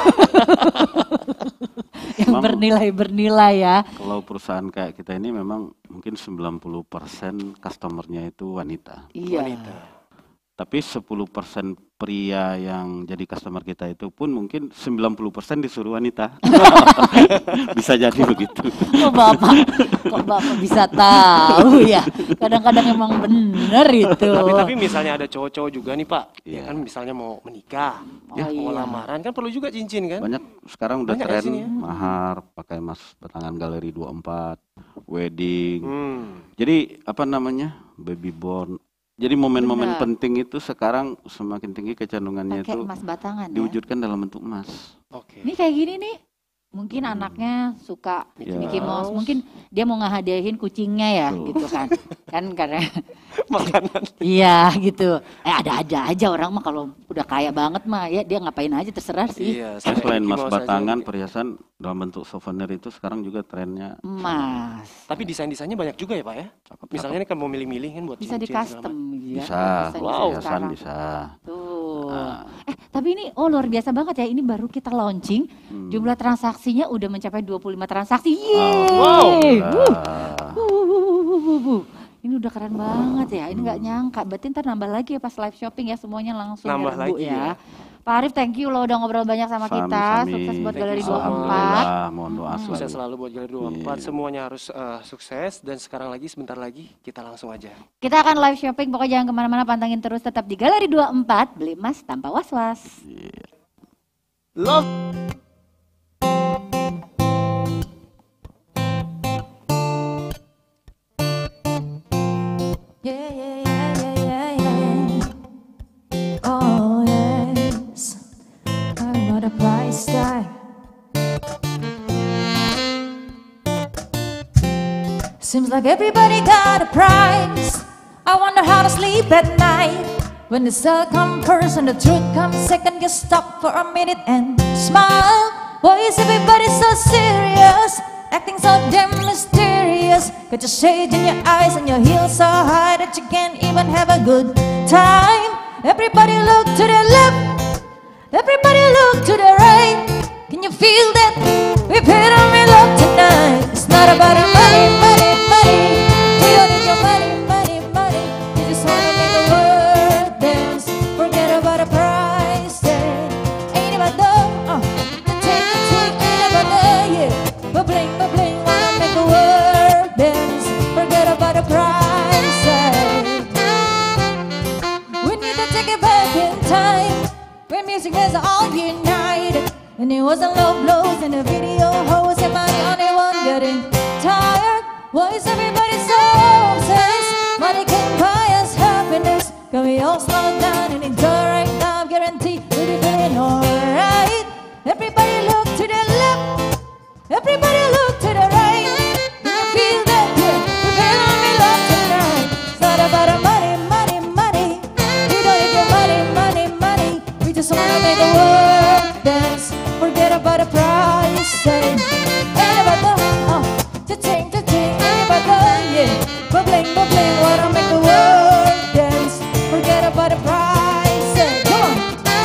B: yang
K: Memang-
B: bernilai-bernilai ya.
K: Kalau perusahaan kayak kita ini memang mungkin sembilan puluh persen customernya itu wanita.
B: Iya.
A: Wanita.
K: Tapi sepuluh persen pria yang jadi customer kita itu pun mungkin sembilan puluh persen disuruh wanita. Bisa jadi begitu.
B: Kok Bapak, kok Bapak bisa tahu ya? Kadang-kadang emang bener itu.
A: Tapi tapi misalnya ada cowok-cowok juga nih Pak, ya
K: Iya.
A: kan misalnya mau menikah,
B: Oh,
A: ya mau
B: iya.
A: lamaran kan perlu juga cincin kan?
K: Banyak sekarang udah
A: Banyak ya
K: tren
A: sini ya?
K: mahar, pakai emas batangan galeri dua puluh empat, wedding.
A: Hmm.
K: Jadi apa namanya? Baby born. Jadi momen-momen
B: Benar.
K: penting itu sekarang semakin tinggi kecenderungannya
B: Pakai
K: itu
B: emas batangan ya.
K: diwujudkan dalam bentuk emas.
A: Oke.
B: Ini kayak gini nih, mungkin anaknya suka
K: Ya.
B: Mickey Mouse, mungkin dia mau ngehadiahin kucingnya ya,
K: Tuh.
B: gitu kan? Kan karena
A: Makanan.
B: iya gitu. Eh ada-ada aja orang mah kalau udah kaya banget mah ya dia ngapain aja terserah sih.
A: Iya,
K: Saya
A: sampai
K: selain
A: Mickey
K: emas
A: Mouse aja
K: batangan,
A: gitu.
K: perhiasan dalam bentuk souvenir itu sekarang juga trennya.
B: Emas.
A: Tapi desain-desainnya banyak juga ya Pak ya?
K: Cakep-cakep.
A: Misalnya ini kan mau milih-milih kan buat
B: Bisa di
A: cincin segala
B: custom
A: macam.
B: gitu ya.
K: Bisa,
B: Bisa
A: Wow.
B: desain
K: perhiasan
B: sekarang.
K: bisa.
B: Tuh.
K: Ah.
B: Eh tapi ini oh luar biasa banget ya. Ini baru kita launching.
K: Hmm.
B: Jumlah transaksinya udah mencapai dua puluh lima transaksi.
K: Oh,
B: Yeay.
A: Wow.
B: Wuh.
K: Alhamdulillah.
B: Wuh, wuh, wuh, wuh, wuh, wuh. Ini udah keren banget ya. Ini nggak nyangka. Berarti ntar nambah lagi ya pas live shopping ya semuanya langsung
A: Nambah
B: nyerbu
A: lagi
B: ya.
A: ya.
B: Pak Arif thank you loh udah ngobrol banyak sama kita.
K: Sami-sami.
B: Sukses buat
A: Thank
B: Galeri
A: you so
B: dua puluh empat.
K: Alhamdulillah, mohon doa
B: Hmm.
A: Sukses
K: selalu.
A: selalu buat Galeri dua puluh empat.
K: Iya.
A: Semuanya harus eh, sukses dan sekarang lagi sebentar lagi kita langsung aja.
B: Kita akan live shopping. Pokoknya jangan kemana-mana. Pantengin terus tetap di Galeri dua puluh empat. Beli emas tanpa was-was.
K: Iya.
A: Love.
C: Yeah, yeah, yeah, yeah, yeah, yeah. Oh, yes. I got a price tag. Seems like everybody got a price. I wonder how to sleep at night. When the sun comes first and the truth comes second, you stop for a minute and smile. Why is everybody so serious? Acting so damn mysterious. Got your shades in your eyes and your heels so high that you can't even have a good time. Everybody look to the left. Everybody look to the right. Can you feel that? We've hit on me love tonight. It's not about our money, money, money. We don't need your money, money, money. We just wanna make the world dance. Forget about the price tag. Ain't about the, uh, the take, the take, ain't about the, yeah. But bling, but bling, wanna make the world dance. Forget about the price tag. We need to take it back in time. When music was all united. And it wasn't low blows in the video. How was your money on the one getting tired? Why is everybody so obsessed? Money can buy us happiness. Can we all slow down and enjoy right now? Guarantee we'll be feeling alright. Everybody look to the left. Everybody look to the right. Do you feel that? Yeah, we're feeling me love tonight. It's not about the money, money, money. We don't need your money, money, money. We just wanna make the world dance. Forget about the price tag. Ain't about the, uh, cha-ching, cha-ching. Ain't about the, yeah. Bubbling, bubbling, wanna make the world dance. Forget about the price tag. Come on.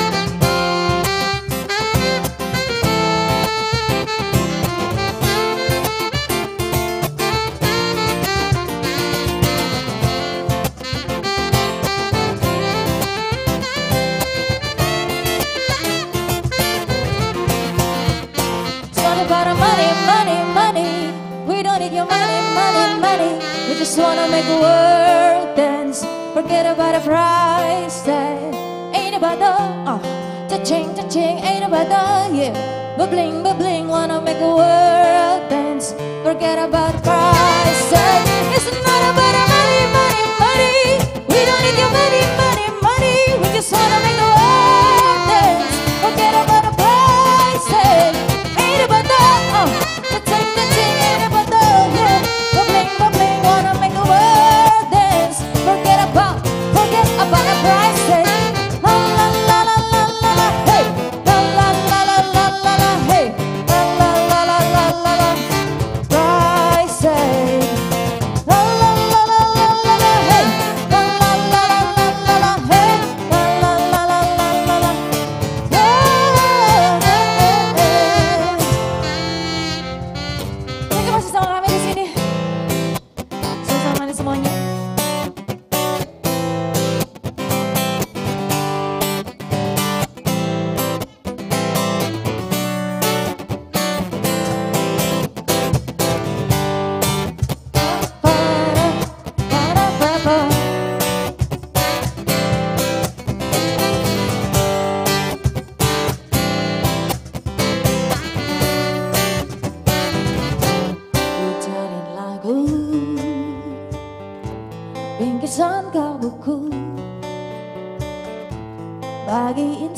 C: It's not about our money, money, money. We don't need your money, money, money. We just wanna make the world dance. Forget about the price tag. Ain't about the, uh, cha-ching, cha-ching. Ain't about the, yeah. Bubbling, bubbling, wanna make the world dance. Forget about the price tag. It's not about our money, money, money. We don't need your money, money, money. We just wanna make the world dance. Forget about the price tag. Ain't about the, uh, the ting, the ting, ain't about the, yeah. Bubbling, bubbling, wanna make the world dance. Forget about, forget about the price tag. La la la la la la la, hey. La la la la la la la, hey. La la la la la la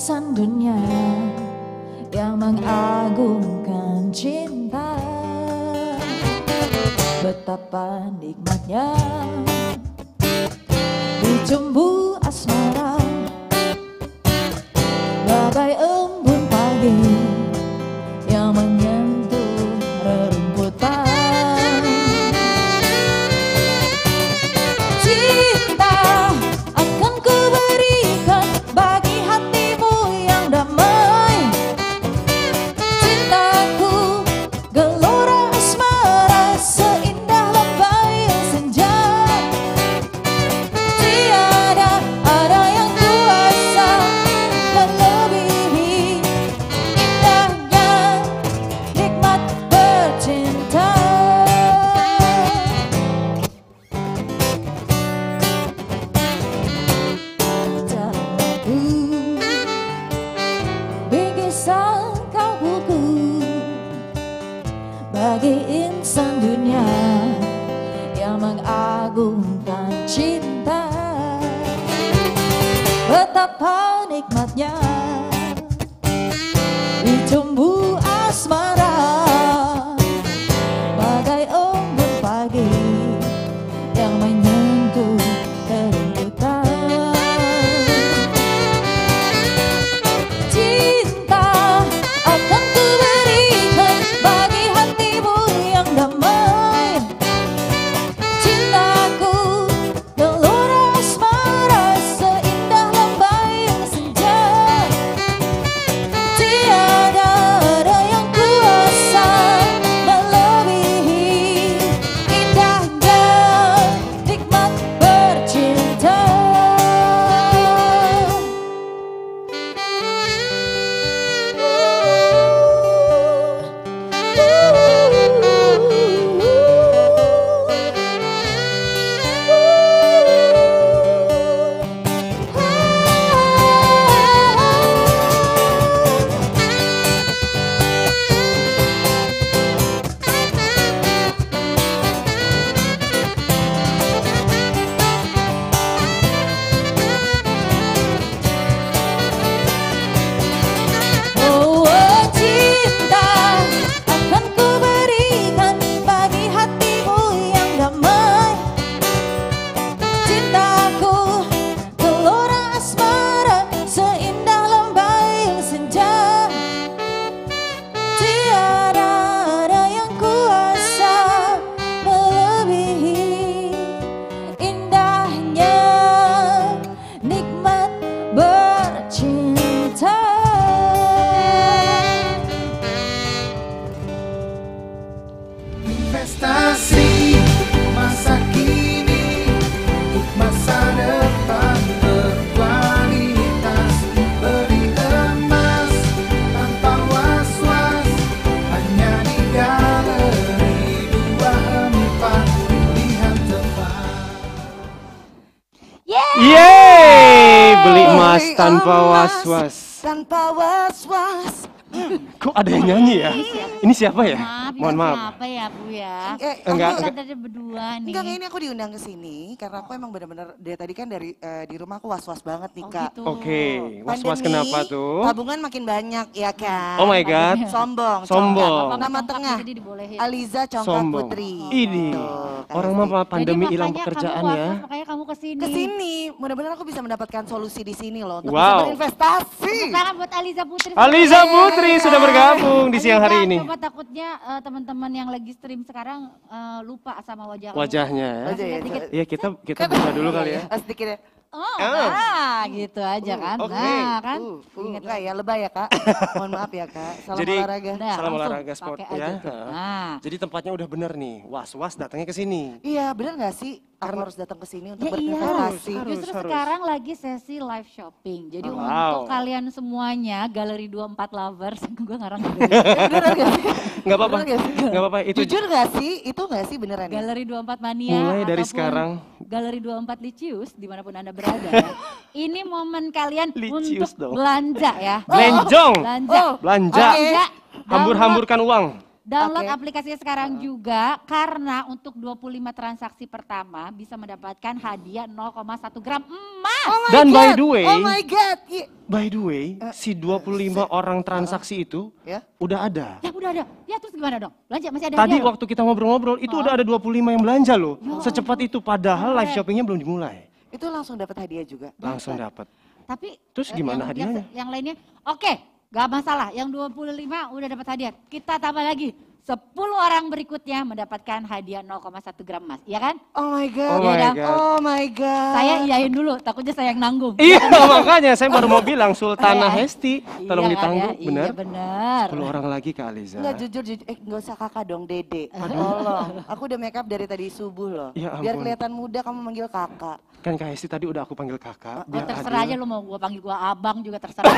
C: insan dunia yang mengagungkan cinta. Betapa nikmatnya dicumbu asmara, bagai embun pagi yang menyentuh rerumputan. Cinta akan kuberikan bagi hatimu yang damai. Cintaku gelora asmara seindah lembayung senja. Tiada ada yang kuasa melebihi indahnya nikmat bercinta. Dalamku bingkisan kau buku bagi insan dunia yang mengagungkan cinta. Betapa nikmatnya dicumbu asmara, bagai embun pagi yang menyentuh rerumputan. Cinta akan kuberikan bagi hatimu yang damai. Cintaku gelora asmara seindah lembayung senja. Tiada ada yang kuasa melebihi indahnya nikmat bercinta. Oh, oh, cinta akan kuberikan bagi hatimu yang damai. Cintaku gelora asmara seindah lembayung senja. Tiada ada yang kuasa melebihi indahnya nikmat bercinta.
D: Investasi masa kini untuk masa depan berkualitas. Beli emas tanpa was-was hanya di Galeri dua puluh empat. Pilihan tepat.
A: Yeay, beli emas tanpa was-was.
L: Tanpa was-was.
A: Kok ada yang nyanyi ya? Ini siapa ya?
B: Maaf,
A: Mohon
B: ya,
A: maaf.
B: Kenapa ya Bu ya?
L: Eh,
A: Enggak,
L: aku-
A: enggak.
B: Kita ada berdua nih.
L: Enggak, ini aku diundang ke sini karena aku emang benar-benar dari tadi kan dari eh, di rumah aku was-was banget nih,
B: Oh,
L: Kak.
B: gitu.
A: Oke, was-was
L: Pandemi,
A: kenapa tuh?
L: Tabungan makin banyak ya kan.
A: Oh my God.
L: Sombong.
A: Sombong.
L: congkak. Nama
B: Congkak,
L: tengah
B: jadi dibolehin.
L: Aliza Congkak
A: Sombong.
L: Putri.
A: Ini
L: Tuh,
A: orang
L: Kak
A: mah pandemi
B: Jadi
A: hilang
B: makanya
A: pekerjaan
B: kamu
A: ya.
B: was-was, makanya kamu kesini.
L: Kesini, mudah-mudahan aku bisa mendapatkan solusi di sini loh untuk
A: Wow.
L: bisa berinvestasi.
B: Sekarang buat Aliza Putri.
A: Aliza Putri sudah bergabung di siang hari ini.
B: Coba takutnya eh, teman-teman yang lagi stream sekarang eh, lupa sama wajah kamu.
A: Wajahnya ya.
L: Wajah ya,
B: Dikit.
A: Iya, kita kita buka dulu kali ya.
L: Eh, sedikit ya.
B: Oh,
A: Ah.
B: nah, gitu aja kan.
A: oke.
B: Nah, kan.
L: Uh, uh,
B: Ingat
L: enggak ya, lebay ya Kak. Mohon maaf ya Kak. Salam
A: Jadi,
L: olahraga.
B: Udah,
A: Salam
B: langsung
A: olahraga sport
B: pakai
A: ya.
B: aja tuh.
A: Heeh.
B: Nah.
A: Jadi tempatnya udah bener nih. Was-was datangnya ke sini.
L: Iya, benar nggak sih? Aku
A: Karena-
L: harus datang ke sini untuk
B: Ya iya,
L: berinvestasi.
A: Harus,
B: justru
A: harus.
B: sekarang lagi sesi live shopping. Jadi
A: Wow.
B: untuk kalian semuanya, Galeri dua puluh empat lovers, gue ngarang
L: Beneran nggak sih?
A: Nggak apa-apa.
L: Beneran nggak sih?
A: Nggak apa-apa. Itu
L: Jujur nggak sih? Itu nggak sih beneran ya?
B: Galeri dua puluh empat Mania
A: mulai dari
B: ataupun
A: sekarang.
B: Galeri dua puluh empat Licius dimanapun Anda berada ya. Ini momen kalian
A: Licius
B: untuk
A: dong.
B: belanja ya.
A: Belenjong.
B: Belanja.
L: Oh,
A: Belanja.
B: Belanja.
A: Hambur-hamburkan uang.
B: Download
L: Oke.
B: aplikasinya sekarang juga karena untuk dua puluh lima transaksi pertama bisa mendapatkan hadiah nol koma satu gram emas.
L: Oh my
A: Dan by
L: God.
A: the way,
L: Oh my God. I-
A: by the way, si dua puluh lima orang transaksi itu
L: Ya.
A: udah ada.
B: Ya udah ada. Ya terus gimana dong? Belanja masih ada
A: Tadi
B: hadiah loh.
A: waktu kita ngobrol-ngobrol itu
B: Oh.
A: udah ada dua puluh lima yang belanja loh.
B: Ya
A: Secepat itu padahal live
B: Keren.
A: shoppingnya belum dimulai.
L: Itu langsung dapat hadiah juga.
A: Langsung dapat.
B: Tapi
A: Terus
B: eh,
A: gimana
B: yang,
A: hadiahnya?
B: Yang, yang lainnya, oke, gak masalah. Yang dua puluh lima udah dapat hadiah. Kita tambah lagi. sepuluh orang berikutnya mendapatkan hadiah nol koma satu gram emas, iya kan?
L: Oh my God.
A: Oh
B: Iya
A: my
B: dong?
A: God.
L: Oh my God.
B: Saya iyain dulu, takutnya saya yang nanggung.
A: Iya makanya saya baru mau bilang Sultana
B: Iya.
A: Hesti tolong
B: Iya kan
A: ditanggung,
B: ya?
A: benar?
B: Iya benar.
A: sepuluh orang lagi Kak Aliza.
L: Enggak jujur, jujur, eh nggak usah kakak dong, Dede. Tolong, aku udah make up dari tadi subuh loh.
A: Ya
L: Biar
A: ampun.
L: kelihatan muda kamu manggil kakak.
A: Kan Kak Hesti tadi udah aku panggil kakak.
B: Oh,
A: biar
B: terserah
A: adil.
B: aja lu mau gua panggil gua abang juga terserah.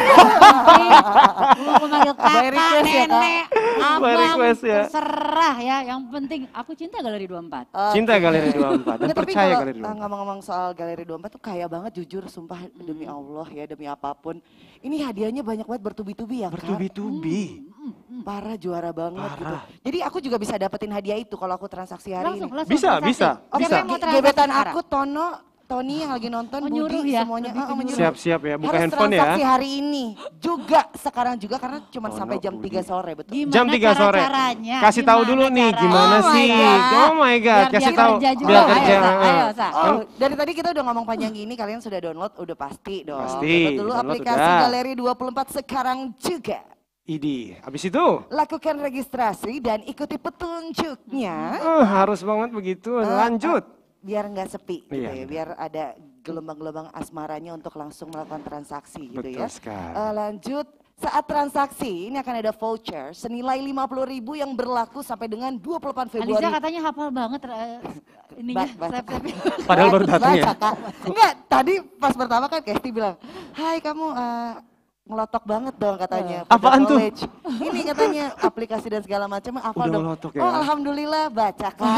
B: Lu mau panggil
L: By
B: kakak,
L: request ya, Kak?
B: nenek,
A: By
B: abang,
A: request ya.
B: terserah ya. Yang penting aku cinta Galeri dua puluh empat.
A: Cinta Galeri dua puluh empat dan
L: Nggak, tapi
A: percaya
L: kalau,
A: Galeri dua
L: uh,
A: puluh empat.
L: ngomong-ngomong soal Galeri dua puluh empat tuh kaya banget jujur, sumpah demi Allah ya, demi apapun. Ini hadiahnya banyak banget bertubi-tubi ya, Kak.
A: Bertubi-tubi.
L: Parah, juara banget
A: Parah.
L: gitu. Jadi aku juga bisa dapetin hadiah itu kalau aku transaksi hari
B: Langsung,
L: ini.
B: langsung
A: Bisa,
B: transaksi.
A: bisa,
L: Oke,
A: bisa.
B: Siapa yang mau transaksi
L: gebetan
B: sekarang?
L: aku, Tono, Tony yang lagi nonton,
B: Oh, nyuruh
L: Budi,
B: ya?
L: semuanya
B: Lebih
L: uh,
B: ke
L: menyuruh.
A: Siap-siap ya, buka
L: Harus
A: handphone ya.
L: transaksi hari ini juga, sekarang juga karena cuma
A: Tono,
L: sampai jam
A: Budi.
L: tiga sore, betul.
B: Gimana
A: Jam tiga sore.
B: cara-caranya?
A: Kasih tahu
B: Gimana
A: dulu nih
B: caranya?
A: gimana
L: Oh my
A: sih.
L: God.
A: Oh my god,
B: Biar
A: kasih
B: dia
A: tahu
B: kerja juga.
A: biar
B: Ayo,
A: kerja.
B: Sa,
A: heeh.
B: ayo, Sa.
L: Oh, dari tadi kita udah ngomong panjang gini, kalian sudah download, udah pasti dong.
A: Pasti,
L: Download dulu
A: download
L: aplikasi
A: udah.
L: Galeri dua puluh empat sekarang juga.
A: Idi, habis itu
L: Lakukan registrasi dan ikuti petunjuknya.
A: eh, harus banget begitu. Lanjut.
L: Biar nggak sepi gitu
A: Iya,
L: ya, biar ada gelombang-gelombang asmaranya untuk langsung melakukan transaksi gitu
A: Betul
L: ya.
A: sekali.
L: Eh, lanjut, saat transaksi ini akan ada voucher senilai lima puluh ribu yang berlaku sampai dengan dua puluh delapan Februari.
B: Aliza katanya hafal banget eh, ininya,
L: Ba- ba-
B: step-stepnya.
A: Padahal baru datang ya.
L: Baca, Kak. Enggak, tadi pas pertama kan Kesti bilang, hai kamu eh, ngelotok banget dong katanya. pada
A: Apaan tuh?
L: college." Ini katanya aplikasi dan segala macam hafal
A: Udah
L: dong.
A: ngelotok ya?
L: Oh alhamdulillah baca Kak.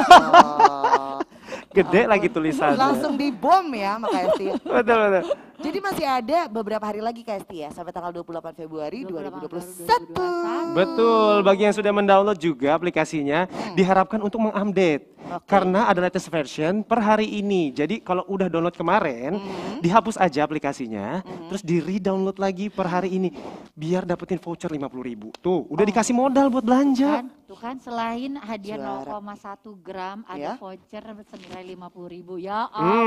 L: Oh.
A: Gede lagi tulisannya.
L: Langsung dibom ya sama Kesti.
A: Betul betul.
L: Jadi masih ada beberapa hari lagi Kesti ya, sampai tanggal dua puluh delapan Februari dua ribu dua puluh satu.
A: Betul, bagi yang sudah mendownload juga aplikasinya diharapkan untuk mengupdate. Karena ada latest version per hari ini. Jadi kalau udah download kemarin, dihapus aja aplikasinya, terus di re-download lagi per hari ini. Biar dapetin voucher lima puluh ribu. Tuh, udah dikasih modal buat belanja.
B: Kan, tuh kan selain hadiah
L: Juara.
B: nol koma satu gram
L: Ya.
B: ada voucher senilai lima puluh ribu. Ya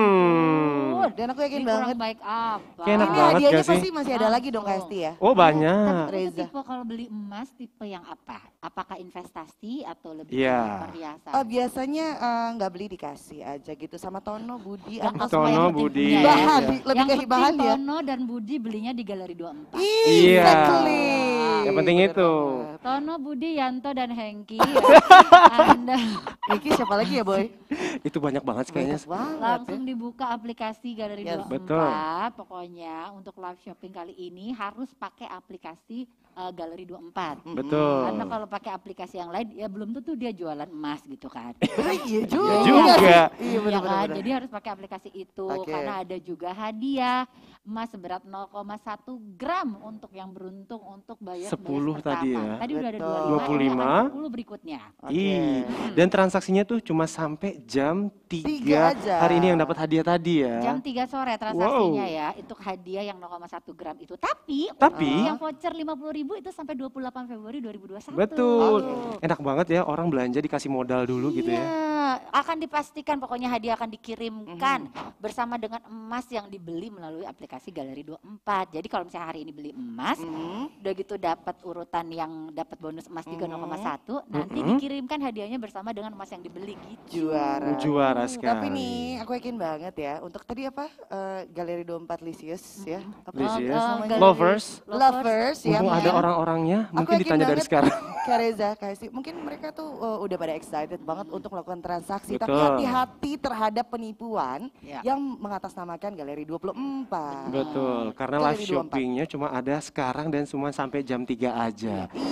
A: Hmm.
B: ampun.
L: Dan aku yakin
B: Ini
L: banget.
B: kurang baik apa?
A: Kayak enak
L: Ini
A: banget
L: hadiahnya
A: gak sih?
L: pasti masih ada lagi dong Kesti ya.
A: Oh
B: Tapi
A: banyak.
B: kamu
L: Reza.
B: tipe kalau beli emas tipe yang apa? Apakah investasi atau lebih
A: Iya.
B: ke perhiasan?
L: Oh, biasanya eh, nggak beli dikasih aja gitu sama Tono, Budi,
B: Yang
L: atau
B: apa yang
A: Tono,
B: penting
A: Budi.
B: punya ya?
L: Bahan,
A: Iya.
L: lebih
B: Yang
L: ke
B: penting
L: hibahan ya.
B: Tono dan Budi belinya di Galeri dua puluh empat.
A: Iya.
L: Exactly.
A: Yang penting
L: Bener
A: itu.
L: banget.
B: Tono, Budi, Yanto, dan Hengki. ya. Anda
L: Eki siapa lagi ya Boy?
A: Itu banyak banget kayaknya.
L: Banyak banget ya.
B: langsung dibuka aplikasi Galeri
L: Yes,
B: dua puluh empat. Pokoknya untuk live shopping kali ini harus pakai aplikasi eh, Galeri dua puluh empat.
A: Betul.
B: Karena kalau pakai aplikasi yang lain ya belum tentu dia jualan emas gitu kan.
L: Iya juga.
A: juga.
L: sih. Iya
B: Iya kan?
L: benar-benar.
B: Jadi harus pakai aplikasi itu
L: Oke.
B: karena ada juga hadiah emas seberat nol koma satu gram untuk yang beruntung untuk bayar
A: sepuluh
B: batch
A: tadi
B: pertama.
A: ya.
B: Tadi udah ada
L: Betul.
B: dua puluh lima,
A: dua puluh lima.
B: ini akan sepuluh berikutnya.
A: Ih, dan transaksinya tuh cuma sampai jam
L: Tiga
A: tiga
L: aja.
A: hari ini yang dapat hadiah tadi ya.
B: Jam tiga sore transaksinya ya, itu hadiah yang nol koma satu gram itu. Tapi,
A: Tapi?
B: untuk yang voucher lima puluh ribu itu sampai dua puluh delapan Februari dua ribu dua puluh satu.
A: Betul. Enak banget ya orang belanja dikasih modal dulu gitu ya.
B: Iya, akan dipastikan pokoknya hadiah akan dikirimkan bersama dengan emas yang dibeli melalui aplikasi Galeri dua puluh empat. Jadi kalau misalnya hari ini beli emas, udah gitu dapat urutan yang dapat bonus emas juga nol koma satu, nanti
A: Mm-mm.
B: dikirimkan hadiahnya bersama dengan emas yang dibeli gitu.
L: Juara.
A: Juara sekali.
L: Tapi nih, aku yakin banget ya. Untuk tadi apa? eh, Galeri dua puluh empat Lisius ya. Apa
A: Lisius.
B: Oh,
L: namanya?
B: Galeri-
A: Lovers.
L: Lovers ya.
A: Mumpung ada
L: Mel.
A: orang-orangnya,
L: Aku
A: mungkin
L: yakin
A: ditanya dari
L: banget,
A: sekarang.
L: Kak Reza, Kak Esti, mungkin mereka tuh uh, udah pada excited banget untuk melakukan transaksi. Tapi
A: Betul.
L: hati-hati terhadap penipuan
B: Ya.
L: yang mengatasnamakan Galeri dua puluh empat.
A: Betul, karena
L: Galeri
A: live
L: dua puluh empat.
A: shoppingnya cuma ada sekarang dan cuma sampai jam tiga aja.
L: Yes.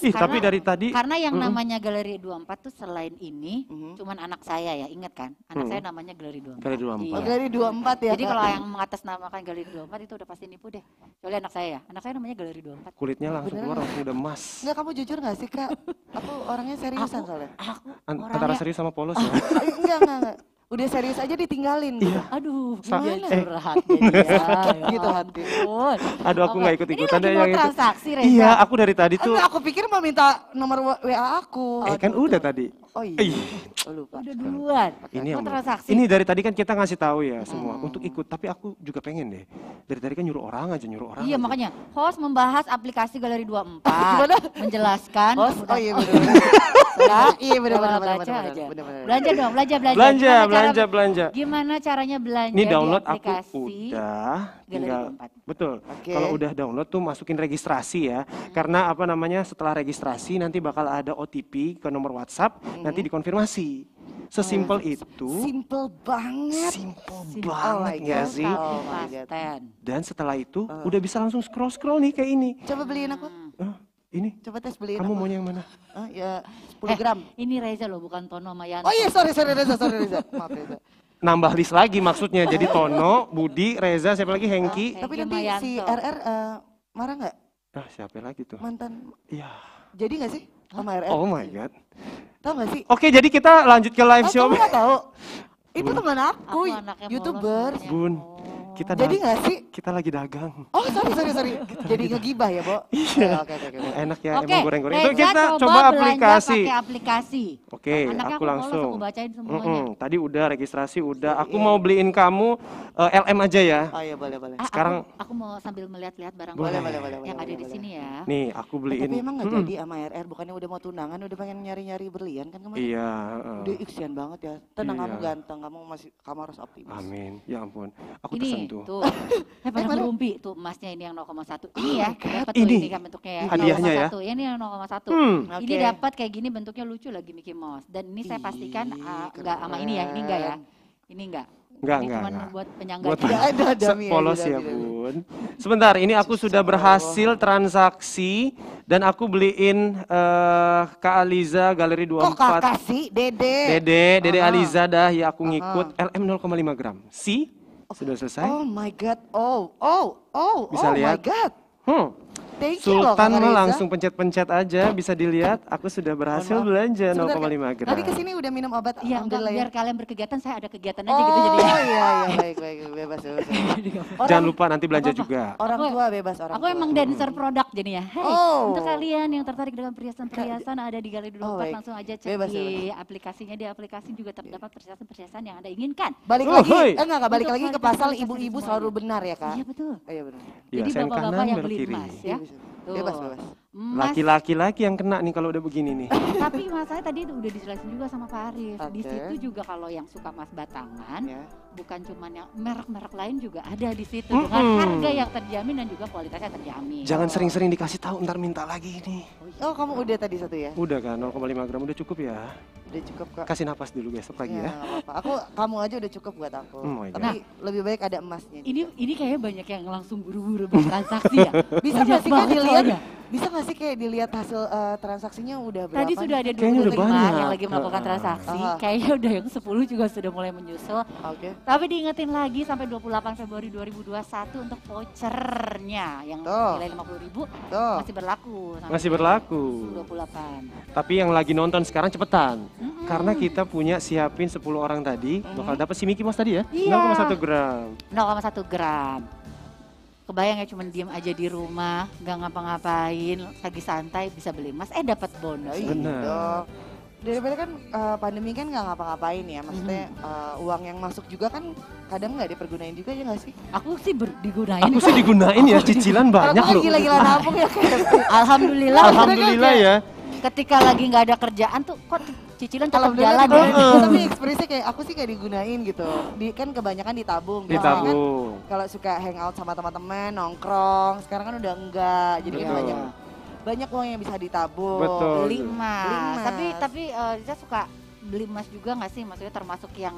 A: Ih, tapi dari tadi
B: Karena yang
A: mm-mm.
B: namanya Galeri dua puluh empat tuh selain ini, cuman anak saya ya, ingat kan? Anak
A: Hmm.
B: saya namanya Galeri dua puluh empat.
A: Galeri dua puluh empat.
L: Oh, Galeri dua puluh empat ya.
B: Jadi
L: Kak?
B: kalau yang mengatasnamakan Galeri dua puluh empat itu udah pasti nipu deh. Kecuali anak saya ya. Anak saya namanya Galeri dua puluh empat.
A: kulitnya langsung
L: Beneran
A: keluar
L: ya?
A: langsung udah emas.
L: Enggak, kamu jujur gak sih Kak? Aku orangnya seriusan soalnya.
B: Aku
A: An-
B: orangnya-
A: Antara serius sama polos ya.
L: Eh, enggak, enggak, enggak. Udah serius aja ditinggalin. Gitu.
B: Aduh,
A: Sa-
B: gimana?
A: eh.
B: Curhat jadi ya.
L: Gitu hati.
B: ampun.
A: Aduh, aku
B: Oke,
A: nggak ikut-ikutan
B: ini
A: deh
B: lagi mau
A: yang itu.
B: transaksi, Reza.
A: Iya, aku dari tadi tuh.
L: Enggak, aku pikir mau minta nomor W A aku.
A: Eh kan udah tadi.
L: Oh iya.
A: Ih.
L: Oh, lupa.
B: Udah duluan.
A: Ini
B: Mau
A: yang
B: transaksi.
A: ini dari tadi kan kita ngasih tahu ya semua untuk ikut, tapi aku juga pengen deh. Dari tadi kan nyuruh orang aja, nyuruh orang.
B: Iya,
A: aja.
B: makanya host membahas aplikasi Galeri dua puluh empat.
L: Gimana?
B: Menjelaskan.
L: Host?
B: udah-
L: Oh iya bener-bener.
B: Ya,
L: Iya bener-bener.
B: coba
L: bener-bener,
B: baca
L: bener-bener,
B: aja.
L: bener-bener.
B: Belanja dong, belanja, belanja.
A: Belanja,
B: Gimana cara-
A: belanja, belanja.
B: Gimana caranya belanja
A: Ini download
B: di
A: aku
B: aplikasi
A: udah
B: Galeri
A: tinggal
B: dua puluh empat?
A: betul.
L: Oke.
A: Kalau udah download tuh masukin registrasi ya. Karena apa namanya setelah registrasi nanti bakal ada O T P ke nomor WhatsApp, nanti dikonfirmasi. Sesimpel itu.
L: Simple banget.
A: Simple
B: Simple.
A: banget
L: Oh my
A: nggak
L: God.
A: sih?
L: Oh my God.
B: Pasten.
A: Dan setelah itu udah bisa langsung scroll-scroll nih kayak ini.
L: Coba beliin aku.
A: Ah, ini
L: Coba tes beliin
A: kamu
L: aku.
A: maunya yang mana?
L: Ah, ya sepuluh gram.
B: Ini Reza loh, bukan Tono Mayanto.
L: Oh iya, sorry, sorry Reza, sorry Reza. Maaf Reza.
A: Nambah list lagi maksudnya. Jadi Tono, Budi, Reza, siapa lagi? Hengki.
L: Tapi
B: Hengki
L: nanti si
B: Mayanto.
L: R R eh, marah nggak?
A: Ah, siapa lagi tuh?
L: Mantan.
A: Iya.
L: Jadi nggak sih sama R R?
A: Oh my god.
L: Tahu nggak sih?
A: Oke, jadi kita lanjut ke live
L: Oh,
A: show.
L: kamu nggak tahu? Itu
A: Bun.
L: teman aku,
B: Aku anaknya
L: YouTuber.
B: polos namanya.
A: Bun, kita
L: Jadi
A: dag-
L: nggak sih?
A: kita lagi dagang.
L: Oh sorry, sorry, sorry. Jadi ngegibah ya, Bo?
A: Iya.
L: Oke, oke, oke. oke.
A: Enak ya,
B: Oke,
A: emang goreng-goreng. Itu
B: Reza
A: kita
B: coba,
A: coba
B: belanja
A: aplikasi.
B: pakai aplikasi.
A: Oke,
B: Anaknya
A: aku
B: aku polos,
A: langsung.
B: aku bacain semuanya.
A: Mm-mm, tadi udah registrasi udah. Aku mau beliin kamu eh, L M aja ya.
L: Oh iya, boleh, boleh.
B: Ah,
A: Sekarang-
B: aku, aku mau sambil melihat-lihat barang
A: Boleh,
B: barang
A: boleh,
L: boleh,
B: yang
L: boleh,
B: ada di
L: boleh.
B: sini ya.
A: Nih, aku
L: Eh,
A: beliin.
L: tapi emang nggak
A: Mm-mm.
L: jadi sama R R, bukannya udah mau tunangan, udah pengen nyari-nyari berlian kan kemarin?
A: Iya, heeh.
L: Udah iksian banget ya. Tenang,
A: Iya.
L: kamu ganteng, kamu masih kamu harus optimis.
A: Amin. Ya ampun. Aku
B: Ini
A: tersentuh.
B: tuh, eh pada ngerumpi tuh emasnya ini yang nol koma satu. Ini ya, dapat tuh
A: Ini.
B: ini kan bentuknya ya.
A: Hadiahnya ya?
B: nol koma satu. Ini yang nol koma satu.
A: Hmm.
B: Ini
L: Oke.
B: dapat kayak gini bentuknya lucu lagi Mickey Mouse. Dan ini saya pastikan
L: Ih,
B: ah, enggak sama ini ya, ini enggak ya. Ini enggak.
A: Enggak,
B: ini
A: enggak,
B: cuma
A: enggak.
B: buat penyangga.
A: Buat
L: Nggak ada,
A: Se-
L: dami aja,
A: polos
L: dami,
A: ya,
L: dami.
A: Bun. Sebentar, ini aku sudah berhasil transaksi dan aku beliin eh, Kak Aliza Galeri
L: Kok
A: dua puluh empat.
L: kakak sih, Dede?
A: Dede, Dede
L: Aha.
A: Aliza dah ya aku ngikut L M nol koma lima gram. Si? Sudah selesai?
L: Oh my God, oh, oh, oh,
A: Bisa
L: oh
A: lihat?
L: my God.
A: Hmm.
L: Thank you loh,
A: Sultan
L: Kakak
A: mah
L: Reza.
A: langsung pencet-pencet aja, bisa dilihat. Aku sudah berhasil
L: Mohon maaf.
A: belanja
L: Sebentar,
A: nol koma
L: Kak.
A: lima gram.
L: Tadi kesini udah minum obat,
B: Iya, enggak,
L: alhamdulillah ya.
B: biar kalian berkegiatan, saya ada kegiatan aja
L: Oh
B: gitu jadi.
L: iya, iya, baik, baik, bebas, bebas. Orang,
A: Jangan lupa nanti belanja
B: Apa-apa.
A: juga.
L: orang
B: Aku-
L: tua bebas, orang
B: Aku
L: tua.
B: emang dancer produk jadinya. Hey,
L: Oh.
B: untuk kalian yang tertarik dengan perhiasan-perhiasan ada di Galeri dua puluh empat,
L: Oh, baik.
B: langsung aja cek
L: Bebas,
B: di aplikasinya. Di aplikasi juga terdapat perhiasan-perhiasan yang Anda inginkan.
L: Balik
A: Oh,
L: lagi,
A: hoi.
L: eh enggak, enggak balik
B: Untuk
L: lagi ke
B: kualitas
L: pasal
B: kualitas
L: ibu-ibu
B: semuanya.
L: selalu benar ya, Kak?
B: Iya betul.
L: Iya benar.
A: Iya,
B: Jadi
A: sen
B: bapak-bapak
A: kanan,
B: yang
A: belok
B: beli
A: kiri.
B: emas
L: Iya,
B: ya.
L: bisa.
B: Tuh.
L: Bebas, bebas.
B: Emas.
A: Laki-laki laki yang kena nih kalau udah begini nih.
B: Tapi masalahnya tadi itu udah dijelasin juga sama Pak Arif. Di
L: Oke.
B: situ juga kalau yang suka emas batangan,
L: Ya.
B: bukan cuman yang merek-merek lain juga ada di situ
A: Mm-mm.
B: dengan harga yang terjamin dan juga kualitasnya terjamin.
A: Jangan sering-sering dikasih tahu, ntar minta lagi nih.
L: Oh, kamu udah tadi satu ya?
A: Udah kan, nol koma lima gram udah cukup ya.
L: Udah cukup, Kak.
A: Kasih napas dulu besok lagi
L: Ya,
A: ya.
L: nggak apa-apa. Aku, kamu aja udah cukup buat aku.
A: Oh my
L: Tapi lebih baik ada emasnya.
B: Ini ini kayaknya banyak yang langsung buru-buru bertransaksi ya.
L: Bisa
B: Banyak
L: nggak sih Kak
B: banget
L: dilihat?
B: soalnya.
L: Bisa nggak sih kayak dilihat hasil eh, transaksinya udah berapa?
B: Tadi sudah ada
L: nih?
A: Kayaknya udah
B: dua puluh lima
A: banyak.
B: yang lagi melakukan
A: Ah.
B: transaksi.
L: Ah.
B: Kayaknya udah yang sepuluh juga sudah mulai menyusul.
L: Oke.
B: Tapi diingetin lagi sampai dua puluh delapan Februari dua ribu dua puluh satu untuk vouchernya yang
L: Tuh.
B: nilai lima puluh ribu
L: Tuh.
B: masih berlaku. sampai
A: Masih berlaku.
B: dua puluh delapan.
A: Tapi yang lagi nonton sekarang cepetan. Karena kita punya siapin sepuluh orang tadi, bakal dapat si Mickey Mouse tadi ya.
B: Iya.
A: nol koma satu gram.
B: nol koma satu gram. Kebayang ya cuman diem aja di rumah, nggak ngapa-ngapain, lagi santai bisa beli emas, eh dapat bonus.
L: Iya
A: Benar.
L: dong. Daripada kan eh, pandemi kan nggak ngapa-ngapain ya, maksudnya eh, uang yang masuk juga kan kadang nggak dipergunain juga ya nggak sih?
B: Aku sih ber- digunain.
A: Aku sih digunain ya, cicilan banyak
L: Aku
A: loh.
L: gila-gila nabung ya kayak.
B: Alhamdulillah.
A: Alhamdulillah ya.
B: Ketika lagi nggak ada kerjaan tuh kok cicilan tetap
L: Alhamdulillah
B: jalan ya.
L: kan, tapi ekspresinya kayak aku sih kayak digunain gitu. Di, kan kebanyakan ditabung. Biasanya kan
A: Ditabung.
L: kalau suka hangout sama teman-teman, nongkrong, sekarang kan udah enggak. Jadi kan
A: Betul.
L: banyak banyak uang yang bisa ditabung.
A: Betul.
B: Beli emas.
L: Beli emas.
B: Tapi tapi eh, saya suka beli emas juga nggak sih? Maksudnya termasuk yang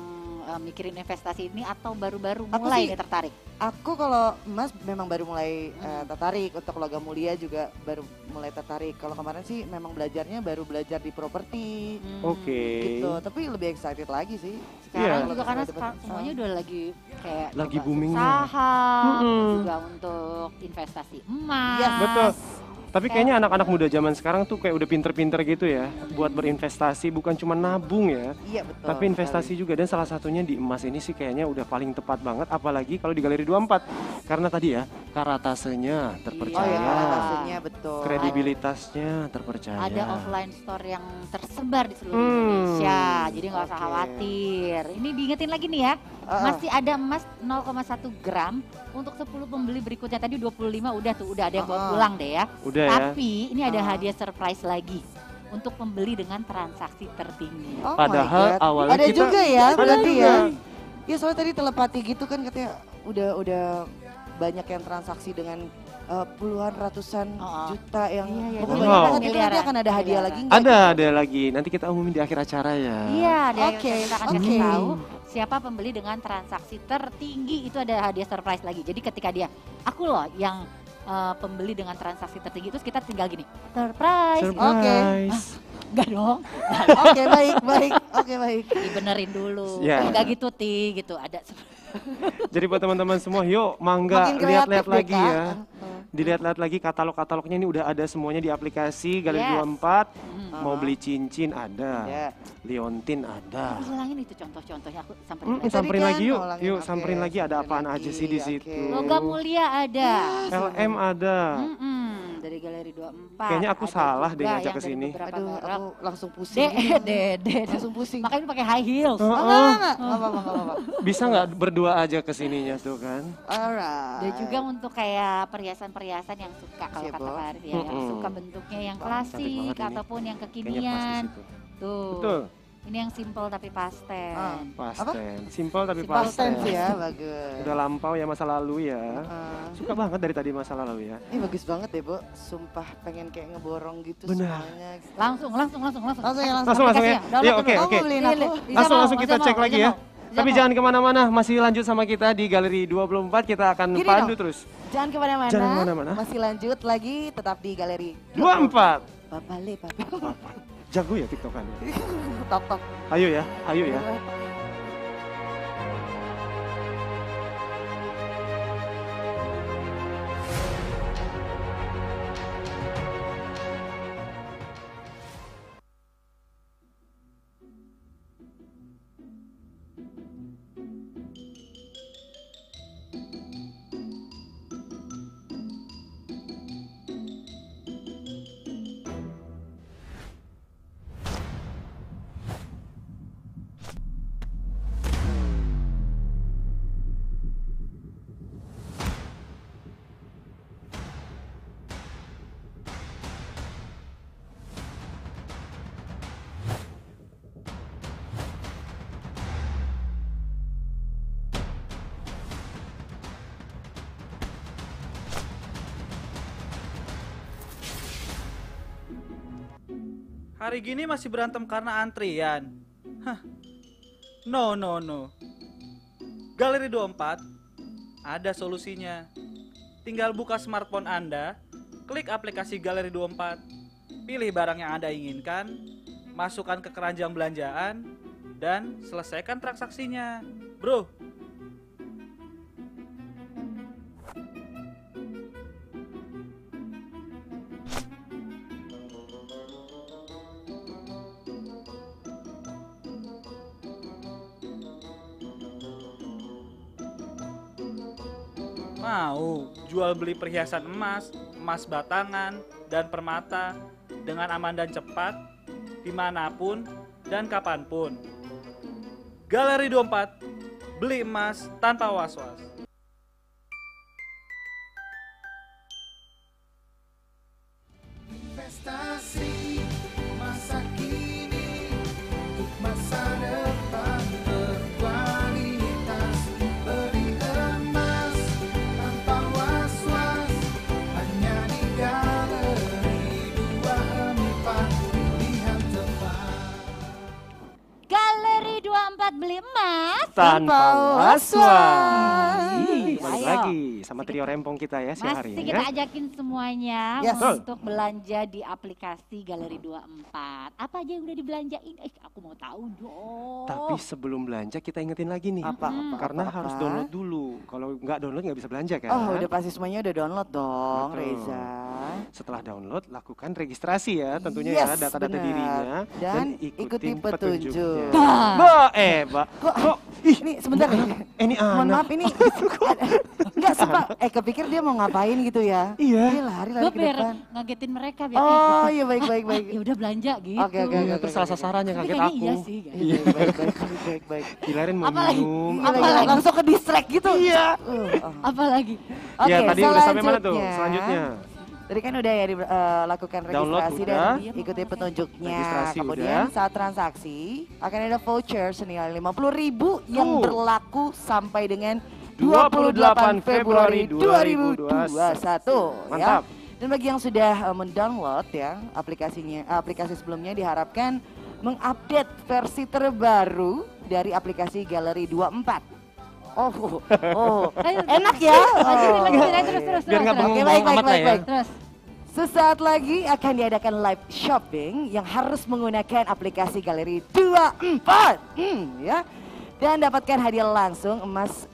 B: uh, mikirin investasi ini atau baru-baru
L: Aku
B: mulai
L: sih-
B: nih tertarik?
L: Aku kalau emas memang baru mulai eh, tertarik, untuk logam mulia juga baru mulai tertarik. Kalau kemarin sih memang belajarnya baru belajar di properti.
A: Oke.
L: Gitu, tapi lebih excited lagi sih.
B: Sekarang
A: Iya.
B: juga karena
L: Dapat-
B: sekarang semuanya udah lagi kayak
A: Lagi
B: coba
A: boomingnya.
B: saham,
A: Mm-mm.
B: juga untuk investasi emas.
L: Yes.
A: Betul. Tapi kayaknya anak-anak muda zaman sekarang tuh kayak udah pinter-pinter gitu ya buat berinvestasi, bukan cuma nabung ya.
L: Iya betul.
A: Tapi investasi juga, dan salah satunya di emas ini sih kayaknya udah paling tepat banget, apalagi kalau di Galeri dua puluh empat. Karena tadi ya, karatasenya
L: Oh
A: terpercaya.
L: ya, karatasenya betul.
A: Kredibilitasnya terpercaya.
B: Ada offline store yang tersebar di seluruh
A: Hmm.
B: Indonesia, jadi nggak usah
L: Oke.
B: khawatir. Ini diingetin lagi nih ya,
L: Ah,
B: masih ada emas nol koma satu gram untuk sepuluh pembeli berikutnya. Tadi dua puluh lima udah tuh, udah ada yang bawa
L: Ah.
B: pulang deh ya.
A: Udah ya.
B: Tapi ini ada
L: Ah.
B: hadiah surprise lagi untuk pembeli dengan transaksi tertinggi.
L: Oh my
A: Padahal
L: God.
A: awalnya
L: ada
A: kita-
L: juga ya,
A: Ada
L: berarti
A: juga.
L: ya. Ya soalnya tadi telepati gitu kan katanya udah udah banyak yang transaksi dengan uh, puluhan ratusan
B: Oh.
L: juta yang
B: Iya, iya,
L: pokoknya
A: iya.
L: banyak
A: Wow.
L: banget. Itu nanti
B: Miliaran.
L: akan ada hadiah
B: Miliaran.
L: lagi nggak?
A: Ada, ada lagi. Nanti kita umumin di akhir acara ya.
B: Iya, di akhir
L: Oke,
B: kita akan
L: oke.
B: kasih tahu siapa pembeli dengan transaksi tertinggi, itu ada hadiah surprise lagi. Jadi ketika dia, aku loh yang uh, pembeli dengan transaksi tertinggi, terus kita tinggal gini, surprise.
A: Surprise.
B: Enggak dong,
L: Oke baik baik. Oke baik.
B: dibenerin dulu.
A: Ya.
B: Enggak gitu Ti, gitu ada.
A: Jadi buat teman-teman semua, yuk mangga
L: Makin
A: lihat-lihat
L: kreatif deh,
A: lagi
L: Kak.
A: ya. Dilihat-lihat lagi katalog-katalognya, ini udah ada semuanya di aplikasi Galeri
B: Yes.
A: dua puluh empat.
B: Hmm.
A: Mau beli cincin ada,
L: Ya.
A: liontin ada.
B: Aku ulangin itu contoh-contohnya, aku sampai
A: Hmm,
L: Tadi
A: samperin
L: kan
A: lagi yuk,
L: ulangin,
A: yuk
L: oke,
A: samperin lagi, ada
L: samperin
A: apaan
L: lagi,
A: aja sih di
L: oke.
A: situ.
B: Logam mulia ada.
A: L M ada.
B: Mm-mm, dari Galeri dua puluh empat.
A: Kayaknya aku
B: Ada
A: salah
B: juga
A: deh ngajak
B: yang
A: ke
B: dari
A: sini.
B: beberapa
L: Aduh,
B: merek.
L: aku langsung pusing.
B: De,
L: gitu.
B: de, de,
L: Langsung pusing.
B: Makanya lu pakai high heels.
A: Oh,
L: Oh,
A: oh.
L: enggak, enggak, enggak, apa-apa, enggak apa-apa.
A: Bisa nggak berdua aja ke sininya tuh kan?
L: Alright.
B: Dan juga untuk kayak perhiasan-perhiasan yang suka, kalau
L: Siap,
B: kata
L: Bo.
B: Pak Arif ya, yang
A: Mm-mm.
B: suka bentuknya yang
A: Wah, cantik
B: klasik
A: banget ini.
B: ataupun yang
A: Kayaknya pas di
B: kekinian.
A: situ.
B: Tuh.
A: Betul.
B: Ini yang simple tapi pasten.
L: Ah.
A: Pasten, simple tapi
B: Simple
A: pasten.
L: Pasten sih ya, bagus.
A: Udah lampau ya masa lalu ya.
L: Ah.
A: Suka banget dari tadi masa lalu ya.
L: Ini bagus banget deh, Bu. Sumpah pengen kayak ngeborong gitu
A: Benar.
L: semuanya. Gitu.
B: Langsung, langsung, langsung, langsung.
L: Langsung ya,
A: Langsung langsung ya.
B: Aplikasinya, download
A: Iya,
B: dulu.
A: oke
L: Oh,
A: oke.
L: mau beliin
B: Nih,
L: aku?
B: nih, Riza
A: Langsung
B: mau,
A: langsung kita
B: Riza
A: cek
B: mau,
A: lagi
B: Riza
A: ya.
B: mau. Riza
A: Tapi
B: mau.
A: jangan kemana-mana, masih lanjut sama kita di Galeri dua puluh empat. Kita akan
L: Gini
A: pandu
L: dong.
A: terus.
L: Jangan kemana-mana.
A: Jangan kemana-mana.
L: Masih lanjut lagi, tetap di galeri.
A: dua puluh empat.
L: Bapak Le, Bapak.
A: Jago ya tiktokannya.
L: Tok tok.
A: Ayo ya, ayo ya.
J: Hari gini masih berantem karena antrian. Hah. No, no, no. Galeri dua puluh empat ada solusinya. Tinggal buka smartphone Anda, klik aplikasi Galeri dua puluh empat, pilih barang yang Anda inginkan, masukkan ke keranjang belanjaan, dan selesaikan transaksinya. Bro, mau jual beli perhiasan emas, emas batangan, dan permata dengan aman dan cepat, dimanapun dan kapanpun. Galeri dua puluh empat, beli emas tanpa was-was.
D: Investasi masa kini untuk masa depan berkualitas. Beli emas tanpa was-was hanya di Galeri dua puluh empat. Pilihan tepat.
B: Galeri dua puluh empat empat beli emas
A: Tanpa was-was.
B: Ih,
A: Balik
B: ayo.
A: lagi sama trio rempong kita ya siang hari
B: Masih
A: ini
B: kita
A: ya.
B: ajakin semuanya
A: Yes.
B: untuk belanja di aplikasi Galeri dua puluh empat. Apa aja yang udah dibelanjain? Eh, aku mau tahu dong.
A: Tapi sebelum belanja kita ingetin lagi nih.
L: Apa, apa,
A: Karena
L: apa,
A: harus
L: apa?
A: download dulu. Kalau nggak download nggak bisa belanja kan.
L: Oh, udah pasti semuanya udah download dong,
A: Betul.
L: Reza.
A: Setelah download, lakukan registrasi ya tentunya
L: Yes,
A: ya data-data
L: benar.
A: dirinya
L: Dan
A: ikuti
L: ikuti
A: petunjuknya.
L: petunjuk.
A: Bah. Bah, eh, Mbak.
L: Kok,
A: Kok
L: ini sebentar ya.
A: Eh, ini
L: Mohon
A: anak.
L: maaf ini. Enggak suka. Eh kepikir dia mau ngapain gitu ya?
A: Iya.
L: Dia lari-lari
B: Gue
L: ke
B: biar
L: depan.
B: ngagetin mereka biar
L: Oh
B: kayak
L: iya baik baik baik.
B: ya udah belanja gitu.
L: Oke oke oke.
A: Terus salah sasarannya
B: Tapi
A: kaget
B: kayaknya
A: aku.
B: iya sih, guys.
L: Iya baik baik baik baik baik.
A: Dilarin mau
B: Apalagi?
A: minum.
L: Gila,
B: Apa
L: gila,
B: lagi?
L: langsung ke distract gitu.
A: Iya.
L: Uh, oh.
B: Apalagi?
L: Oke,
A: Ya tadi udah sampai mana tuh?
L: selanjutnya.
A: Selanjutnya.
L: Tadi kan udah ya dilakukan
A: Download
L: registrasi
A: udah.
L: dan ikuti petunjuknya.
A: Registrasi
L: Kemudian
A: udah.
L: saat transaksi akan ada voucher senilai lima puluh ribu yang
A: Tuh.
L: berlaku sampai dengan
A: dua
L: dua puluh delapan Februari
A: dua
L: dua
A: ribu
L: ribu
A: dua
L: dua
A: puluh
L: puluh satu.
A: Mantap.
L: Ya. Dan bagi yang sudah uh, mendownload ya aplikasinya, aplikasi sebelumnya diharapkan mengupdate versi terbaru dari aplikasi Galeri dua puluh empat. Oh, oh, enak ya.
B: Lanjutin,
L: Oh.
B: lanjutin, terus, terus, terus.
A: Biar nggak
B: terus.
L: Oke,
A: bengong
L: baik, baik,
A: amat lah
L: baik,
A: ya.
L: baik.
B: Terus.
L: Sesaat lagi akan diadakan live shopping yang harus menggunakan aplikasi Galeri dua puluh empat. Hmm, ya. Dan dapatkan hadiah langsung emas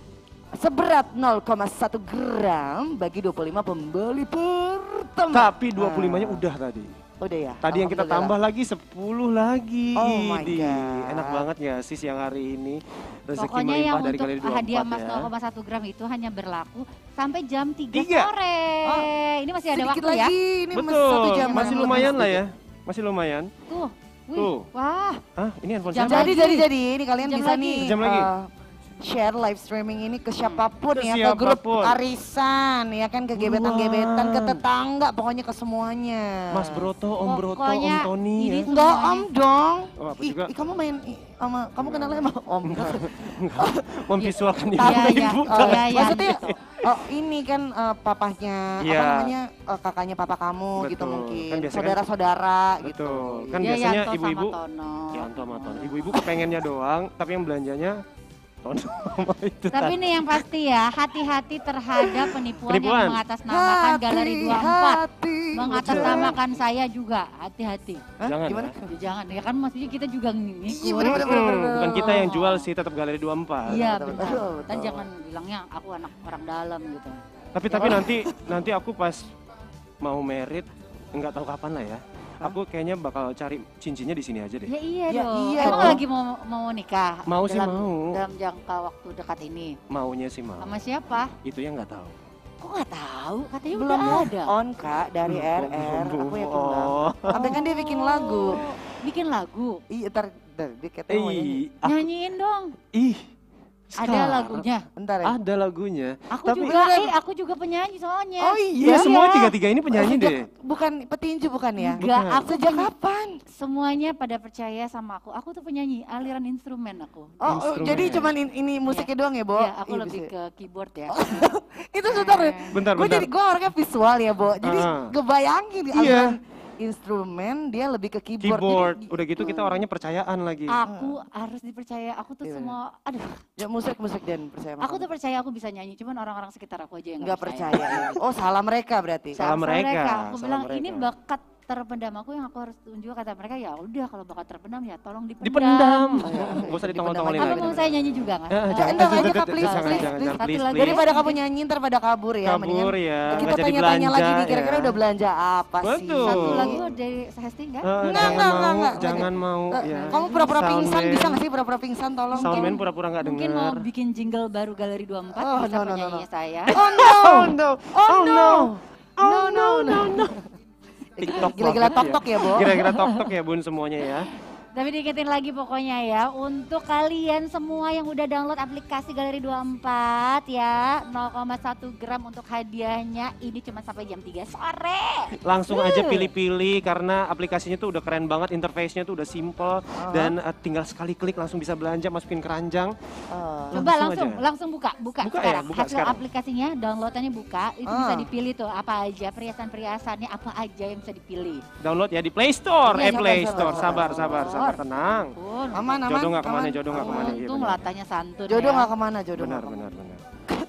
L: seberat nol koma satu gram bagi dua puluh lima pembeli pertama.
A: Tapi dua puluh limanya udah tadi.
L: Udah ya.
A: Tadi yang kita tambah lagi sepuluh lagi.
L: Oh my
A: Idih,
L: God.
A: Enak banget ya sih siang hari ini. Rezeki
B: Pokoknya yang
A: melimpah dari
B: untuk
A: Galeri dua puluh
B: hadiah
A: empat
B: emas
A: ya.
B: nol koma satu gram itu hanya berlaku sampai jam tiga
A: Tiga.
B: sore.
L: Oh,
B: Ini masih ada
L: Sedikit
B: waktu ya.
L: lagi, ini masih
A: Betul,
L: satu jam.
A: masih lumayan lah ya. Masih lumayan.
B: Tuh. Wih,
A: Tuh.
B: wah.
A: Hah, ini handphone
B: Jam
A: siapa?
L: Jadi, jadi, jadi, ini kalian
B: Jam
L: bisa
B: lagi.
L: nih
A: Jam lagi.
L: uh, share live streaming ini ke siapapun
A: Ke
L: ya, ke grup
A: siapapun.
L: arisan, ya kan, ke gebetan-gebetan, ke tetangga, pokoknya ke semuanya.
A: Mas Broto, Om Broto, Om
B: Pokoknya
A: Tony
B: ini
A: ya.
L: Enggak, Om dong.
A: Oh, apa
L: Ih,
A: juga?
L: ih, kamu main ih, sama, kamu kenalnya sama Om.
A: Memvisualkan ibu
B: Iya,
A: dan
B: iya.
A: ibu.
B: Oh, iya, iya.
L: Maksudnya, oh ini kan uh, papahnya, apa
A: Iya.
L: namanya, uh, kakaknya papa kamu gitu
A: Betul.
L: mungkin,
A: Kan biasanya kan-
L: saudara-saudara gitu.
A: Betul. Kan
B: Dia
A: biasanya
B: Yanto
A: ibu-ibu
B: sama Tono.
A: Yanto sama Tono. Ibu-ibu kepengennya doang, tapi yang belanjanya Tono sama itu
B: Tapi
A: tadi.
B: nih yang pasti ya, hati-hati terhadap penipuan,
A: Penipuan.
B: yang mengatasnamakan Galeri dua puluh empat.
L: Hati-hati.
B: Mengatasnamakan saya juga, hati-hati.
L: Hah?
A: Jangan
L: Gimana?
A: ya.
B: Ya, jangan, ya kan maksudnya kita juga ngikut.
L: Iya, bener, bener, bener, bener.
A: Bukan kita yang jual sih, tetap Galeri dua puluh empat.
B: Iya
L: Betul,
B: benar.
L: betul,
B: Dan
L: betul.
B: jangan bilangnya aku anak orang dalam gitu.
A: Tapi tapi nanti nanti aku pas mau merit nggak tahu kapan lah ya. Aku kayaknya bakal cari cincinnya di sini aja deh.
B: Ya iya
L: Ya,
B: dong.
L: iya
B: Emang
L: dong.
B: lagi mau mau nikah?
A: Mau sih,
B: dalam,
A: mau.
B: Dalam jangka waktu dekat ini.
A: Maunya sih mau.
B: Sama siapa?
A: Itu yang nggak tahu.
B: Kok nggak tahu? Katanya
L: Belum
B: udah
L: move
B: ada.
L: on kak dari
A: Belum
L: R R,
A: move
L: aku yakin
A: on.
L: banget. Sampai kan dia bikin lagu.
B: Bikin lagu.
L: Iya, ntar, ntar dia katanya mau nyanyi.
A: Ih, aku,
B: Nyanyiin dong.
A: ih.
B: Ada
A: sekarang
B: lagunya.
L: Bentar ya.
A: Ada lagunya.
B: Aku
A: Tapi
B: juga, eh aku juga penyanyi soalnya.
L: Oh
A: iya,
L: iya.
A: semua tiga-tiga ini penyanyi
L: Sejak-
A: deh.
L: Bukan petinju bukan ya?
B: Enggak,
A: Bukan.
B: aku
L: Sejak
B: penyanyi.
L: kapan?
B: Semuanya pada percaya sama aku. Aku tuh penyanyi aliran instrumen aku.
L: Oh, oh,
A: Instrumen.
L: jadi cuman in- ini musiknya doang ya, Bo?
B: Iya, aku
L: Ih,
B: lebih
L: bisa.
B: ke keyboard ya.
L: Itu sebentar ya.
A: Bentar,
L: Gue
A: bentar.
L: jadi gue orangnya visual ya, Bo. Jadi
A: Ah.
L: ngebayangin
A: Iya.
L: aliran instrumen dia lebih ke keyboard.
A: Keyboard.
L: Jadi,
A: Udah gitu kita orangnya percayaan lagi.
B: Aku harus dipercaya. Aku tuh
L: Iya.
B: semua, aduh.
L: ya musik musik dan percaya sama
B: Aku
L: kamu.
B: tuh percaya aku bisa nyanyi. Cuman orang-orang sekitar aku aja yang
L: nggak percaya. ya. Oh, salah mereka berarti.
A: Salah mereka,
B: Aku
A: salah
B: bilang
A: mereka.
B: ini bakat terpendam aku yang aku harus tunjuk. Kata mereka ya udah kalau bakat terpendam ya tolong dipendam.
A: Dipendam.
L: Oh, iya.
A: Gak usah ditongol-tongolin
B: Atau
A: lagi.
B: mau saya nyanyi juga nggak?
A: Eh,
B: Eh,
A: jangan,
L: enggak,
A: jangan,
L: aja,
A: jangan,
L: Kak, please,
A: jangan,
L: please,
A: jangan,
L: please.
A: jangan,
B: Satu
A: please,
B: lagi.
A: please.
L: Daripada kamu nyanyi ntar pada kabur ya.
A: Kabur
L: mendingan
A: ya,
L: Kita
A: nggak jadi
L: tanya-tanya lagi
A: belanja
L: nih kira-kira
A: ya.
L: udah belanja apa sih?
A: Betul.
B: Satu lagu dari Hesti enggak?
A: Eh,
L: Enggak,
A: jangan
L: enggak,
A: mau,
L: enggak, enggak.
A: jangan mau
L: Eh,
A: ya.
L: Kamu pura-pura pingsan
A: Soundman.
L: bisa nggak sih pura-pura pingsan tolong?
A: Soundman pura-pura nggak
B: Mungkin
A: denger.
B: mau bikin jingle baru Galeri dua puluh empat
L: Oh,
B: bisa
L: no, no, no,
B: penyanyinya
L: no.
B: saya.
L: Oh no!
A: Oh no,
L: Oh no!
A: oh no, no, no. TikTok
L: Gila-gila
A: banget
L: tok-tok ya, Bo.
A: Gila-gila tok-tok ya bun semuanya ya.
B: Tapi diingetin lagi pokoknya ya, untuk kalian semua yang udah download aplikasi Galeri dua puluh empat ya, nol koma satu gram untuk hadiahnya ini cuma sampai jam tiga sore.
A: Langsung aja pilih-pilih karena aplikasinya tuh udah keren banget, interface-nya tuh udah simple dan uh, tinggal sekali klik langsung bisa belanja, masukin keranjang.
L: Oh.
B: Coba
A: Langsung
B: langsung,
A: aja.
B: langsung buka, buka,
A: Buka
B: sekarang.
A: ya, buka
B: Hasil
A: sekarang.
B: aplikasinya, downloadannya buka, itu
L: Ah.
B: bisa dipilih tuh apa aja, perhiasan-perhiasannya apa aja yang bisa dipilih.
A: Download ya di Play Store,
B: Iya,
A: eh
B: sabar,
A: Play
L: sabar,
A: Store,
L: sabar.
A: sabar, sabar, sabar. sabar, tenang.
B: Ampun.
L: Aman, aman.
A: Jodoh nggak kemana,
L: aman.
A: jodoh nggak kemana. Iya,
B: Untung
A: benar.
B: latanya santun
L: Jodoh
B: ya.
L: nggak kemana, jodoh
A: Benar,
L: nggak kemana.
A: benar, benar.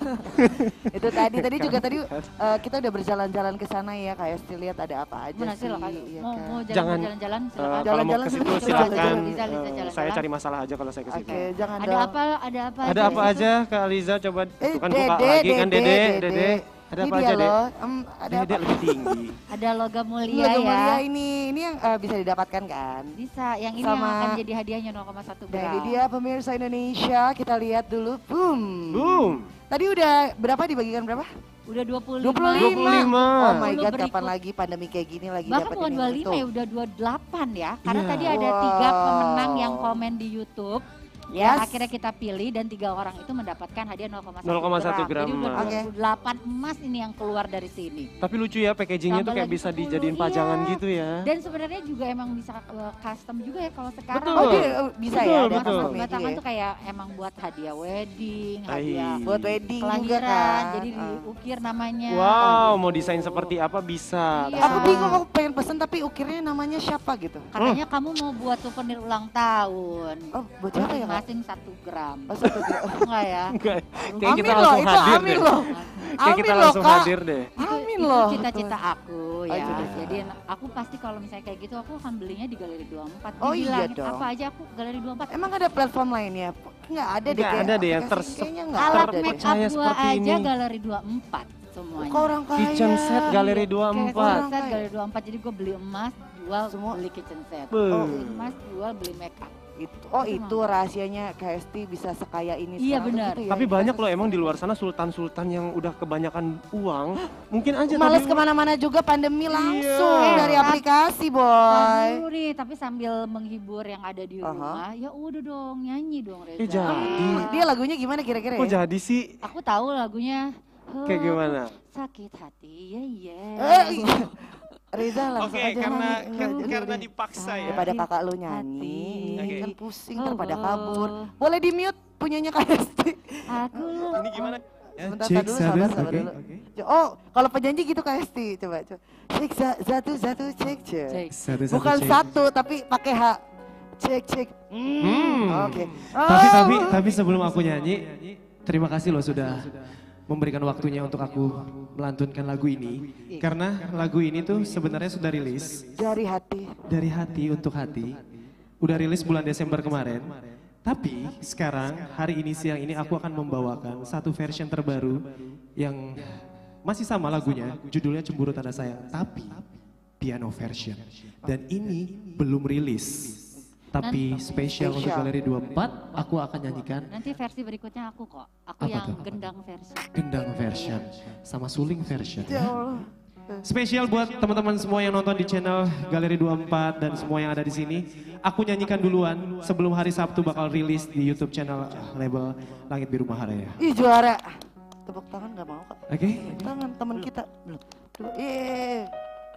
L: Itu tadi, tadi juga tadi eh, kita udah berjalan-jalan ke sana ya, kayak Esti lihat ada apa aja
B: Mana
L: sih.
B: silakan.
L: iya
B: Mau,
L: kan?
B: mau
A: Jangan,
B: jalan- jalan-jalan
A: Eh,
B: silakan.
A: kalau mau
L: Jalan-jalan
A: ke situ
L: sebentar,
A: silakan.
L: jalan-jalan.
B: Liza, Liza,
A: Eh,
B: jalan-jalan.
A: saya cari masalah aja kalau saya ke situ.
L: Oke, jangan
B: Ada
L: dong.
B: apa? Ada apa?
A: Ada apa
B: di situ?
A: aja Kak Liza coba
L: Eh,
A: itu kan
L: Dede,
A: buka lagi kan
L: Dede,
A: Dede,
L: Dede.
A: Dede. Ada
L: Ini
A: apa
L: dia
A: aja Dede?
L: loh, em, ada
A: Dede
L: apa?
A: lebih tinggi.
B: Ada logam mulia
L: Logam
B: ya.
L: mulia ini, ini yang eh, bisa didapatkan kan?
B: Bisa, yang ini
L: Sama-
B: yang akan jadi hadiahnya nol koma satu
L: Nah
B: gram.
L: ini dia pemirsa Indonesia, kita lihat dulu, boom.
A: Boom.
L: Tadi udah berapa dibagikan berapa?
B: Udah dua puluh
L: dua puluh
A: dua puluh lima.
L: Oh my
B: Sepuluh
L: god,
B: berikut.
L: kapan lagi pandemi kayak gini lagi
B: Bahkan
L: dapat
B: bukan
L: ini
B: dua puluh lima
L: tuh.
B: ya, udah dua puluh delapan ya. Karena
A: Iya.
B: tadi ada
L: Wow.
B: tiga pemenang yang komen di YouTube. Ya,
L: Yes.
B: akhirnya kita pilih dan tiga orang itu mendapatkan hadiah nol koma satu
A: nol koma satu
B: gram.
A: gram
B: Jadi udah
A: emas.
B: dua puluh delapan emas ini yang keluar dari sini.
A: Tapi lucu ya packagingnya tuh
B: Tambah
A: kayak
B: lagi
A: bisa
B: sepuluh,
A: dijadiin
B: iya.
A: pajangan gitu ya.
B: Dan sebenarnya juga emang bisa uh, custom juga ya kalau sekarang.
A: Betul.
L: Oh dia eh, bisa
A: Betul,
L: ya, ada
A: betul.
L: customnya juga
B: Batangan
L: ya?
B: tuh kayak emang buat hadiah wedding, hadiah
A: Ai.
L: Buat wedding juga
B: kelahiran.
L: kan.
B: Jadi
L: Ah.
B: diukir namanya.
A: Wow,
B: Oh,
A: mau
B: gitu.
A: desain seperti apa bisa.
B: Iya.
L: Aku bingung, aku pengen pesen tapi ukirnya namanya siapa gitu.
B: Katanya kamu mau buat souvenir ulang tahun.
L: Oh, buat siapa ya, Kak?
B: Masing satu gram.
L: Oh, satu gram.
B: Enggak ya?
A: Enggak, kayak
L: Amin
A: kita
L: loh,
A: langsung
L: itu
A: hadir
L: amin
A: deh.
L: loh.
A: Kayak kita
L: Amin loh,
A: langsung
L: Kak.
A: hadir deh.
L: Amin
B: Itu
L: loh.
B: cita-cita aku
L: Oh,
B: ya.
L: cita-cita.
B: Jadi aku pasti kalau misalnya kayak gitu aku akan belinya di Galeri dua puluh empat.
L: Oh, iya
B: Dibilangin
L: dong.
B: apa aja aku Galeri dua puluh empat.
L: Emang ada platform lainnya? Nggak ada deh.
A: Nggak
L: kayak
A: ada deh yang
L: aplikasi
A: terse-
L: kayaknya nggak
B: Alat
L: ada deh.
B: make up
A: Percaya
B: gua
A: seperti
B: aja
A: ini.
B: Galeri dua puluh empat semuanya.
L: Kok orang kaya?
A: Kitchen set Galeri dua puluh empat.
B: Kitchen set Galeri dua puluh empat. Jadi gue beli emas, jual
L: Semua?
B: beli kitchen set.
A: Beuh.
B: Oh, beli emas, jual beli make up.
L: Itu, oh
B: Itu
L: itu rahasianya K S T bisa sekaya ini
B: Iya,
L: sekarang tuh
B: benar.
L: gitu ya.
A: Tapi banyak loh emang di luar sana sultan-sultan yang udah kebanyakan uang. Mungkin aja
L: Males
A: tadi-
L: kemana-mana juga pandemi langsung
A: Iya.
L: dari aplikasi boy.
B: Aduh nih, tapi sambil menghibur yang ada di
L: Aha.
B: rumah, ya udah dong nyanyi dong Reza.
A: Eh jadi.
L: Hmm, dia lagunya gimana kira-kira
A: Kok
L: ya?
A: jadi sih?
B: Aku tahu lagunya.
A: Kayak gimana?
B: Sakit hati, ya ya.
L: Eh, Reza langsung
A: Oke,
L: aja
A: karena
L: nyanyi.
A: kan,
L: Nggak,
A: karena
L: udah.
A: dipaksa ya.
L: Daripada kakak lu nyanyi,
A: Oke.
L: kan pusing
B: Oh,
L: daripada
B: oh.
L: kabur. Boleh di mute punyanya K S T.
B: Aku.
A: Ini gimana?
L: Sebentar tar dulu, sabar, sabar dulu. Oh, kalau penyanyi gitu K S T, coba coba. Cek za- satu satu cek cek.
B: Cek.
M: Satu, satu,
L: Bukan
M: cek.
L: satu tapi pakai H. Cek cek. Hmm.
A: Hmm.
L: Oke.
M: Tapi
L: Oh.
M: tapi tapi sebelum aku nyanyi, terima kasih loh sudah memberikan waktunya untuk aku melantunkan lagu ini. Karena lagu ini tuh sebenarnya sudah rilis
L: Dari hati.
M: dari hati untuk hati. Udah rilis bulan Desember kemarin. Tapi sekarang hari ini siang ini aku akan membawakan satu version terbaru yang masih sama lagunya, judulnya Cemburu Tanda Sayang, tapi piano version. Dan ini belum rilis. Tapi spesial untuk
L: Spesial.
M: Galeri dua puluh empat aku akan nyanyikan
B: Nanti versi berikutnya aku kok. Aku
M: Apa
B: yang
M: tuh?
B: gendang versi.
M: gendang version sama suling version.
L: Ya Allah.
M: Spesial buat teman-teman semua yang nonton di channel Galeri dua puluh empat dan semua yang ada di sini. Aku nyanyikan duluan sebelum hari Sabtu bakal rilis di YouTube channel label Langit Biru Maharaya.
L: Ih juara. Tepuk tangan nggak mau kak.
M: Oke?
L: Tepuk tangan teman kita. Belum. Iya.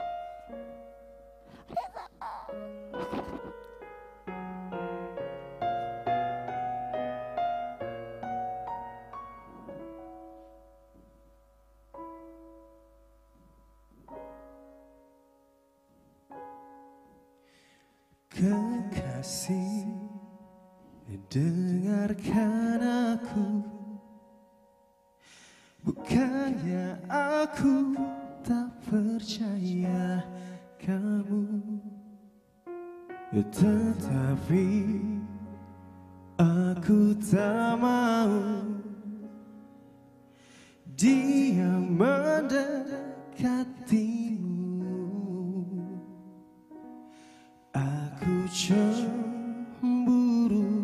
M: Kekasih, dengarkan aku. Bukannya aku tak percaya kamu, tetapi aku tak mau dia mendekatimu. Aku cemburu,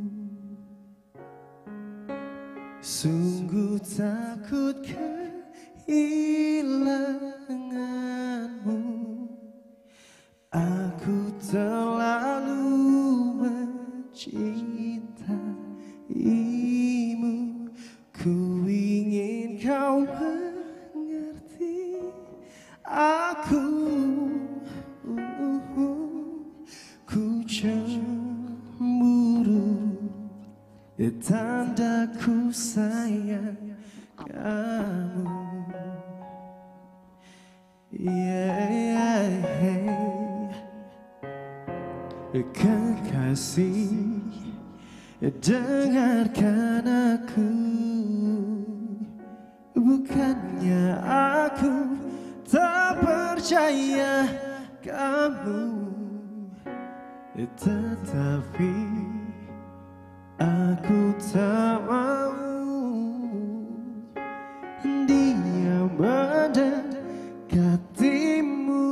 M: sungguh takut kehilanganmu. Aku terlalu mencintaimu. Ku ingin kau mengerti aku. Ku cemburu, tandaku sayang kamu. Yeah, yeah. kasih, dengarkan aku. Bukannya aku tak percaya kamu, tetapi aku tak mau dia mendekatimu.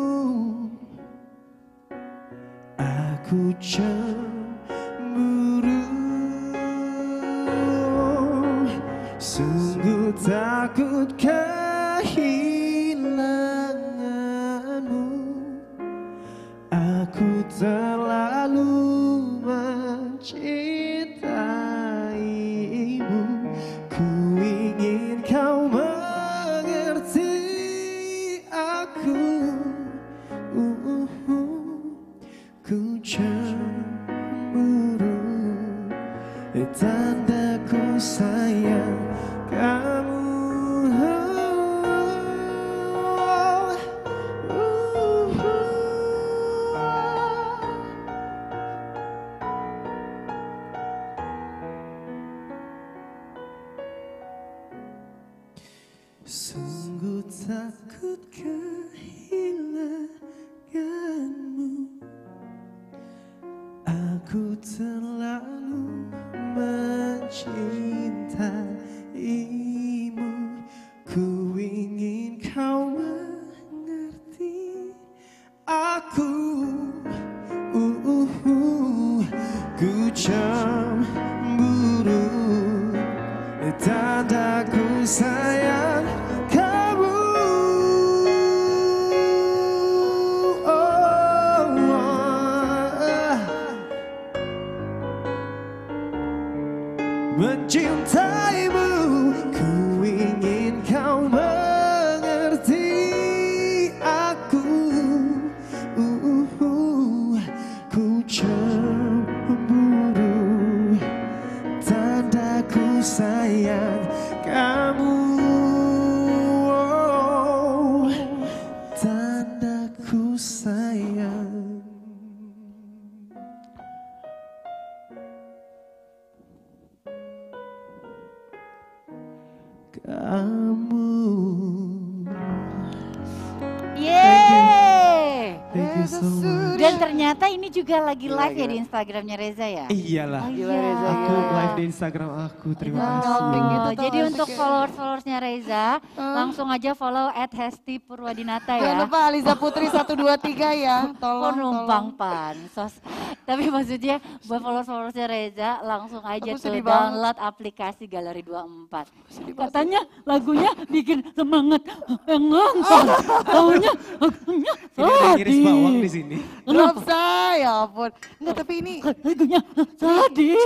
M: Aku cemburu, sungguh takut kehilanganmu. Aku terlalu mencintaimu. Ku ingin kau mengerti aku. uh, uh, uh. Ku cemburu, tandaku sayang kamu. Sungguh takut kehilanganmu. Aku terlalu mencintaimu. Ku ingin kau mengerti aku. uh, uh, uh. Ku cemburu, tandaku sayang kamu. Oh, oh. Mencintaimu, ku ingin kau mengerti aku. uh, uh, uh. Ku cemburu, tandaku sayang kamu. Oh, tandaku sayang kamu.
B: Yeay!
M: Thank you so much.
B: Dan ternyata ini juga lagi
L: Gila,
B: live ya
L: gila.
B: di Instagramnya Reza ya?
M: Iyalah,
B: Oh,
L: Gila,
B: iya.
L: Reza,
M: aku
L: gila.
M: live di Instagram aku. Terima
B: Oh,
M: kasih.
L: gitu,
B: jadi
L: tau
B: untuk
L: asik ya.
B: followers-followersnya Reza, langsung aja follow at Hesti Purwadinata
L: Jangan
B: ya.
L: lupa Aliza Putri satu dua tiga ya. Tolong,
B: Penumpang
L: tolong.
B: pansos. Tapi maksudnya buat followers-followersnya Reza, langsung aja
L: Aku
B: tuh
L: sedih banget.
B: download aplikasi Galeri dua puluh empat. Katanya lagunya bikin semangat. Enggak, taunya lagunya
M: Ini ada yang ngiris bawang di
B: sedih.
M: sini.
L: Belum saya, ya ampun. Enggak, tapi ini
B: Lagunya sedih.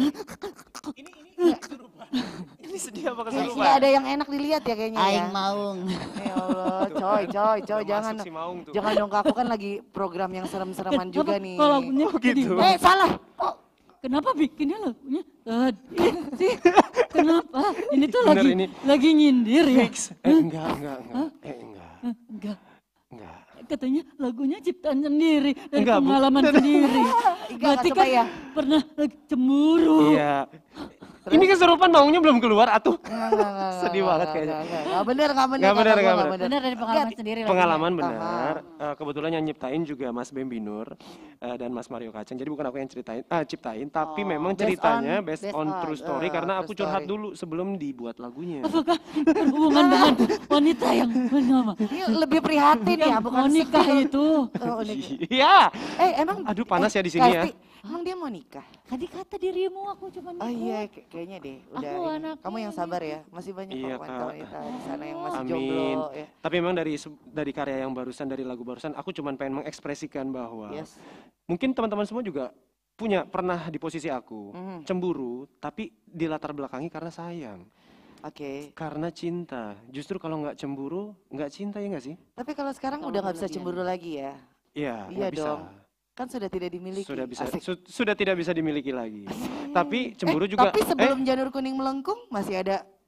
A: Ini sedih apa
L: Nggak
A: kesurupan?
L: ada yang enak dilihat ya kayaknya ya.
B: Aing maung.
L: Ya Allah, coy, coy, coy,
A: Udah
L: jangan,
A: masuk si Maung tuh.
L: jangan dong, aku kan lagi program yang serem-sereman juga nih.
B: Kalau lagunya
A: Oh, gitu.
B: sedih.
L: Eh, salah. Oh,
B: Kenapa bikinnya lagunya sedih sih? Kenapa? Ini tuh
A: Bener
B: lagi
A: ini.
B: lagi nyindir ya?
A: Fix. Eh enggak, enggak, enggak. Eh enggak,
B: Enggak.
A: enggak.
B: Katanya lagunya ciptaan sendiri dari
A: Enggak, Bu.
B: pengalaman sendiri.
L: Enggak,
B: Berarti
L: enggak
B: kan
L: supaya.
B: pernah lagi cemburu.
A: Iya. Ini kesurupan maunya belum keluar atuh.
L: enggak, enggak, enggak,
A: Sedih
L: enggak,
A: banget
L: enggak,
A: kayaknya.
L: enggak, enggak, enggak bener, enggak bener.
A: Enggak bener,
L: kata
A: enggak
L: gua,
A: bener.
B: Benar dari pengalaman sendiri lagunya.
A: Pengalaman
L: Paham.
A: benar. Eh, kebetulan yang nyiptain juga Mas Bem Binur eh, dan Mas Mario Kacang. Jadi bukan aku yang ceritain, ah ciptain, tapi
L: Oh,
A: memang
L: based
A: ceritanya
L: on-
A: based,
L: based
A: on,
L: on,
A: true story
L: eh,
A: karena
L: true
A: aku curhat
L: story.
A: dulu sebelum dibuat lagunya.
B: Apakah berhubungan dengan wanita yang bernama
L: Ini lebih prihatin ya,
B: yang
L: bukan
B: mau nikah
L: sedih.
B: itu?
L: Oh, nikah.
A: Iya.
L: Eh, emang
A: Aduh panas
L: eh,
A: ya di sini ya.
L: Kasti, emang dia mau nikah?
B: Tadi kata dirimu aku cuma nikah.
L: Oh iya, kay- kayaknya deh. Udah
B: Aku
L: ini.
B: anaknya
L: Kamu yang sabar ya. Masih banyak
A: Iya,
L: kok
A: Kak.
L: wanita-wanita di sana yang masih
A: Amin.
L: jomblo ya.
A: Tapi memang dari se- dari karya yang barusan, dari lagu barusan, aku cuma pengen mengekspresikan bahwa
L: Yes.
A: mungkin teman-teman semua juga punya pernah di posisi aku
L: Mhm.
A: cemburu, tapi di latar belakangi karena sayang,
L: Oke.
A: karena cinta. Justru kalau nggak cemburu, nggak cinta ya nggak sih?
L: Tapi kalau sekarang
B: Kalau
L: udah nggak bisa
B: berlebihan.
L: cemburu lagi ya.
A: Iya,
L: Iya
A: nggak bisa.
L: dong. Kan sudah tidak dimiliki.
A: Sudah bisa,
L: Asik.
A: su- sudah tidak bisa dimiliki lagi. Tapi cemburu
L: Eh,
A: juga.
L: Tapi sebelum
A: eh,
L: janur kuning melengkung masih ada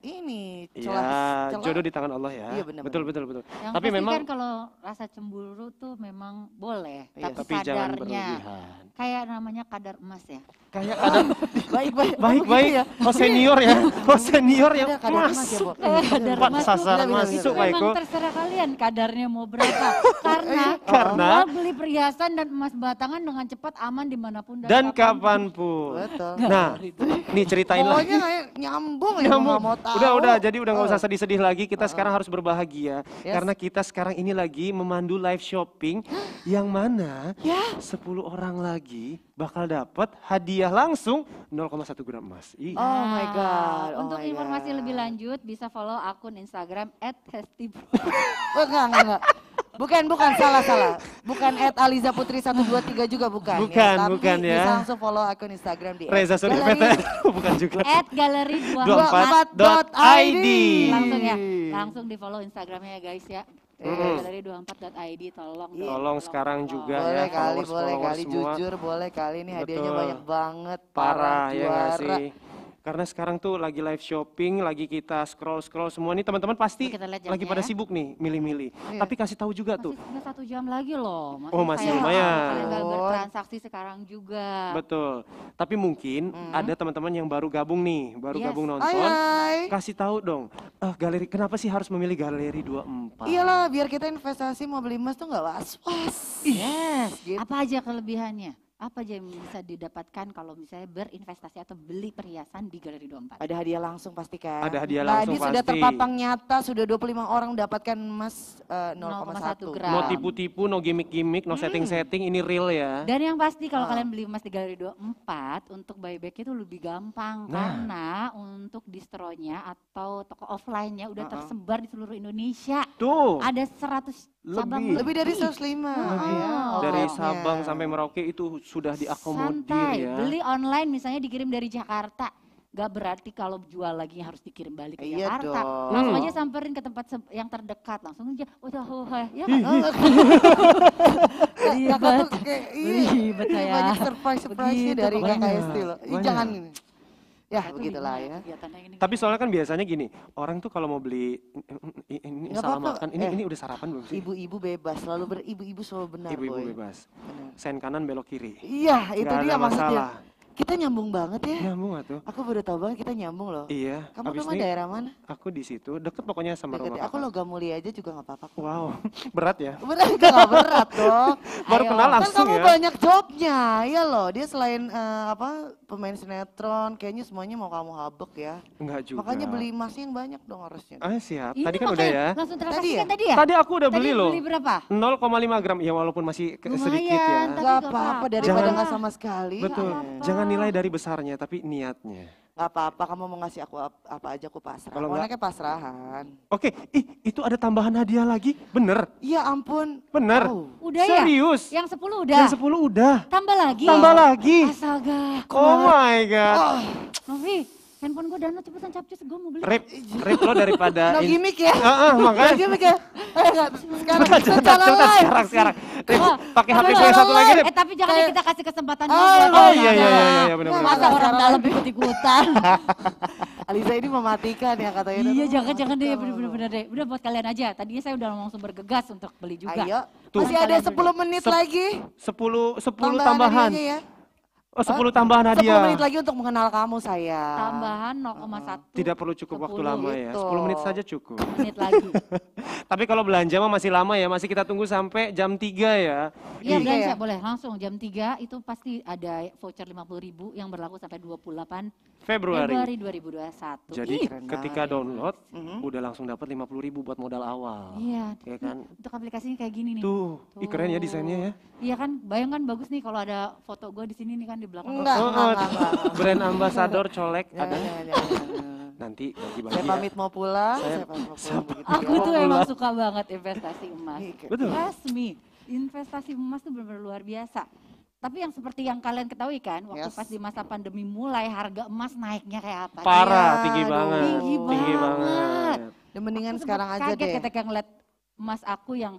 L: ini
A: Ya,
L: celah, celah.
A: jodoh di tangan Allah ya.
L: Iya, benar,
A: betul,
L: benar.
A: betul, betul.
B: Yang
A: Tapi
B: pasti
A: memang
B: kan kalau rasa cemburu tuh memang boleh,
A: Iya,
B: tapi,
A: tapi jangan
B: kadarnya
A: berlebihan.
B: kayak namanya kadar emas ya.
A: Kayak ada
L: baik, baik,
A: baik,
L: begitu
A: baik.
L: ya.
A: Oh senior ya, oh senior yang
L: Ada kadar emas ya,
A: masuk.
L: Bu?
B: Kayak kadar
A: Pak,
B: emas tuh
A: sasaran
B: itu
A: masuk, Pak Eko.
B: memang terserah kalian kadarnya mau berapa. Karena,
A: Karena?
B: jual beli perhiasan dan emas batangan dengan cepat, aman dimanapun dan,
A: Dan
B: kapanpun.
A: kapanpun.
L: Betul.
A: Nah, nih ceritain lagi.
L: Pokoknya kayak nyambung ya,
A: Nyambung.
L: nggak mau tahu.
A: Udah, udah. Jadi udah nggak
L: Oh.
A: usah sedih-sedih lagi. Kita sekarang harus berbahagia.
L: Yes.
A: Karena kita sekarang ini lagi memandu live shopping. Yang mana sepuluh orang lagi bakal dapat hadiah langsung nol koma satu gram emas. Ih.
L: Oh my God. Oh
B: Untuk
L: my
B: informasi
L: God.
B: lebih lanjut bisa follow akun Instagram at hestibro.
L: Oh, enggak, enggak, enggak. Bukan, bukan, salah, salah. Bukan at Aliza Putri satu dua tiga juga, bukan.
A: Bukan,
L: ya. Tapi
A: bukan ya.
L: bisa langsung follow akun Instagram di
A: Reza Suri P T. Bukan juga.
B: At galeri dua
A: dua
B: puluh
A: puluh
B: empat
A: empat dot I D.
B: Langsung ya, langsung di follow Instagramnya ya guys ya.
A: Mm.
B: galeri dua puluh empat dot I D tolong dong.
A: Tolong sekarang juga
L: Boleh
A: ya.
L: kali,
A: followers-
L: boleh
A: followers
L: kali,
A: semua.
L: jujur boleh kali. Ini hadiahnya
A: Betul.
L: banyak banget.
A: Parah ya nggak
L: juara.
A: sih? Karena sekarang tuh lagi live shopping, lagi kita scroll-scroll semua nih teman-teman pasti
B: Kita lihat
A: lagi
B: jamnya
A: pada
B: ya.
A: sibuk nih milih-milih.
L: Iya.
A: Tapi kasih tahu juga tuh.
B: Masih tinggal satu jam lagi loh.
A: Oh, masih
B: kayak
A: lumayan.
B: Kalian nggak bertransaksi sekarang juga.
A: Betul. Tapi mungkin ada teman-teman yang baru gabung nih, baru
B: Yes.
A: gabung nonton.
L: Hai, hai.
A: Kasih tahu dong. Eh galeri kenapa sih harus memilih galeri dua puluh empat?
L: Iyalah, biar kita investasi mau beli emas tuh nggak was-was.
B: Yes.
L: Gitu.
B: Apa aja kelebihannya? Apa aja yang bisa didapatkan kalau misalnya berinvestasi atau beli perhiasan di Galeri dua puluh empat?
L: Ada hadiah langsung pasti kan?
A: Ada hadiah langsung
L: Tadi sudah
A: pasti.
L: terpapang nyata, sudah dua puluh lima orang mendapatkan emas eh, nol koma satu
B: gram.
A: No tipu-tipu, no gimmick-gimmick, no setting-setting, ini real ya.
B: Dan yang pasti kalau
L: Ah.
B: kalian beli emas di Galeri dua puluh empat untuk buyback itu lebih gampang
A: Nah.
B: karena untuk distronya atau toko offline-nya udah
L: Ah, ah.
B: tersebar di seluruh Indonesia.
A: Tuh.
B: Ada seratus cabang
A: Lebih.
L: Lebih dari seratus lima
B: Lebih.
L: ya.
A: Dari
L: outletnya.
A: Sabang sampai Merauke itu sudah diakomodir
B: Santai,
A: ya.
B: beli online misalnya dikirim dari Jakarta. Gak berarti kalau jual lagi harus dikirim balik ke
L: Iya
B: Jakarta.
L: dong.
B: Langsung
A: Hmm.
B: aja samperin ke tempat se- yang terdekat. Langsung aja, udah, udah, ya
L: Ih,
B: kan?
L: ih. Kakak tuh kayak iya,
B: Ribet
L: ini
B: saya.
L: banyak surprise-surprise-nya
B: Begitu
L: dari
A: pokoknya.
L: Kakak Esti loh. Ih,
A: Banyak.
L: jangan. Ya,
B: Itu
L: begitulah
B: gimana
L: ya.
B: kegiatannya ini?
A: Tapi soalnya kan biasanya gini, orang tuh kalau mau beli ini, ini
L: Nggak
A: salah
L: apa-apa.
A: makan, ini
L: Eh,
A: ini udah sarapan belum sih?
L: Ibu-ibu bebas, selalu beribu-ibu selalu benar,
A: Ibu-ibu
L: Boy.
A: bebas.
L: Benar.
A: Sen kanan belok kiri.
L: Iya, itu
A: Nggak
L: dia
A: ada
L: maksudnya.
A: masalah.
L: Kita nyambung banget ya.
A: Nyambung gak tuh?
L: Aku baru tahu banget kita nyambung loh.
A: Iya.
L: Kamu
A: abis
L: rumah
A: ini
L: daerah mana?
A: Aku di situ, deket pokoknya sama
L: Deket
A: rumah
L: ya. Aku
A: kakak.
L: Logam Mulia aja juga nggak apa-apa. kok.
A: Wow, berat ya?
L: Berat nggak berat dong.
A: Baru
B: Ayo.
A: kenal
L: Kan
A: langsung
L: kamu
A: ya?
L: banyak jobnya, ya loh. Dia selain eh, apa pemain sinetron, kayaknya semuanya mau kamu habek ya.
A: Enggak juga.
L: Makanya beli emasnya yang banyak dong harusnya.
A: Ah siap,
B: Ini
A: tadi kan udah
B: makanya
A: ya.
B: Langsung
L: Tadi
B: transaksi
L: ya?
B: kan tadi ya?
A: Tadi aku udah
B: Tadi
A: beli loh.
B: beli berapa?
A: nol koma lima gram, ya walaupun masih ke-
B: Lumayan,
A: sedikit ya.
B: tapi
L: Gak
B: nggak
L: apa-apa
B: apa-apa.
L: daripada
A: Jangan-
L: nggak sama sekali.
A: Betul,
B: apa-apa.
A: jangan nilai dari besarnya, tapi niatnya.
L: Gak apa-apa, kamu mau ngasih aku ap- apa aja aku pasrah.
A: Kalau
L: Mau
A: nggak-
L: anaknya pasrahan.
A: Oke, ih itu ada tambahan hadiah lagi, bener?
L: Iya ampun.
A: Bener?
L: Oh.
B: Udah ya?
A: Serius?
B: Yang sepuluh udah?
A: Yang sepuluh udah.
B: Tambah lagi?
A: Tambah lagi.
B: Astaga.
A: Oh my god.
B: Novi, handphone gue download cepetan capcus, gue mau beli.
A: Rip, rip lo daripada...
L: No
A: in-
L: gimmick ya?
A: Heeh,
L: No
A: makanya.
L: gimmick ya? Eh enggak, sekarang
A: Cepetan, cepetan,
L: secara
A: cepetan,
L: live.
A: sekarang, sekarang. Rip,
B: Oh,
A: pakai H P
B: tapi
A: gue
B: jangan-
A: satu lagi, Rip.
B: Eh tapi jangan
L: Kayak-
B: kita kasih kesempatan
L: Oh,
B: juga buat
A: oh,
B: orang
A: iya, iya,
B: dalam.
A: iya, iya, benar-benar.
B: Masa orang dalam ikut-ikutan.
L: Aliza ini mematikan ya katanya.
B: Iya
L: Aduh,
B: jangan jangan deh
L: mematikan.
B: bener-bener deh. Udah buat kalian aja. Tadinya saya udah langsung bergegas untuk beli juga.
L: Ayo,
A: Tuh.
L: masih ada sepuluh menit
A: Sep-
L: lagi.
A: Sepuluh, sepuluh
L: Tambahan
A: tambahan.
L: hadiahnya ya.
A: Oh, sepuluh tambahan
L: sepuluh
A: hadiah.
L: menit lagi untuk mengenal kamu saya.
B: Tambahan nol koma satu.
A: Tidak perlu cukup waktu
B: sepuluh
A: lama ya,
L: gitu.
A: sepuluh menit saja cukup.
B: menit lagi.
A: Tapi kalau belanja mah masih lama ya, masih kita tunggu sampai jam tiga ya.
B: Iya
A: Ih,
B: belanja
L: ya?
B: boleh langsung jam tiga itu pasti ada voucher lima puluh ribu yang berlaku sampai dua puluh delapan
A: Februari.
B: Februari dua ribu dua puluh satu.
A: Jadi
B: Ih,
L: keren
A: ketika
L: banget.
A: download
L: Mhm.
A: udah langsung dapat lima puluh ribu buat modal awal.
B: Iya,
A: Ya kan?
B: untuk aplikasinya kayak gini nih.
A: Tuh, ih keren ya desainnya ya.
B: Iya kan, bayangkan bagus nih kalau ada foto gue di sini nih kan di belakang.
L: Enggak,
A: Oh,
L: enggak,
A: oh,
L: enggak, enggak, enggak.
A: brand ambassador colek
L: Jangan,
A: ada.
L: jangan, jangan, jangan.
A: Nanti bagi-bagi
L: Saya
A: ya.
L: pamit mau pulang,
A: Saya-
L: saya pamit mau pulang
A: Siapa?
L: begitu
B: Aku
L: ya.
B: tuh
A: Oh,
B: emang
A: pulang.
B: suka banget investasi emas.
A: Betul.
B: Trust me, investasi emas tuh benar-benar luar biasa. Tapi yang seperti yang kalian ketahui kan, waktu
L: Yes.
B: pas di masa pandemi mulai harga emas naiknya kayak apa?
A: Parah,
L: Iya,
A: tinggi
L: aduh.
A: banget.
B: Tinggi
A: Tinggi
B: banget.
A: banget.
L: Dan mendingan
B: Aku
L: sekarang
B: sempet
L: aja
B: kaget
L: deh.
B: ketika ngeliat emas aku yang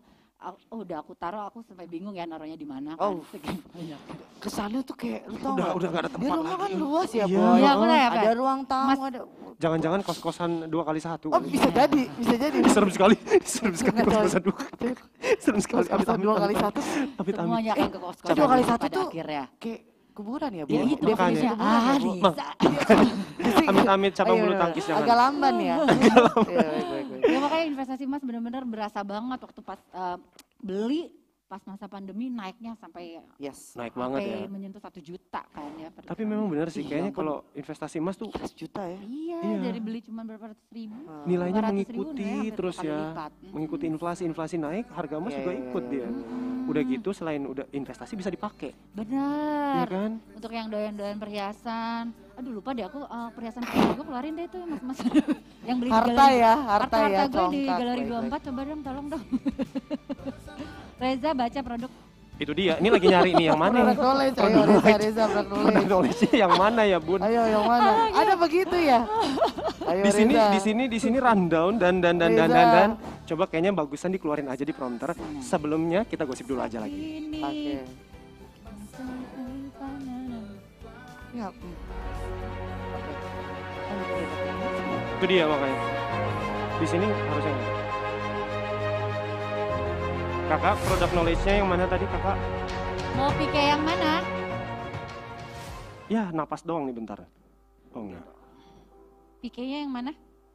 B: a- oh, udah aku taruh, aku sampai bingung ya naruhnya di mana
L: Oh.
B: kan. Segini banyak.
L: Kesannya tuh kayak lu tau
A: Udah-
L: nggak?
A: udah nggak ada
L: Di
A: tempat
L: rumah kan
A: lagi.
L: luas ya,
A: Iya,
L: Boy.
B: Iya, aku udah ya,
L: Ada
B: Pak.
L: ruang tamu,
B: Mas-
L: ada.
A: Jangan-jangan kos-kosan dua kali satu.
L: Oh bisa jadi, bisa jadi.
A: Serem sekali, serem sekali
L: Nggak tahu.
A: kos-kosan dua. Serem sekali.
L: Kos-kosan dua kali satu.
A: Amit, amit.
B: Semuanya akan ke kos-kosan
L: Dua kali
B: gitu
L: satu
B: pada
L: tuh
B: akhirnya.
L: kayak kuburan ya, Bu?
B: Ya itu
L: Definisi
B: makanya.
L: kuburan
B: Ah,
L: ya, Bu?
B: Nisa.
A: Amit-amit cabang
L: Ayo,
A: bulu tangkis jangan.
L: agak lamban ya. Iya, baik, baik, baik.
B: Ya makanya investasi emas benar-benar berasa banget waktu pas eh, beli pas masa pandemi naiknya sampai
L: Yes.
A: Naik banget
B: sampai
A: ya.
B: menyentuh satu juta kan ya. per
A: Tapi
B: gram.
A: memang benar sih,
L: Iya,
A: kayaknya
L: ampun.
A: kalau investasi emas tuh
L: seratus juta ya.
B: Iya,
A: Iya.
B: dari beli cuma berapa ratus ribu.
A: nilainya
B: dua ratus ribu
A: mengikuti
B: nilainya hampir
A: terus
B: dua kali
A: ya.
B: lipat. Mm.
A: Mengikuti inflasi, inflasi naik, harga emas
L: Iya,
A: juga
L: iya,
A: ikut
L: iya,
A: dia. Udah gitu selain udah investasi bisa dipakai.
B: Benar.
A: Iya kan?
B: Untuk yang doyan-doyan perhiasan. Aduh lupa deh aku eh, perhiasan perhiasan gue keluarin deh itu ya mas-mas. Yang beli di
L: Harta
B: galeri.
L: ya, harta ya,
B: gue di
L: congkak,
B: galeri
L: baik,
B: dua puluh empat coba dong tolong dong. Reza baca produk.
A: Itu dia. Ini lagi nyari nih yang mana?
L: Produk
A: nih?
L: knowledge, ayo
A: Produk
L: Reza,
A: knowledge.
L: Reza, produk
A: Produk
L: knowledge.
A: knowledge yang mana ya, Bun?
L: Ayo yang mana? Ada begitu ya? Ayo
A: Di sini
L: Reza.
A: di sini di sini rundown dan dan dan dan
L: Reza.
A: dan dan. Coba kayaknya bagusan dikeluarin aja di prompter. Sebelumnya kita gosip dulu aja lagi.
B: Ini.
L: Oke. Ya. hmm.
A: Itu dia makanya. Di sini harusnya nggak. Kakak, produk knowledge-nya yang mana tadi kakak?
B: Mau pike yang mana?
A: Ya, napas doang nih bentar. Oh enggak.
B: Pikenya yang mana?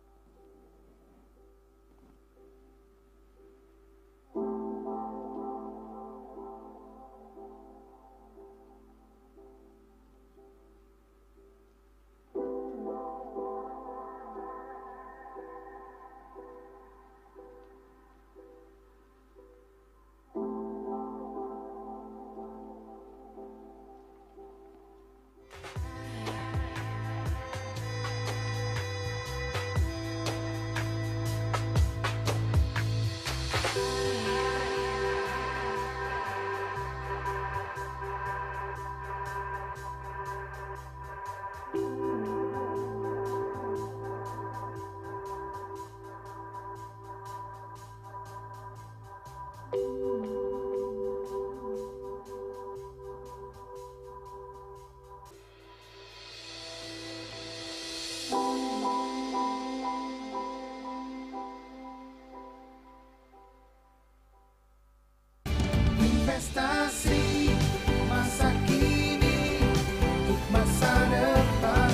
D: Investasi masa kini untuk masa depan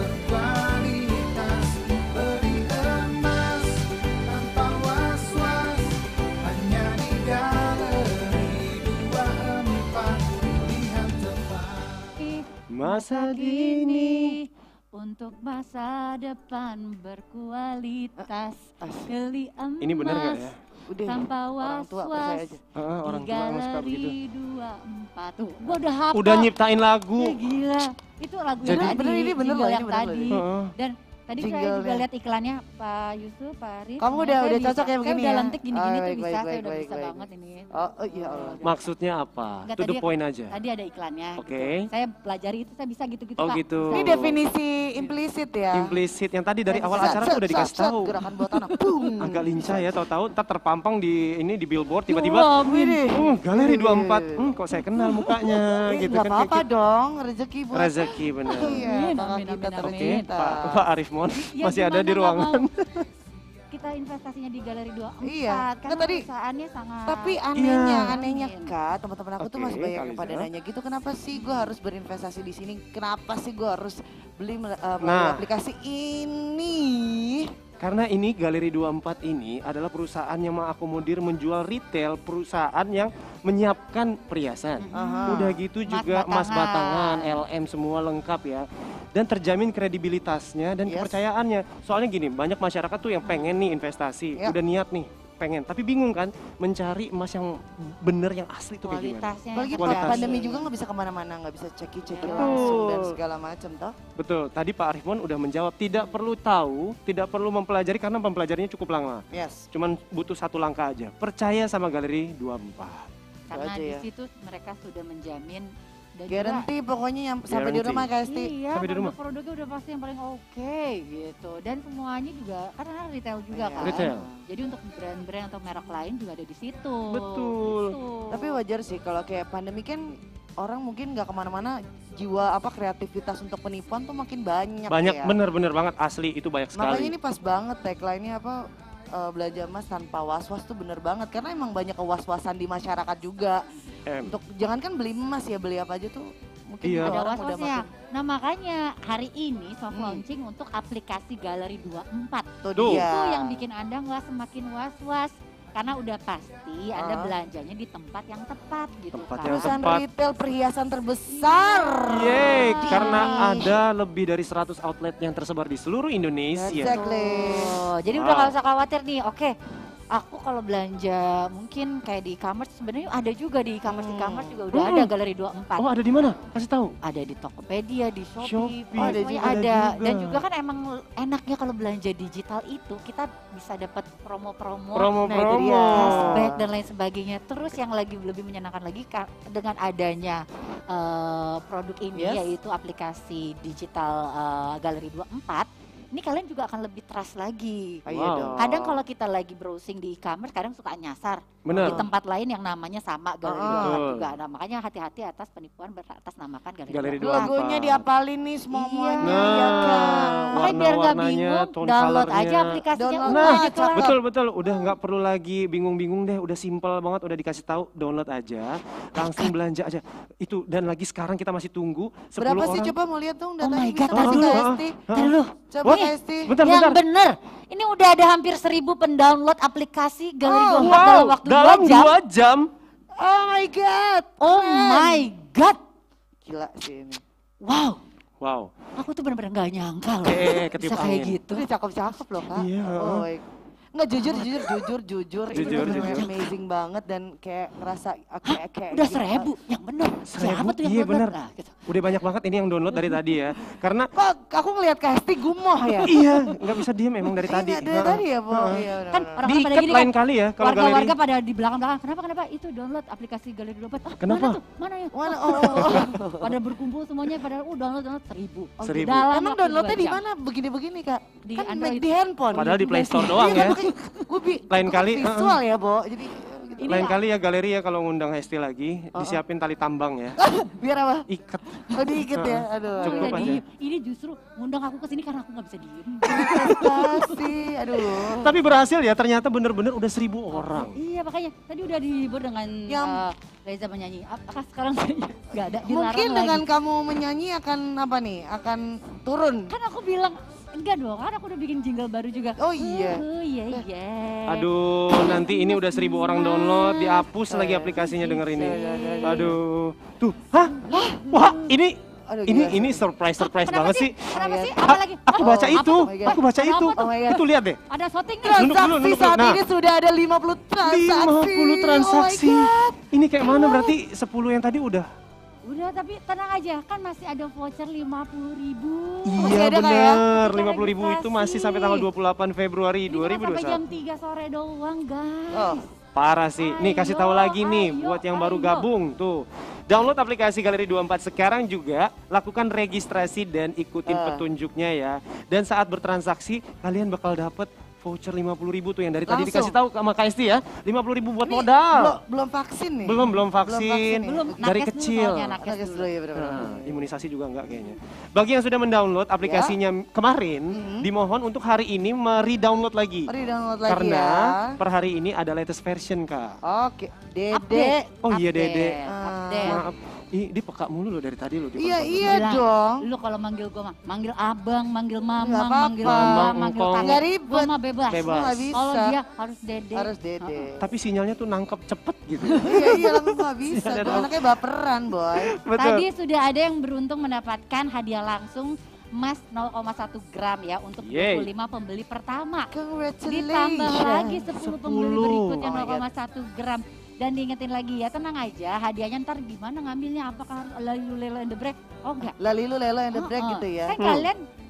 D: berkualitas. Beli emas tanpa was-was hanya di Galeri dua puluh empat. Pilihan tepat.
A: Masa kini.
B: Untuk masa depan berkualitas.
L: As.
B: Beli emas.
A: Ini bener nggak ya?
L: Udah,
B: tanpa
L: orang tua percaya
B: was-was.
L: aja.
A: Ah, orang tua emang suka begitu.
B: Galeri dua puluh empat. Tuh, gua udah hafal.
A: Udah nyiptain lagu.
B: Ya, gila. Itu lagu
A: Jadi-
B: yang tadi.
L: Bener, ini bener
B: jingle
L: loh, ini
B: yang
L: bener loh
B: tadi.
L: ini.
A: Heeh.
B: Dan tadi saya juga
L: Jingle-nya.
B: lihat iklannya Pak Yusuf, Pak Aris.
L: Kamu
B: semuanya
L: udah-
B: saya
L: udah
B: bisa.
L: cocok ya begini
B: Saya udah
L: ya?
B: lentik gini-gini
L: Ah,
B: tuh
L: baik,
B: bisa,
L: baik,
B: saya
L: baik,
B: udah
L: baik,
B: bisa
L: baik.
B: banget ini.
L: Oh, oh iya Allah.
A: Maksudnya apa?
B: Enggak,
A: To the
B: tadi-
A: point aja.
B: Tadi ada iklannya.
A: Oke.
B: Gitu. Saya pelajari itu saya bisa gitu-gitu
A: Oh
B: Pak.
A: gitu.
L: Ini definisi implisit ya.
A: Implisit yang tadi dari
L: Yang
A: awal
L: set,
A: acara
L: set,
A: tuh udah
L: set,
A: dikasih
L: set,
A: tahu.
L: Gerakan buat anak. Boom.
A: Agak lincah ya, tahu-tahu ntar terpampang di ini di billboard
B: Ya
A: tiba-tiba.
B: Allah, amin.
A: Hmm, Galeri
L: Widih.
A: dua puluh empat. Hmm, kok saya kenal mukanya
L: Eh,
A: gitu
L: nggak
A: kan.
L: apa-apa
A: kayak gitu.
L: dong, rezeki buat.
A: Rezeki bener.
L: Iya,
B: Amin,
L: kakak
B: amin,
L: kita
B: amin,
A: Oke,
L: tercinta.
A: Pak, Pak Arif Mon
B: Ya,
A: masih ada
B: gimana
A: di
B: nggak
A: ruangan.
B: mau? Kita investasinya di Galeri dua puluh empat
L: Iya,
B: karena
L: kan tadi-
B: perusahaannya sangat
L: Tapi anehnya,
A: Iya.
L: anehnya Kak, teman-teman aku tuh
A: Oke,
L: masih banyak yang
A: Kak
L: pada
A: Liza.
L: nanya gitu, kenapa sih gue harus berinvestasi di sini? Kenapa sih gue harus beli mel- uh, melalui
A: Nah.
L: aplikasi ini?
A: Karena ini Galeri dua puluh empat ini adalah perusahaan yang mengakomodir menjual retail, perusahaan yang menyiapkan perhiasan.
L: Aha.
A: Udah gitu
B: Emas
A: juga emas
B: batangan.
A: batangan, L M semua lengkap ya. Dan terjamin kredibilitasnya dan
L: Yes.
A: kepercayaannya. Soalnya gini, banyak masyarakat tuh yang pengen nih investasi,
L: Ya.
A: udah niat nih, pengen, tapi bingung kan mencari emas yang bener, yang asli tuh kayak gimana.
B: kualitasnya.
L: Apalagi
B: yang
A: Kualitas.
B: terjamin.
L: pandemi juga nggak bisa kemana-mana, nggak bisa ceki-ceki
A: Betul.
L: langsung dan segala macam toh.
A: Betul, tadi Pak Arifmon udah menjawab, tidak perlu tahu, tidak perlu mempelajari karena mempelajarinya cukup lama.
L: Yes.
A: Cuman butuh satu langkah aja, percaya sama Galeri dua puluh empat.
B: Karena
L: aja
B: di
L: ya.
B: situ mereka sudah menjamin Dan
L: Guarantee pokoknya yang sampai di
A: Guarantee.
L: rumah Kak Esti.
B: Iya,
A: Sampai di rumah.
B: produk-produknya udah pasti yang paling oke gitu. Dan semuanya juga karena retail juga
L: Iya.
B: kan.
A: Retail.
B: Jadi untuk brand-brand atau merek lain juga ada di situ.
A: Betul.
B: Gitu.
L: Tapi wajar sih kalau kayak pandemi kan orang mungkin nggak kemana-mana, jiwa apa kreativitas untuk penipuan tuh makin banyak.
A: Banyak,
L: ya.
A: bener-bener banget asli itu banyak
L: Makanya
A: sekali.
L: ini pas banget tagline-nya apa eh, belanja emas tanpa was-was tuh bener banget karena emang banyak kewas-wasan di masyarakat juga.
A: Em.
L: Untuk jangankan beli emas ya, beli apa aja tuh mungkin
A: Iya.
L: juga
B: Ada
L: orang udah
B: was-wasnya.
L: makin
B: Nah makanya hari ini soft
L: Hmm.
B: launching untuk aplikasi Galeri dua puluh empat.
L: tuh
A: Tuh.
L: dia.
B: Itu yang bikin Anda nggak semakin was-was. Karena udah pasti Anda
L: Ah.
B: belanjanya di tempat yang tepat gitu
A: Tempat
B: kan.
A: yang
L: Perusahaan
A: tepat.
L: retail perhiasan terbesar.
A: Yeay,
B: Iya.
A: karena ada lebih dari seratus outlet yang tersebar di seluruh Indonesia.
L: Exactly.
B: Oh, jadi
A: Wow.
B: udah nggak usah khawatir nih. Oke, aku kalau belanja mungkin kayak di e-commerce sebenarnya ada juga di e-commerce e-commerce juga udah
A: Hmm.
B: ada Galeri dua puluh empat.
A: Oh, ada di mana? Kasih tahu.
B: Ada di Tokopedia, di Shopee,
A: Shopee.
B: oh,
L: Ada
B: semuanya
L: juga,
B: ada.
A: ada juga.
B: Dan juga kan emang enaknya kalau belanja digital itu kita bisa dapat promo-promo,
A: Promo-promo.
L: dia.
B: cashback dan lain sebagainya. Terus yang lagi lebih menyenangkan lagi ka- dengan adanya eh, produk ini
L: Yes.
B: yaitu aplikasi digital eh, Galeri dua puluh empat. Ini kalian juga akan lebih trust lagi.
L: Oh, iya
A: Wow.
L: dong.
B: Kadang kalau kita lagi browsing di e-commerce kadang suka nyasar.
A: Bener.
B: Di tempat lain yang namanya sama Galeri
L: Ah.
B: dua puluh empat
A: Betul.
B: juga. Nah, makanya hati-hati atas penipuan beratasnamakan Galeri,
A: Galeri
B: dua puluh empat.
A: dua puluh empat.
L: Logonya diapalin nih semuanya
B: Iya.
L: ya kan.
B: Makanya biar nggak
A: warna-warnanya,
B: bingung,
A: tone
B: download
A: colornya.
B: aja aplikasinya
L: Download
B: udah
L: aja,
B: gitu lah.
A: Betul betul, udah nggak perlu lagi bingung-bingung deh, udah simple banget, udah dikasih tahu, download aja, langsung belanja aja. Itu dan lagi sekarang kita masih tunggu sepuluh
L: Berapa
A: orang.
L: sih coba mau lihat dong
B: Oh
L: datanya
B: my
L: bisa
B: God,
L: kasih
B: tadi
L: Kak
B: tuh.
L: Esti.
B: Ntar dulu.
L: Coba
B: Nih,
L: Kak Esti.
A: Bentar,
B: yang
A: bentar.
B: bener, ini udah ada hampir seribu pendownload aplikasi Galeri
L: Oh,
B: dua puluh empat
A: Wow,
B: dalam waktu
A: dalam
B: dua jam.
A: dua jam.
L: Oh my god.
B: Oh
L: keren.
B: my god,
L: Gila sih ini.
B: wow.
A: Wow.
B: Aku tuh bener-bener gak nyangka loh.
A: Eh, ketiup
B: Bisa kayak
A: angin.
B: gitu.
L: Ini cakep-cakep loh Kak.
A: Iya.
L: Oh, my- Nggak jujur, jujur, jujur, jujur. Ini
A: Jujur,
L: bener-bener
A: jujur.
L: amazing banget dan kayak ngerasa kayak kayak
B: Udah
L: gila.
B: seribu, yang bener.
A: Seribu,
B: Siapa tuh yang
A: iya
B: download?
A: bener.
B: Nah, gitu.
A: Udah banyak banget ini yang download dari tadi ya. Karena
L: Kok aku ngelihat Kak Esti gumoh ya?
A: iya, nggak bisa diem emang dari tadi.
L: Iya, dari
A: Heeh.
L: tadi ya, Bo.
A: Heeh.
L: Iya, bener-bener.
B: Kan orang-orang pada
A: Diikat
B: gini
A: lain
B: kan.
A: kali ya kalau galeri.
B: Warga-warga pada di belakang-belakang. Kenapa, kenapa? Itu download aplikasi Galeri dua puluh empat. Ah,
A: Kenapa?
B: Mana tuh? Mana ya?
L: Mana?
B: Oh,
L: Oh.
B: pada berkumpul semuanya pada uh download download seribu. Oh,
A: Seribu.
B: dalam
L: Emang
B: waktu
L: downloadnya
B: dua
L: di
B: jam.
L: mana? Begini-begini Kak?
B: Di
L: Kan
B: Android.
L: di handphone.
A: Padahal di Play Store
L: Iya,
A: doang ya.
L: Gue bi
A: Lain
L: itu kan
A: kali,
L: visual ya, Bo. Jadi gitu.
B: Ini
A: Lain
B: lah.
A: kali ya galeri ya kalau ngundang Hesti lagi, disiapin tali tambang ya.
L: biar apa?
A: Ikat.
L: Oh diikat ya. Aduh.
A: Cukup
B: Udah
A: aja.
B: diem. Ini justru ngundang aku ke sini karena aku nggak bisa diem.
L: Prestasi. Aduh.
A: Tapi berhasil ya, ternyata bener-bener udah seribu orang.
B: Iya makanya tadi udah dihibur dengan
L: Yang-
B: eh, Reza menyanyi. Apakah sekarang nggak ada? Dilarang
L: Mungkin dengan
B: lagi.
L: kamu menyanyi akan apa nih? Akan turun.
B: Kan aku bilang enggak dong, kan aku udah bikin jingle baru juga.
L: Oh iya.
B: Oh iya iya.
A: Aduh, nanti ini udah seribu orang download, dihapus lagi aplikasinya denger ini. Aduh, tuh, hah? Wah, ini,
L: Aduh,
A: ini,
L: gila.
A: ini surprise surprise
B: Kenapa
A: banget sih.
B: Kenapa sih?
A: Ah,
B: Apa lagi?
A: Aku baca
B: Apa
A: itu,
B: tuh?
L: Oh my God.
A: aku baca
B: Ada
A: itu.
B: apa tuh?
L: Oh my God.
A: Itu lihat deh.
B: Ada shooting nih.
A: Duduk dulu,
L: Transaksi
A: duduk dulu.
L: saat
A: Nah.
L: ini sudah ada lima puluh transaksi.
A: lima puluh transaksi.
L: Oh my God.
A: Ini kayak mana berarti sepuluh yang tadi udah?
B: Udah tapi tenang aja, kan masih ada voucher lima puluh ribu.
L: Masih
A: Iya
L: ada, Kak, ya?
A: bener,
B: Kita
A: lima puluh ribu itu
B: registrasi.
A: masih sampai tanggal dua puluh delapan Februari
B: Ini
A: dua
B: cuma
A: ribu dua puluh
B: sampai jam
A: satu.
B: tiga sore doang guys.
L: Oh.
A: Parah sih. Nih kasih tahu
B: Ayo,
A: lagi nih
B: ayo,
A: buat yang baru
B: ayo.
A: gabung tuh. Download aplikasi Galeri dua puluh empat sekarang juga, lakukan registrasi dan ikutin
L: Ah.
A: petunjuknya ya. Dan saat bertransaksi kalian bakal dapet voucher lima puluh ribu tuh yang dari tadi
L: Langsung.
A: dikasih tahu sama Kak Esti ya. lima puluh ribu buat
L: Ini
A: modal.
L: Belum, belum vaksin nih.
A: Belum, belum vaksin.
L: vaksin ya?
B: Belum,
A: Dari
B: nakes dulu
A: kecil.
B: soalnya, nakes
L: Nakes
B: dulu.
L: dulu ya benar-benar.
A: Nah, imunisasi juga enggak kayaknya. Bagi yang sudah mendownload aplikasinya kemarin, dimohon untuk hari ini me-redownload lagi.
L: Mari download lagi
A: Karena
L: ya.
A: per hari ini ada latest version, Kak.
L: Oke, Dede.
B: Update.
A: Oh iya, Dede.
B: Update,
L: Ah.
B: update.
A: Maaf, ih, dia peka mulu loh dari tadi loh. dia
L: Iya,
A: peka
L: iya
B: Bilang,
L: dong.
B: Lu kalau manggil gua mah, manggil abang, manggil
L: Nggak
B: mamang,
L: apa-apa.
B: manggil abang,
A: Mamang,
B: manggil
A: engkong.
B: kakek.
L: Nggak ribet.
B: Gua mah bebas.
A: Bebas.
L: Nggak bisa.
B: Kalau dia harus dede.
L: Harus Dede.
A: Tapi sinyalnya tuh nangkep cepet gitu.
L: iya, iya langsung nggak bisa.
A: Iya,
L: Gua
A: dong.
L: anaknya baperan, boy.
A: Betul.
B: Tadi sudah ada yang beruntung mendapatkan hadiah langsung emas nol koma satu gram ya untuk
A: Yeay.
B: dua puluh lima pembeli pertama.
L: Congratulations.
B: Ditambah lagi sepuluh pembeli
A: sepuluh.
B: berikutnya
L: Oh my
B: nol koma satu gram. Dan diingetin lagi ya, tenang aja, hadiahnya ntar gimana ngambilnya, apakah harus Lalilu Lelo and the Break? Oh enggak.
L: Lalilu Lelo and the Break
B: Heeh.
L: gitu ya.
B: Kan
A: Hmm.
B: kalian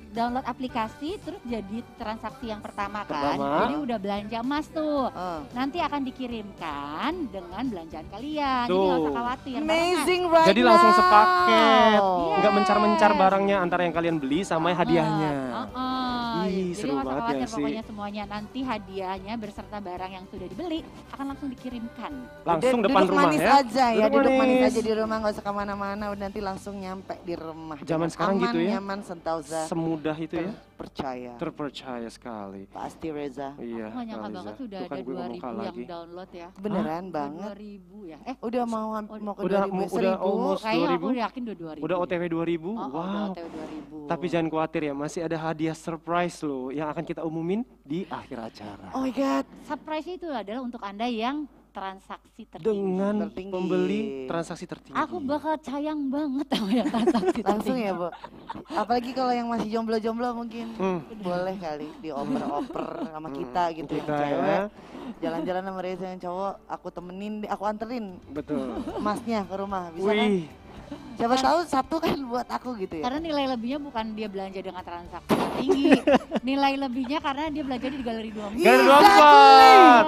B: download aplikasi terus jadi transaksi yang pertama kan.
A: Pertama.
B: Jadi udah belanja emas tuh. Nanti akan dikirimkan dengan belanjaan kalian. Jadi nggak usah khawatir.
L: Amazing
B: Karena-
L: right
A: Jadi langsung
L: now.
A: sepaket,
B: Yes.
A: nggak mencar-mencar barangnya antara yang kalian beli sama hadiahnya.
B: Uh-uh.
A: Ih,
B: Jadi
A: seru
B: nggak usah
A: banget
B: khawatir
A: ya sih.
B: pokoknya semuanya. Nanti hadiahnya beserta barang yang sudah dibeli akan langsung dikirimkan.
A: Langsung
L: Duduk-
A: depan
L: duduk
A: rumah
L: manis
A: ya.
L: aja ya,
A: Duduk
L: duduk manis
A: manis.
L: aja di rumah, nggak usah kemana-mana, udah nanti langsung nyampe di rumah.
A: Zaman
L: Dengan
A: sekarang
L: aman,
A: gitu ya.
L: nyaman, sentosa.
A: Semudah itu ya.
L: Percaya.
A: Terpercaya sekali.
L: Pasti Reza.
A: Iya.
B: Aku nggak nyangka
A: Reza.
B: banget sudah
A: Tuh kan
B: ada
A: gue
B: dua
A: ngomong
B: ribu
A: kalah
B: yang
A: lagi.
B: download ya.
L: Beneran
B: Hah?
L: banget.
B: dua ribu ya. Eh,
L: Udah mau mau ke
A: Udah
L: dua ribu,
A: mau- udah
L: seribu.
A: almost
B: kayaknya
A: dua
B: aku
A: ribu.
B: yakin udah dua ribu.
A: Udah O T W dua ribu.
B: Oh, oh, udah
A: Wow.
B: O T W dua ribu.
A: Tapi jangan khawatir ya, masih ada hadiah surprise loh yang akan kita umumin di akhir acara.
L: Oh my god.
B: Surprise itu adalah untuk Anda yang transaksi tertinggi.
A: Dengan
L: Tertinggi.
A: pembeli transaksi tertinggi.
B: Aku bakal sayang banget sama yang transaksi
L: Langsung
B: tertinggi.
L: ya, Bu. Apalagi kalau yang masih jomblo-jomblo mungkin
A: Hmm.
L: boleh kali dioper-oper sama kita gitu
A: kita
L: yang
A: ya.
L: cewek. Jalan-jalan sama Reza yang cowok, aku temenin, aku anterin
A: Betul.
L: emasnya ke rumah, bisa kan?
A: Wih,
L: Siapa tahu satu kan buat aku gitu ya.
B: Karena nilai lebihnya bukan dia belanja dengan transaksi tinggi. Nilai lebihnya karena dia belanja di Galeri dua puluh empat.
A: Galeri dua puluh empat.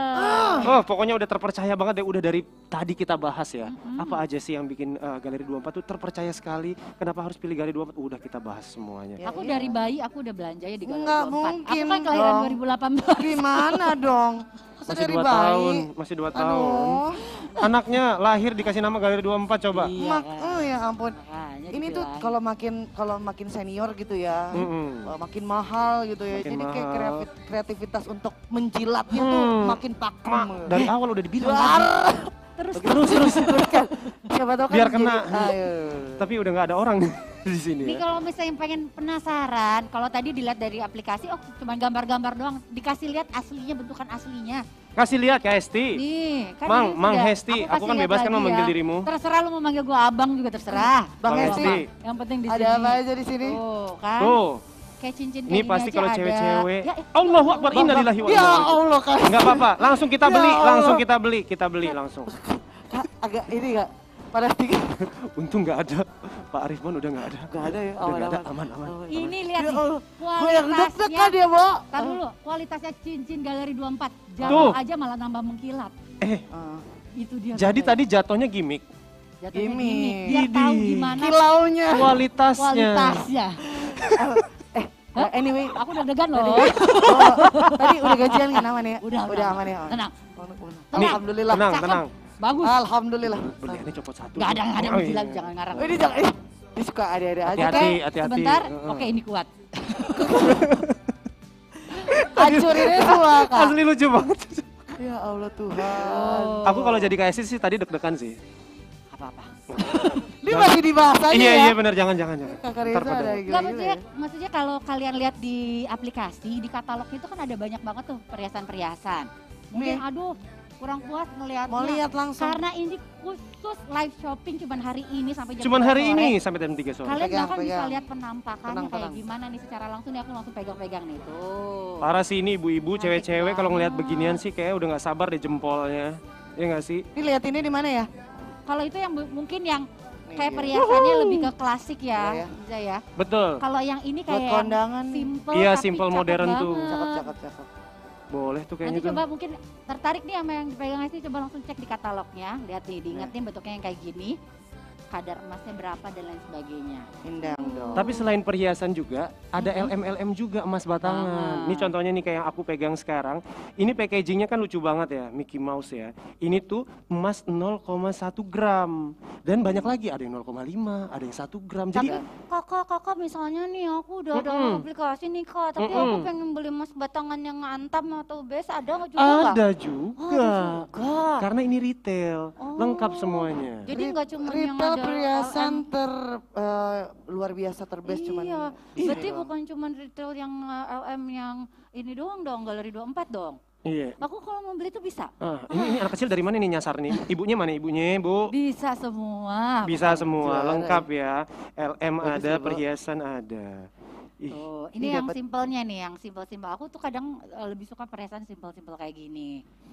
A: Oh, pokoknya udah terpercaya banget deh. Udah dari tadi kita bahas ya. Apa aja sih yang bikin uh, Galeri dua puluh empat tuh terpercaya sekali. Kenapa harus pilih Galeri dua puluh empat? Udah kita bahas semuanya.
B: Aku dari bayi aku udah belanja ya di Galeri
L: Nggak
B: dua puluh empat.
L: mungkin
B: Aku kan kelahiran
L: dong.
B: dua ribu delapan belas.
L: Gimana dong? Masa
A: Masih
L: dari
A: dua
L: bayi?
A: tahun, masih dua tahun. Anaknya lahir dikasih nama Galeri dua puluh empat coba.
L: Mak, oh ya ampun.
B: Makanya
L: Ini tuh
B: dibilangin.
L: kalau makin kalau makin senior gitu ya,
A: Mm-mm.
L: uh, makin mahal gitu ya.
A: Makin
L: Jadi kayak
A: mahal.
L: kreatif- kreativitas untuk menjilatnya tuh
A: Hmm.
L: makin pakem.
A: Dari awal udah dibilang.
L: Dar.
B: Terus
A: Terus terus.
L: Siapa tahu kan
A: Biar
L: jadi-
A: kena.
L: Ayo.
A: Tapi udah nggak ada orang di sini
B: Ini
A: ya.
B: kalau misalnya pengen penasaran, kalau tadi dilihat dari aplikasi, oh cuma gambar-gambar doang, dikasih lihat aslinya, bentukan aslinya.
A: Kasih lihat Kak Hesti.
B: Nih, kan
A: Mang,
B: ini
A: Mang
B: sudah
A: Hesti,
B: aku
A: aku
B: kasih
A: kan
B: lihat
A: bebas kan
B: lagi
A: memanggil
B: ya.
A: dirimu.
B: Terserah lu mau manggil gua abang juga terserah.
L: Bang
A: Bang
L: Hesti.
A: Hesti.
B: Yang penting di
L: Ada
B: sini.
L: apa aja di sini?
B: Tuh, kan?
A: Tuh.
B: Kayak cincin kayak
A: Ini
B: gini
A: pasti
B: aja
A: kalau
B: ada.
A: cewek-cewek.
B: Ya,
A: Allahu Akbar, innalillahi wa
L: Ya
A: inna ilaihi.
L: Allah kan.
A: Enggak apa-apa, langsung kita
L: Ya
A: beli,
L: Allah.
A: langsung kita beli, kita beli langsung.
L: Kak, agak ini gak? Pada sedikit.
A: Untung nggak ada. Pak Arifman udah nggak ada.
L: Gak ada ya?
A: Udah nggak ada, aman, aman.
B: Ini lihat
L: Ya
B: nih,
L: Allah. Gue yang
B: kualitasnya.
L: deg-degan ya, Bo.
B: Tar dulu, kualitasnya cincin Galeri dua puluh empat. Jatuh
A: Tuh.
B: aja malah nambah mengkilat.
A: Eh,
B: Itu dia.
A: jadi
B: makanya.
A: tadi jatuhnya gimmick.
B: Jatuhnya
L: Gini.
B: gini, biar tahu
A: Idih.
B: gimana
L: Kilaunya.
A: Kualitasnya.
B: kualitasnya.
L: Eh, eh, anyway.
B: Aku deg-degan loh.
L: Oh, tadi udah gajian kan aman ya?
B: Udah,
L: Udah
B: udah.
L: aman ya?
B: Tenang.
A: Nih,
L: Alhamdulillah.
A: tenang,
B: Cakep.
A: tenang.
B: Bagus.
L: Alhamdulillah.
A: Berliannya copot satu.
B: Gak ada, gak ada
A: Oh,
B: menjilat,
A: iya.
B: jangan ngarang.
L: Oh, ini jangan. Eh, dia suka ada-ada aja.
A: Hati-hati,
L: Oke.
A: hati-hati.
B: Sebentar,
A: Heeh.
B: oke ini kuat.
L: Hancurinnya semua, Kak.
A: Asli lucu banget.
L: Ya Allah Tuhan.
A: Aku kalau jadi K S I sih tadi deg-degan sih.
B: Apa-apa.
L: Dia masih dibahas aja
A: Iya,
L: ya.
A: iya benar, jangan, jangan, jangan.
L: Kakak
A: Ntar
L: Reza
A: pada-
L: ada
B: Enggak,
L: gila-gila
B: maksudnya,
L: ya.
B: maksudnya kalau kalian lihat di aplikasi, di katalog itu kan ada banyak banget tuh perhiasan-perhiasan. Mungkin
L: Nih.
B: aduh kurang puas ngelihatnya.
L: Mau lihat langsung.
B: Karena ini khusus live shopping cuman hari ini sampai jam
A: Cuman
B: tiga
A: hari
B: sore.
A: ini sampai jam tiga sore.
B: Kalian
L: Pegang,
B: bahkan bisa
L: pegang.
B: lihat penampakannya
L: Tenang,
B: kayak
L: tenang.
B: gimana nih secara langsung nih aku langsung pegang-pegang nih tuh.
A: Parah sih ini ibu-ibu,
B: Cantik
A: cewek-cewek kalau ngelihat
B: banget.
A: beginian sih kayak udah nggak sabar deh jempolnya. Iya nggak sih?
L: Ini liatinnya di mana ya?
B: Kalau itu yang bu- mungkin yang
L: Nih,
B: kayak
L: iya.
B: perhiasannya lebih ke klasik
L: Iya,
B: ya,
L: ya.
B: bisa ya.
A: Betul.
B: Kalau yang ini
L: Buat
B: kayak yang
L: kondangan nih.
B: simple
A: Iya,
B: tapi
A: simple
B: cakep
A: modern tuh.
B: banget.
L: Cakep, cakep, cakep.
A: Boleh tuh kayaknya
B: Nanti
A: tuh.
B: coba mungkin tertarik nih sama yang dipegang sih, coba langsung cek di katalognya, lihat nih, diingetin bentuknya yang kayak gini, kadar emasnya berapa dan lain sebagainya.
L: Indang dong.
A: Tapi selain perhiasan juga ada L M L M juga emas batangan.
B: Banget.
A: Ini contohnya nih kayak yang aku pegang sekarang. Ini packagingnya kan lucu banget ya, Mickey Mouse ya. Ini tuh emas nol koma satu gram dan banyak lagi, ada yang nol koma lima, ada yang satu gram. Jadi
B: Tapi kakak, kakak misalnya nih aku udah ada
A: Mm-mm.
B: aplikasi nih kak, tapi
A: Mm-mm.
B: aku pengen beli emas batangan yang antam atau base, ada nggak juga nggak?
A: ada
B: Oh,
A: juga.
B: ada juga.
A: Karena ini retail, lengkap semuanya.
B: Jadi nggak cuma yang
L: Retail
B: ada
L: perhiasan
B: L M.
L: ter eh, luar biasa terbest cuman.
B: Iya,
L: di
B: berarti
L: sini doang.
B: bukan cuma retail yang uh, L M yang ini doang dong, Galeri dua puluh empat dong.
A: Iya.
B: Aku kalau mau beli tuh bisa.
A: Ah, ini, ini anak kecil dari mana nih nyasar nih? Ibunya mana ibunya, Bu?
B: Bisa semua.
A: Bisa semua,
L: Jualan.
A: lengkap ya. L M
L: Bagus
A: ada,
L: ya, Bu.
A: perhiasan ada. Ih,
B: Oh,
L: Ini
B: ini yang
L: dapat-
B: simpelnya nih, yang simpel-simpel. Aku tuh kadang uh, lebih suka perhiasan simpel-simpel kayak gini.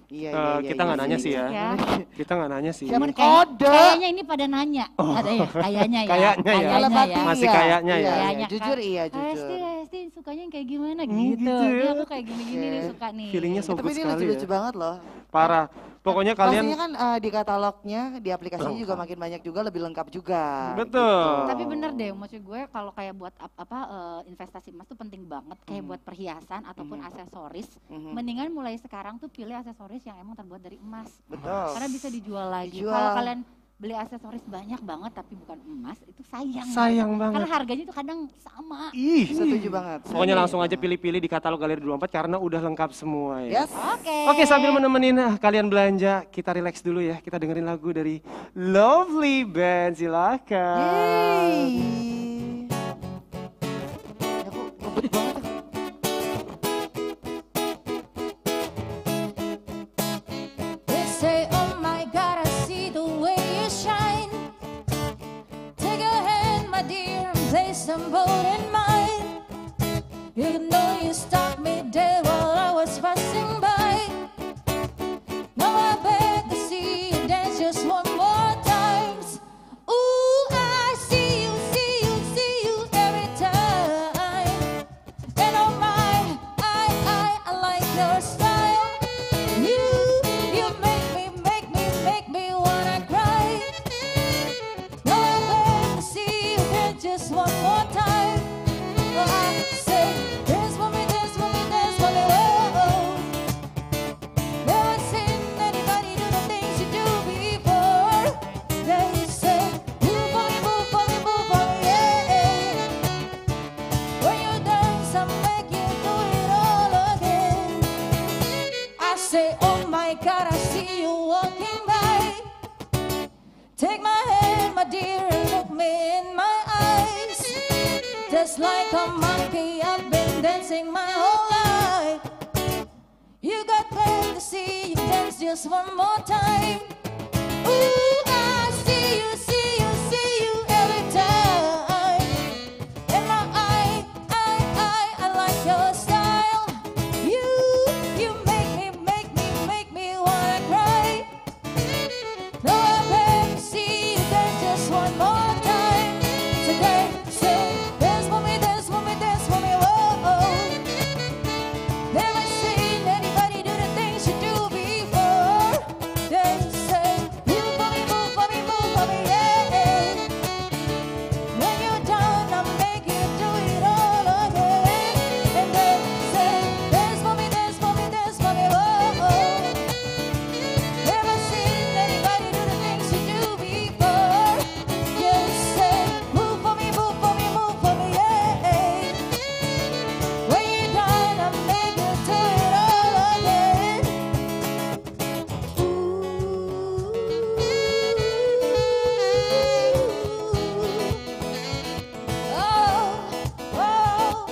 L: Iya,
A: Eh,
L: iya, iya,
A: kita nggak
L: iya,
A: nanya
L: iya,
A: sih ya.
B: iya.
A: Kita nggak nanya sih.
L: Siapa
B: Kayak-
L: kode?
B: Kayaknya ini pada nanya. Ada ya, kayaknya ya.
A: Kayaknya ya.
B: Kayaknya ya.
A: Masih kayaknya ya.
B: Kayaknya,
L: Jujur
B: Kak.
L: iya,
B: Kak
L: jujur.
B: Esti, Kak Esti sukanya yang kayak gimana
A: Hmm,
B: gitu.
A: gitu ya.
B: Iya, aku kayak gini-gini nih suka nih.
A: Feelingnya so
L: Tapi
A: good
L: ini
A: sekali
L: lucu-lucu
A: ya.
L: banget loh.
A: Parah. Pokoknya kalian
L: Pastinya kan eh, di katalognya, di aplikasinya juga makin banyak juga, lebih lengkap juga.
A: Betul.
L: gitu.
B: Tapi bener deh, maksud gue kalau kayak buat ap- apa eh, investasi emas tuh penting banget, kayak
L: Mhm.
B: buat perhiasan ataupun
L: Mhm.
B: aksesoris.
L: Mhm.
B: Mendingan mulai sekarang tuh pilih aksesoris yang emang terbuat dari emas.
L: Betul.
B: Karena bisa dijual lagi.
L: Dijual.
B: Kalau kalian beli aksesoris banyak banget tapi bukan emas, itu sayang.
A: Sayang
B: banget.
A: banget.
B: Karena harganya tuh kadang sama.
A: Ih,
L: Setuju banget.
A: Pokoknya langsung aja pilih-pilih di katalog Galeri dua puluh empat karena udah lengkap semua ya.
L: Yes.
B: Oke.
A: Oke, sambil menemenin ah, kalian belanja, kita relax dulu ya. Kita dengerin lagu dari Lovely Band, silakan.
L: Yeay. Aku ngebut banget.
C: They say, oh my God, I see the way you shine. Take a hand, my dear, and place some both in mine. You know you stopped me dead while I was passing by. Now I beg to see you dance just one more time. Ooh, I see you, see you, see you every time. And oh my, I, I, I like your style. You, you make me, make me, make me wanna cry. Now I beg to see you dance just one more time. Oh, I say, dance for me, dance for me, dance for me, oh. Never seen anybody do the things you do before. They say, move for me, move for me, move for me, yeah. When you dance, I make you do it all again. I say, oh my God, I see you walking by. Take my hand, my dear, and look me in my eyes. Just like a monkey, I've been dancing my whole life. You got paid to see you dance just one more time. Ooh, I see you, see you, see you every time. In my eye, I, I, I like your style. You, you make me, make me, make me wanna cry. Now I beg to see you dance just one more time. Today, say, dance for me, dance for me, dance for me, whoa. Never seen anybody do the things you do before. They say, move for me, move for me, move for me, yeah. When you're down, I'll make you do it all again. And they say, dance for me, dance for me, dance for me, whoa. Never seen anybody do the things you do before. You say, move for me, move for me, move for me, yeah. When you're done, I'll make you do it all again. Oh, oh,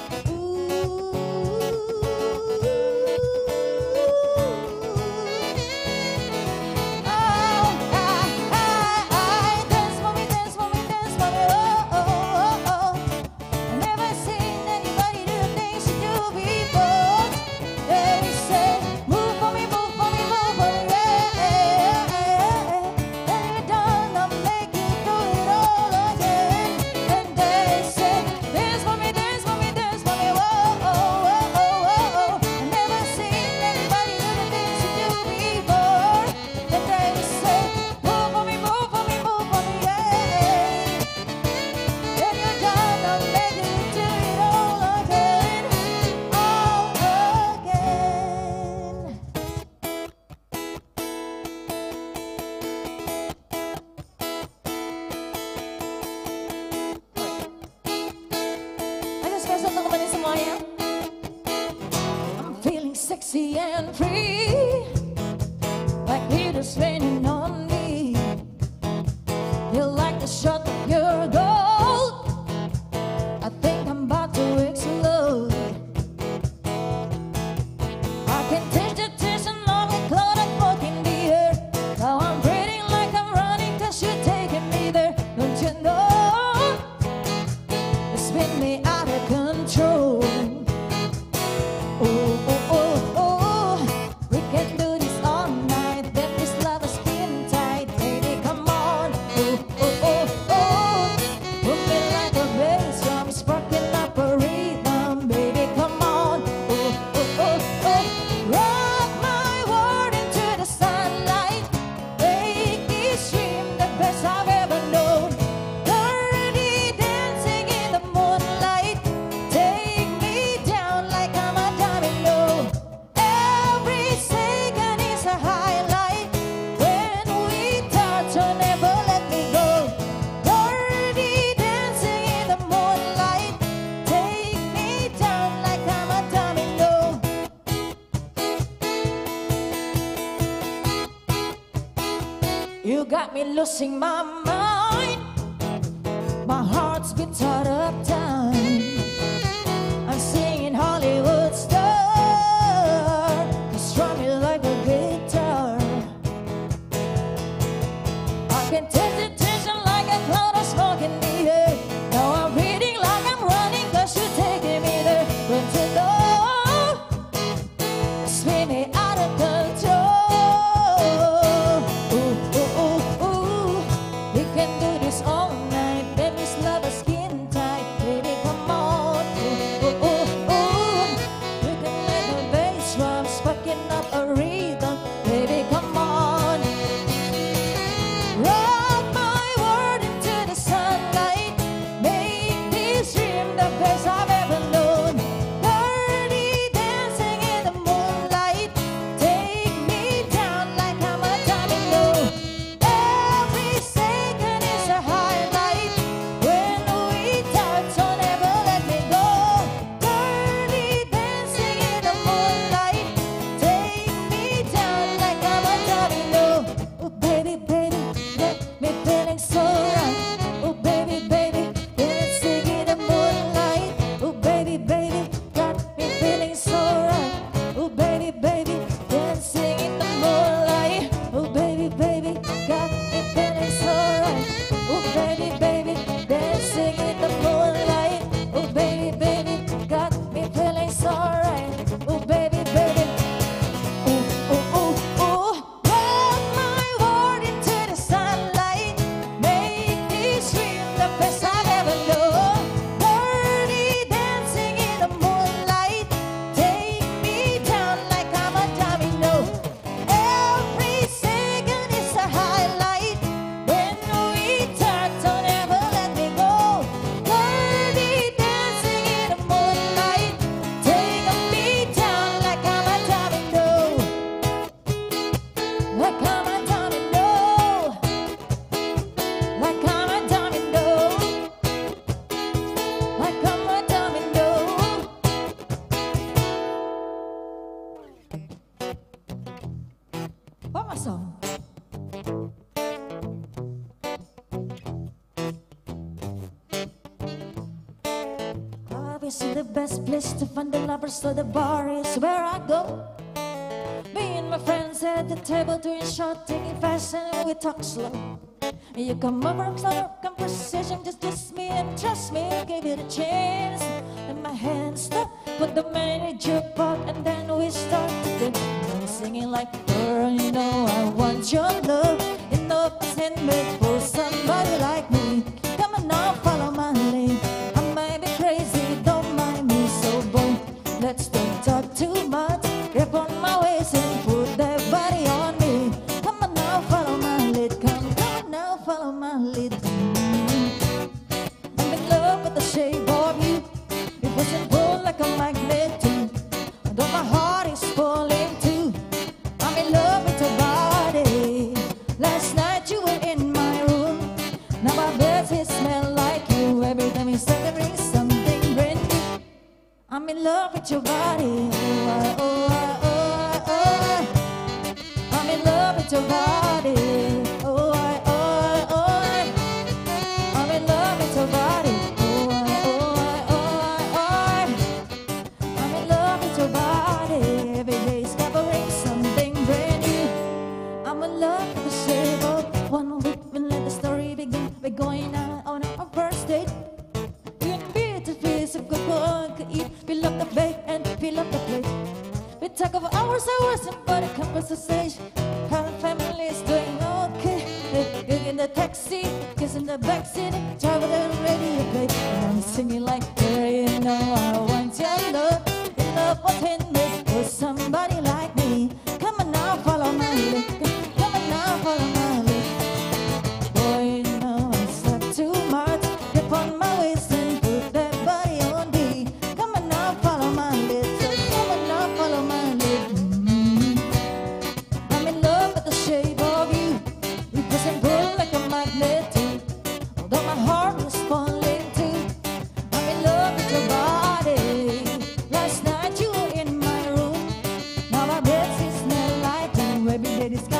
C: dance for me, dance for me, dance for me, oh, oh, oh. I never seen anybody do the things you do before. They say, move for me, move for me, move for me, yeah. When you're done, I'll make you do it all again. And they say, dance for me, dance for me, dance for me, whoa, oh, oh, oh, oh. I never seen anybody do the things you do before. And they say, move for me, move for me, move for me, yeah. When you're done, I'll make you do it all again, all again. Ayo spesial untuk kembali semuanya. I'm feeling sexy and free, like leaders raining on me. You like the shot of your gold. I think I'm about to explode. I can taste the tension of the cloud and smoke in the air. Now I'm breathing like I'm running 'cause you're taking me there. Don't you know? You spin me out of control. Oh, oh, oh, oh. We can do me losing my mind. My heart's been tied up down. I'm singing Hollywood star. You strum me like a guitar. I can taste the tension like a cloud of smoke in the air. Now I'm breathing like I'm running, cause you're taking me there. Don't you know? Spin me out of control. Ooh, ooh, ooh, ooh. We can do this all night. Baby, love us skin tight. Baby, come on. Ooh, ooh, ooh, ooh. We can let the bass drum sparking up a rhythm. Baby, come on. Rock my world into the sunlight. Make this dream the best I've ever known. Dirty dancing in the moonlight. Take me down like I'm a domino. Every second is a highlight. When we touch, don't ever let me go. Dirty dancing in the moonlight. Take me down like I'm a domino. Oh baby, baby, got me feeling so right. Oh baby, baby, dancing in the moonlight. Oh baby, baby, got me feeling so right. Oh baby, baby, dancing in the moonlight. Oh baby, baby, got me feeling so right. Oh baby, baby, dancing in the moonlight. Oh baby, baby, got me feeling so right. Oh baby, baby. Ooh, ooh, ooh, ooh. Rock my world into the sunlight. Make this dream the best I've ever known. Dirty dancing in the moonlight. Take me down like I'm a domino. Every second is a highlight. When we touch, don't ever let me go. Dirty dancing in the moonlight. Take me down like I'm a domino. Like I'm a domino. Like I'm a domino. Like I'm a domino. What my song? Obviously the best place to find the lovers, so the bar is where I go. Me and my friends at the table doing short, taking fast, and we talk slow. You come over, start up conversation, just kiss me and trust me, give it a chance. And my hands stop, put the man in a jukebox, and then we start to dance. I'm singing like, girl, you know I want your love. You know it's handmade for somebody like me. Come on now, follow my lead. I might be crazy, don't mind me so bold. Let's don't talk too much. Grab on my waist and put that body on me. Come on now, follow my lead. Come, come on now, follow my lead. I'm in love with the shape of you. It wasn't pulled like a magnet too. Though my heart is falling too. I'm in love with your body. Last night you were in my room. Now my breath it smell like you. Every time you start to bring something brand new. I'm in love with your body. Oh, I, oh, I, oh, I, oh, I. I'm in love with your body. Oh, I, oh, I, oh, I. I'm in love with your body. Oh, I, oh, I, oh, I, oh, I. I'm in love with your body. Every day's covering something brand new. I'm in love with the shape of one week. And let the story begin. We're going out on our first date. You and me to face of good one could eat. Fill up the bed and fill up the plate. We talk of hours and hours about a conversation. How the family is doing okay. You're in the taxi, kiss in the backseat, drive with the radio play. And I'm singing like, girl, you know I want your love. In love was handmade for somebody like me. Come on now, follow my lead. Come on now, follow my lead. Boy, you know I suck too much. Grip on my waist and put that body on me. Come on now, follow my lead. So come on now, follow my lead. Mm-hmm. I'm in love with the shape of you. You push and pull like a magnet too. Although my heart is falling too. I'm in love with your body. Last night you were in my room. Now my bed smell like you. Every day this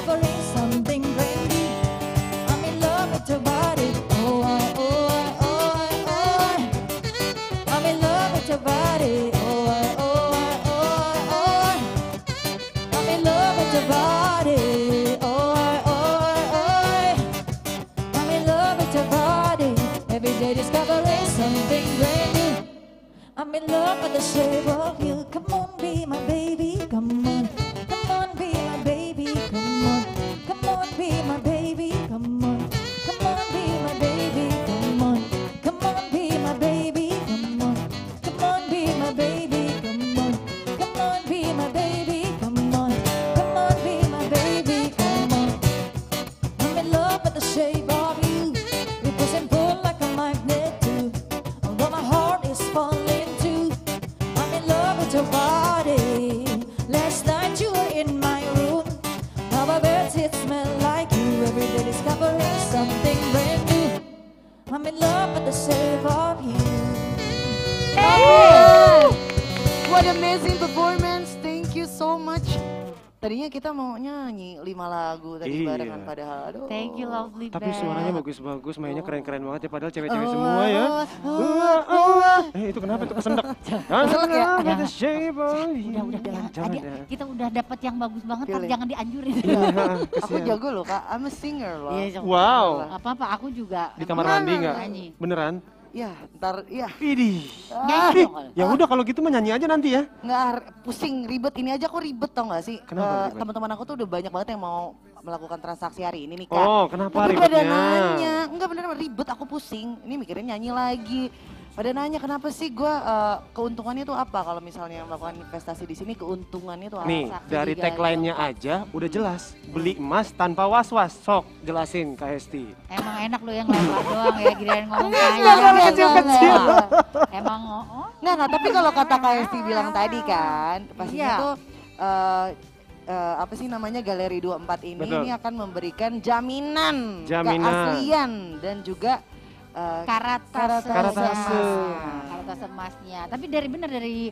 C: in love with the shape of you. Come on, be my baby, come on. Come on, be my baby, come on. Come on, be my baby, come on. Come on, be my baby, come on. Come on, be my baby, come on. Come on, be my baby, come on. Come on, be my baby, come on. Come on, be my baby, come on. I'm in love with the shape of you. You push and pull like a magnet too. Although my heart is falling too. I'm in love with your body. Last night you were in my room. Now my bedsheet smell like you. Every day discovering something brand new. I'm in love with the shape of you.
L: Oh, what amazing performance. Thank you so much. Tadinya kita mau nyanyi lima lagu tadi
A: Iya.
L: barengan padahal. Aduh.
B: Thank you lovely
A: Tapi
B: Beb.
A: suaranya bagus-bagus, mainnya keren-keren banget ya. Padahal cewek-cewek
L: Oh,
A: semua ya.
L: oh,
A: Wah, oh, wah. Eh itu kenapa itu kesendak?
L: Keselak ya?
B: Udah,
A: The shape of you.
B: udah, udah, udah.
A: Jangan
B: Tadi
A: dah.
B: kita udah dapat yang bagus banget, ntar
L: Pilih.
B: jangan dianjurin.
A: Iya,
L: Aku
A: kesian.
L: jago loh kak, I'm a singer loh.
B: Iya, jangan.
A: Wow.
B: Gak apa-apa, aku juga.
A: Di kamar
B: emang
A: mandi nggak?
B: nyanyi.
A: Beneran?
L: Ya, ntar, ya.
A: Idih.
B: Nyanyi
A: Ih,
B: dong.
A: ya udah kalau gitu mah nyanyi aja nanti ya.
L: Nggak pusing, ribet. Ini aja kok ribet tau gak sih?
A: Kenapa
L: Eh,
A: ribet?
L: Teman-teman aku tuh udah banyak banget yang mau melakukan transaksi hari ini nih kak.
A: Oh, kenapa
L: Tapi pada
A: ribetnya?
L: nanya, enggak bener ribet, aku pusing. Ini mikirnya nyanyi lagi. Pada nanya kenapa sih gue uh, keuntungannya tuh apa kalau misalnya melakukan investasi di sini, keuntungannya tuh apa?
A: Nih,
B: Transaksi
A: dari
B: di
A: tagline-nya
B: Galileo.
A: aja udah jelas. Beli emas tanpa was-was. Sok, jelasin Kak Hesti.
B: Emang enak lu yang lewat doang ya, giliran ngomong
L: Enggak,
B: kayak
L: enggak,
B: gitu.
L: kecil-kecil.
B: Emang oh,
L: Nggak, nggak, tapi kalau kata Kak Esti bilang tadi kan, pastinya
B: Iya.
L: tuh eh, eh, apa sih namanya Galeri dua puluh empat ini
A: Betul.
L: ini akan memberikan jaminan,
A: Jaminan.
L: keaslian dan juga eh,
B: karatase.
L: Karatase.
A: Karatase.
B: Karatase emasnya. Tapi dari bener dari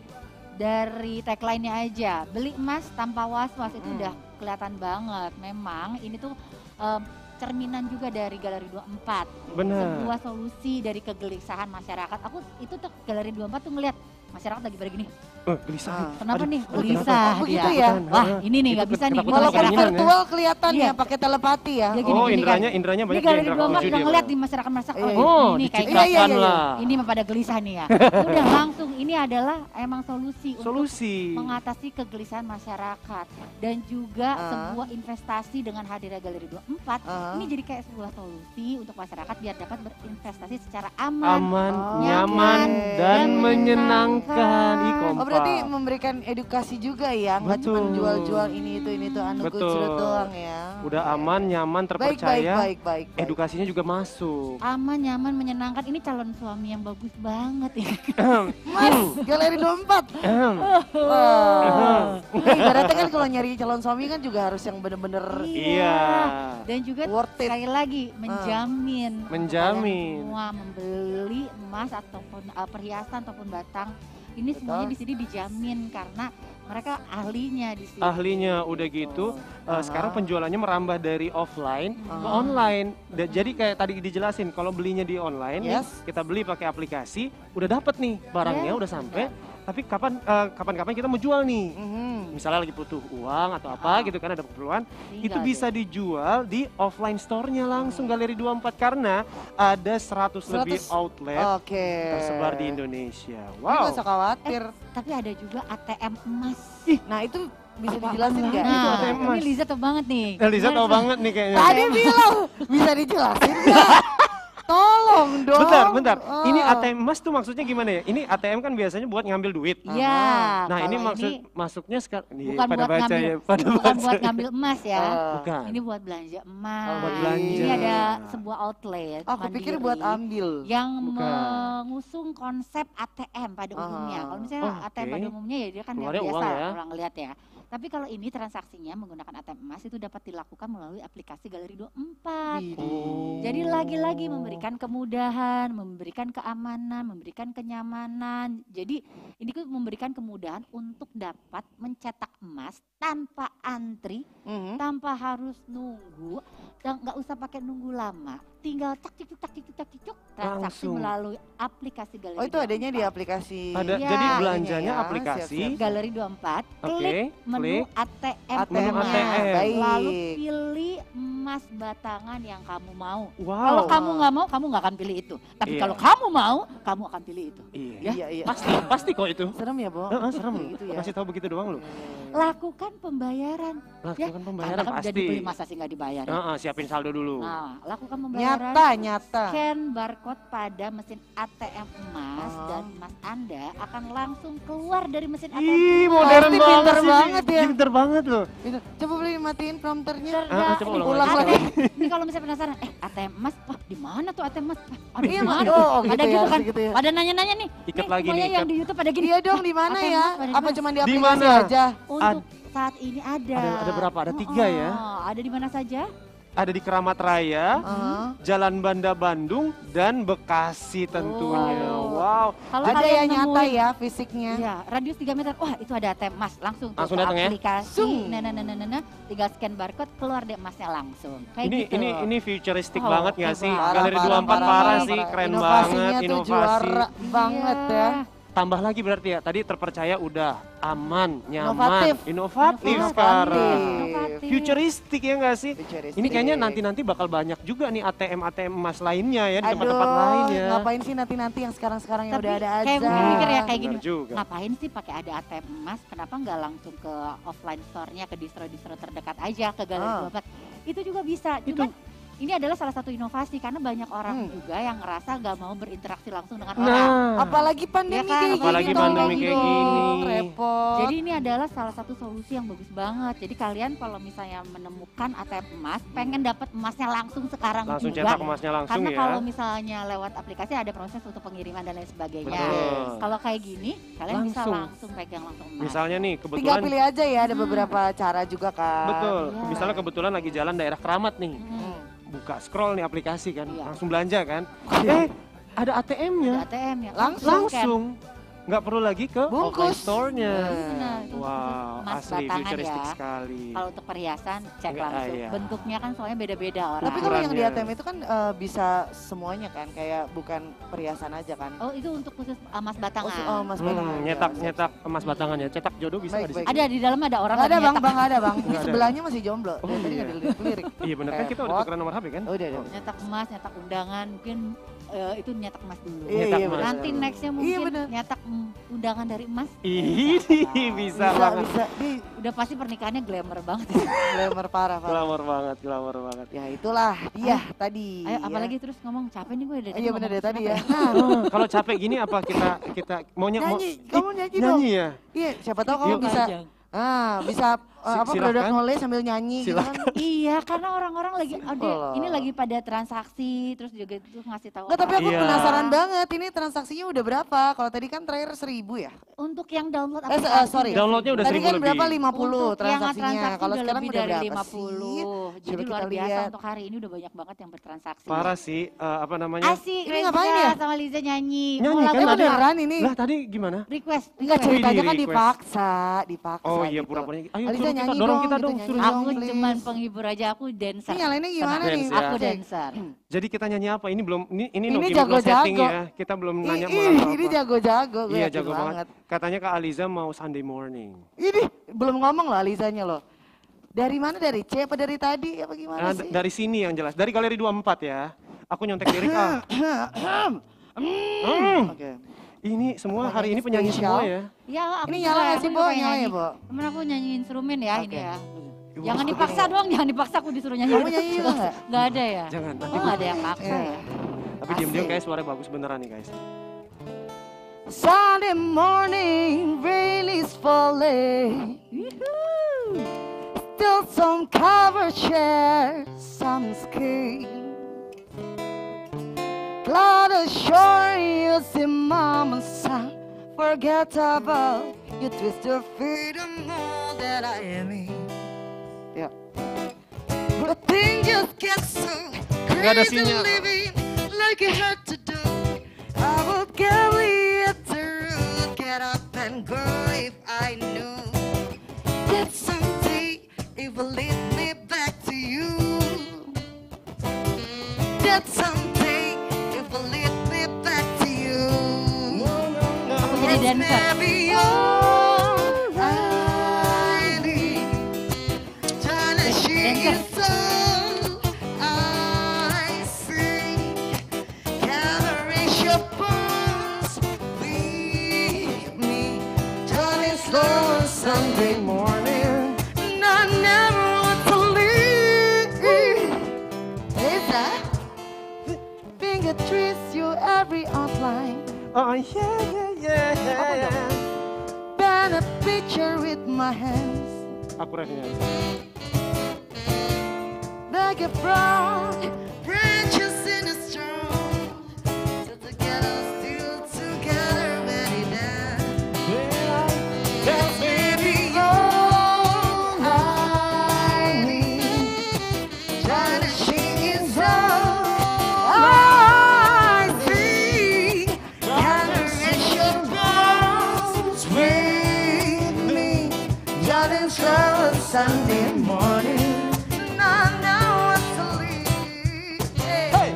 B: dari tagline-nya aja, beli emas tanpa was-was itu
L: Hmm.
B: udah kelihatan banget. Memang ini tuh em, cerminan juga dari Galeri dua puluh empat.
A: Benar.
B: Sebuah solusi dari kegelisahan masyarakat. Aku itu tuh Galeri dua puluh empat tuh ngeliat masyarakat lagi pada gini.
A: Eh, gelisah.
L: Ah.
B: Kenapa
A: Aduh,
B: nih?
A: aduh,
B: Gelisah
A: kenapa?
L: Oh,
B: dia.
L: gitu ya?
B: Wah,
A: Ah,
B: ini nih
A: itu
B: nggak bisa nih.
A: ketakutan
B: Gitu
L: walaupun
A: keinginan ya.
L: virtual kelihatan
B: Iya.
L: ya pakai telepati ya.
B: Ya, gini,
A: Oh,
B: gini
A: indranya,
B: kan.
A: indranya
B: Ini
A: banyak
B: Galeri
A: indra
B: dua puluh empat
A: ketujuh
B: udah
A: dia,
B: ngeliat
A: Bang.
B: di masyarakat-masyarakat.
L: Iya,
B: Oh,
L: iya.
A: Oh,
B: ini kayak
A: diciptakan
B: gini.
A: lah.
B: Ini mah pada gelisah nih ya. Udah langsung ini adalah emang solusi,
A: Solusi.
B: untuk mengatasi kegelisahan masyarakat dan juga
L: Ah.
B: sebuah investasi dengan hadirnya Galeri dua puluh empat.
L: Ah.
B: Ini jadi kayak sebuah solusi untuk masyarakat biar dapat berinvestasi secara aman.
A: Aman,
L: Oh,
A: nyaman,
L: oke.
A: dan
B: Dan
A: menyenangkan. Ih,
B: menyenangkan.
A: kompak.
L: Oh berarti memberikan edukasi juga ya, nggak cuma
A: Betul.
L: jual-jual ini itu ini itu anu
A: Betul.
L: gujrut doang ya.
A: Udah aman, nyaman,
L: Baik baik
A: terpercaya.
L: baik baik. baik.
A: Edukasinya juga masuk.
B: Aman, nyaman, menyenangkan. Ini calon suami yang bagus banget ya.
L: Mas, Galeri dua puluh empat. Wah. Nah, ibaratnya kan kalau nyari calon suami kan juga harus yang bener-bener
A: Iya.
B: Dan juga
L: Worth it.
B: sekali lagi menjamin. untuk
A: Menjamin.
B: kalian semua membeli emas ataupun uh, perhiasan ataupun batang. Ini
L: Betul.
B: semuanya di sini dijamin karena mereka ahlinya di sini.
A: Ahlinya udah gitu, eh, sekarang penjualannya merambah dari offline ke
L: Aha.
A: online. Da- jadi kayak tadi dijelasin, kalau belinya di online, nih,
L: Yes.
A: kita beli pakai aplikasi, udah dapet nih barangnya,
B: Yes.
A: udah sampai. Tapi kapan eh, kapan-kapan kita mau jual nih?
L: Mhm.
A: Misalnya lagi butuh uang atau apa gitu kan, ada keperluan, itu
B: Tinggal
A: bisa dijual di offline store-nya langsung Galeri dua puluh empat karena ada seratus lebih
L: seratus.
A: outlet
L: Oke.
A: tersebar di Indonesia.
L: Ini
A: Wow.
L: nggak usah khawatir.
B: Tapi ada juga A T M emas.
L: Nah itu bisa
A: Apaan
L: dijelasin
A: lagi?
L: nggak?
A: Itu
B: Nah,
A: A T M emas.
B: ini Liza tahu banget nih.
A: Eliza tahu
B: Gimana?
A: banget nih kayaknya.
L: Tadi bilang bisa dijelasin nggak? Tolong dong.
A: Bentar, bentar.
L: Oh.
A: Ini A T M emas tuh maksudnya gimana ya? Ini A T M kan biasanya buat ngambil duit.
B: Iya.
A: Nah, ini
B: kalau
A: maksud masuknya sekarang
B: bukan
A: pada
B: buat
A: baca
B: ngambil,
A: ya, pada
B: bukan
A: baca.
B: buat ngambil emas ya.
L: Ah.
A: Bukan.
B: Ini buat belanja emas.
A: Oh, buat belanja.
B: Ini ada sebuah outlet
L: Aku pikir
B: mandiri
L: buat ambil.
B: yang
A: Bukan.
B: mengusung konsep A T M pada
L: Ah.
B: umumnya. Kalau misalnya
A: Oh,
B: A T M
A: oke.
B: pada umumnya ya dia kan yang
A: Keluarnya
B: biasa
A: uang ya.
B: orang lihat ya. Tapi kalau ini transaksinya menggunakan A T M emas itu dapat dilakukan melalui aplikasi Galeri dua puluh empat.
A: Oh.
B: Jadi lagi-lagi memberikan kemudahan, memberikan keamanan, memberikan kenyamanan. Jadi ini tuh memberikan kemudahan untuk dapat mencetak emas tanpa antri,
L: Mhm.
B: tanpa harus nunggu, dan nggak usah pakai nunggu lama. tinggal tak cik tak cik tak cik transaksi
A: Langsung.
B: melalui aplikasi Galeri.
L: Oh itu adanya di aplikasi.
A: Ada,
B: Iya.
A: jadi belanjanya
L: Ya,
A: aplikasi.
L: siap-siap.
B: Galeri dua puluh empat,
A: Oke,
B: klik menu
A: klik.
B: A T M,
A: Menu A T M.
L: Baik.
B: lalu pilih emas batangan yang kamu mau.
A: Wow.
B: Kalau kamu nggak mau, kamu nggak akan pilih itu. Tapi
A: Iya.
B: kalau kamu mau, kamu akan pilih itu.
A: Iya.
B: Ya?
L: Iya, iya.
A: Pasti, pasti kok itu.
L: Serem ya, Bo?
A: Heeh, serem.
L: Gitu ya.
A: Masih tahu begitu doang lu.
B: Lakukan pembayaran.
A: Lakukan pembayaran
B: Karena kan udah
A: pasti.
B: dibeli masa sih nggak dibayar.
A: Heeh, siapin saldo dulu.
B: Nah, lakukan pembayaran.
L: Nyata, nyata.
B: Scan barcode pada mesin A T M emas
L: Oh.
B: dan emas Anda akan langsung keluar dari mesin A T M.
A: Ih,
B: emas.
A: modern
L: Pasti
A: banget
L: pinter
A: sih.
L: banget ya.
A: Pinter banget loh.
L: Itu. Coba beli matiin prompternya.
B: Cerdas.
A: Ah, coba
B: Nih,
A: ulang
L: ulang
B: ada-
L: lagi.
B: Ini kalau misalnya penasaran, eh A T M emas, wah di mana tuh A T M emas? Wah, Ada
L: Iya,
B: di mana?
L: oh, gitu
B: ada
L: ya,
B: gitu
L: harus
B: kan?
L: gitu ya.
B: Pada nanya-nanya nih.
A: Ikat
B: nih,
A: lagi
B: semuanya
A: nih,
B: yang
A: ikat.
B: di YouTube pada gini.
L: Iya dong, di mana
B: A T M
L: ya?
B: emas, pada di
L: Apa
B: mana?
L: cuma di
A: Di
L: aplikasi
A: mana?
L: aja?
B: Untuk saat ini ada.
A: Ada- ada berapa? Ada tiga ya?
B: Oh, ada di mana saja?
A: Ada di Keramat Raya,
L: Heeh.
A: Jalan Banda Bandung, dan Bekasi tentunya.
B: Oh.
A: Wow.
B: Kalau
L: Ada
B: kalian
L: yang nyata
B: nemuin-
L: ya fisiknya.
B: Iya, radius tiga meter. Wah, itu ada A T M emas. Langsung tuh
A: Langsung
B: ke
A: datang ya?
B: aplikasi.
L: Sung.
B: Nah, nah, nah, nah, nah, nah. Tinggal scan barcode, keluar deh emasnya langsung. Kayak
A: Ini
B: gitu.
A: ini ini futuristik
B: Oh,
A: banget nggak sih?
B: parah,
A: Galeri
L: parah,
A: dua puluh empat
L: parah,
A: parah,
L: parah,
A: sih,
L: parah.
A: keren
L: Inovasinya
A: banget,
L: tuh
A: inovasi.
L: juara banget ya.
A: Tambah lagi berarti ya, tadi terpercaya udah aman, nyaman,
L: Inovatif.
A: inovatif,
L: Inovatif.
A: sekarang.
B: Inovatif.
A: Futuristik ya nggak sih?
L: Futuristik.
A: Ini kayaknya nanti-nanti bakal banyak juga nih A T M A T M emas lainnya ya di
L: Aduh,
A: tempat-tempat lain ya.
L: ngapain sih nanti-nanti yang sekarang-sekarang yang
B: Tapi
L: udah ada aja.
B: kayak mikir ya kayak gini,
A: Benar juga.
B: ngapain sih pakai ada A T M emas? Kenapa nggak langsung ke offline store-nya, ke distro-distro terdekat aja, ke Galeri
L: Ah.
B: dua puluh empat? Itu juga bisa.
A: Itu.
B: Cuman ini adalah salah satu inovasi karena banyak orang
L: Hmm.
B: juga yang ngerasa nggak mau berinteraksi langsung dengan orang.
A: Nah,
L: Apalagi pandemi
B: Ya kan?
L: kayak
A: Apalagi
L: gini.
A: pandemi
L: tolong
A: kayak
L: dong,
A: gini.
L: Repot.
B: Jadi ini adalah salah satu solusi yang bagus banget. Jadi kalian kalau misalnya menemukan A T M emas, pengen dapat emasnya langsung sekarang
A: langsung
B: juga.
A: cetak emasnya langsung
B: Karena
A: ya.
B: kalau misalnya lewat aplikasi ada proses untuk pengiriman dan lain sebagainya.
A: Betul.
B: Kalau kayak gini, kalian bisa
A: Langsung.
B: langsung pegang langsung emas.
A: Misalnya nih
L: Tinggal
A: kebetulan
L: pilih aja ya, ada
B: Hmm.
L: beberapa cara juga kan.
A: betul.
B: Iya.
A: Misalnya kebetulan lagi jalan daerah Keramat nih.
B: Hmm.
A: Buka scroll nih aplikasi kan,
B: Iya.
A: langsung belanja kan. Eh, ada A T M-nya.
B: Ada A T M ya.
L: Langsung.
A: Langsung. Nggak perlu lagi ke
L: Bungkus.
A: offline store-nya.
B: Nah, itu
A: Wow,
B: emas
A: asli
B: batangan
A: futuristik
B: ya.
A: sekali.
B: Kalau untuk perhiasan cek
A: Enggak,
B: langsung.
A: iya.
B: Bentuknya kan soalnya beda-beda orang.
L: Tapi kalau yang di A T M
A: Ukurannya.
L: itu kan eh, bisa semuanya kan, kayak bukan perhiasan aja kan.
B: Oh itu untuk khusus emas
L: Oh,
B: batangan.
L: si- oh, Mas
A: Hmm,
L: Batangan.
A: nyetak nyetak emas batangan ya. Cetak jodoh bisa
L: Baik,
A: nggak di
L: baik.
A: situ?
B: Ada di dalam ada orang
L: Nggak ada
B: lagi
L: bang,
B: nyetak.
L: bang ada bang. Di
A: Nggak ada.
L: sebelahnya masih jomblo.
A: Oh,
L: Dari tadi
A: iya.
L: nggak dilirik-lirik.
A: Iya benar kan kita udah
L: Repot.
A: tukeran nomor H P kan?
L: Oh, udah, udah.
B: Nyetak emas, nyetak undangan, mungkin eh, itu nyetak emas dulu.
L: Iya,
A: Nyetak
L: iya,
A: emas.
L: benar,
B: Nanti
L: benar.
B: nextnya
L: Iya,
B: mungkin
L: benar.
B: nyetak mm, undangan dari emas.
A: Ih, bisa
L: Bisa,
A: banget.
L: bisa. Di
B: Udah pasti pernikahannya glamour banget.
L: glamour parah, parah.
A: Glamor banget, glamor banget.
L: Ya itulah dia tadi.
B: Ayo
L: ya.
B: apalagi terus ngomong capek nih gue dari tadi
L: Iya benar
B: ngomong
L: dari tadi ya.
B: apa
L: Nah,
A: Oh, kalau capek gini apa kita kita maunya mau
L: nyanyi,
A: Ih,
L: kamu nyanyi dong.
A: nyanyi ya?
L: Iya, siapa tahu kamu
A: Yuk.
L: bisa.
B: Panjang.
L: Ah, bisa eh,
A: Si-
L: apa
A: silakan.
L: produk knowledge sambil nyanyi gitu kan.
B: Iya, karena orang-orang lagi
L: Simple
B: ada
L: loh.
B: ini lagi pada transaksi terus juga itu ngasih tahu.
L: Nggak, tapi aku
A: Iya.
L: penasaran banget ini transaksinya udah berapa? Kalau tadi kan terakhir seribu ya?
B: Untuk yang download
L: Eh,
B: aplikasi.
L: eh, sorry.
A: Downloadnya udah
L: Tadi
A: seribu
L: kan
A: lebih.
L: berapa? lima puluh
B: Untuk yang
L: transaksinya.
B: transaksi
L: Kalau
B: udah
L: sekarang
B: lebih
L: udah
B: dari
L: berapa
B: lima
L: sih?
B: puluh. Jadi
L: Coba
B: luar
L: kita
B: biasa
L: lihat.
B: untuk hari ini udah banyak banget yang bertransaksi.
A: Parah sih, eh, apa namanya?
B: Asik,
L: Ini
B: Reza
L: ngapain ya?
B: sama Liza nyanyi.
A: Nyanyi
B: Mau
A: kan
B: lagu
A: tadi?
B: apa?
L: Beneran ini?
A: Lah tadi gimana?
B: Request.
L: Enggak,
B: request.
L: ceritanya
A: Wih,
L: kan
A: request.
L: dipaksa, dipaksa
A: Oh iya
L: gitu.
A: pura-pura. Ayo
L: Aliza
A: suruh kita
L: nyanyi
A: dorong
L: dong,
A: kita
L: gitu,
A: dong,
L: nyanyi
A: suruh
L: dong.
B: Aku
L: please.
B: cuman penghibur aja, aku dancer.
L: Ini nyalainnya gimana
B: Tenang.
L: nih?
A: Dance ya.
B: Aku
L: Asik.
B: dancer.
A: Jadi kita nyanyi apa? Ini belum ini ini
L: Ini
A: Noki belum
L: jago-jago.
A: setting ya. Kita belum
L: Ih,
A: nanya mau
L: ih,
A: apa.
L: ini jago-jago, gue
A: Iya
L: yakin
A: jago banget. Katanya Kak Aliza mau Sunday morning.
L: Ini belum ngomong loh Alizanya loh. Dari mana? Dari C apa dari tadi? Apa gimana
A: Nah,
L: sih?
A: d- dari sini yang jelas. Dari Galeri dua puluh empat ya. Aku nyontek lirik ah. Hmm.
L: Oke.
A: Ini semua
L: Apa
A: hari ini
L: nyanyi
A: penyanyi
L: spesial?
A: semua ya.
B: Ya, aku
L: Ini
B: juga,
L: nyala nggak
B: aku
L: sih,
B: juga
L: Bo?
B: pengen
L: Nyala ya,
B: nyanyi.
L: Bo?
B: Temen aku nyanyi instrumen ya ini
L: Oke.
B: ya.
A: Wah,
B: Jangan dipaksa doang, jangan dipaksa aku disuruh nyanyi.
L: Kamu nyanyi juga nggak?
B: Nggak ada ya?
A: Jangan,
B: Oh
A: nanti
B: nggak ada yang maksa
L: Iya.
B: ya?
A: Tapi diam-diam
L: Asik.
A: kayak suaranya bagus beneran nih guys.
L: Sunday morning, rain is falling. Still some cover share some skin. Cloud ashore, you see mama son. Forget about you twist your feet and know that I am in. Yeah. But things just get so
A: Nggak ada
L: crazy
A: sinyal.
L: living like you had to do. I would gladly hit the road, get up and go if I knew that someday it will lead me back to you.
D: that someday it will lead me back to you.
B: Aku jadi
D: It's
B: dancer.
D: maybe all I need. Tryna shake it all I see. Gathering your bones with me. Turning slow on Sunday morning. And I never want to leave. Is that finger trace your every outline?
A: Oh yeah, yeah, yeah, yeah, yeah.
D: Pen a picture with my hands.
A: Aku refnya.
D: Like a brown branches in a storm. Still together, still together when we dance. That's maybe all I need. Trying to shake it all I see. Gotta reach your bones with me. Driving slow on Sunday morning. I know what to leave. Hey.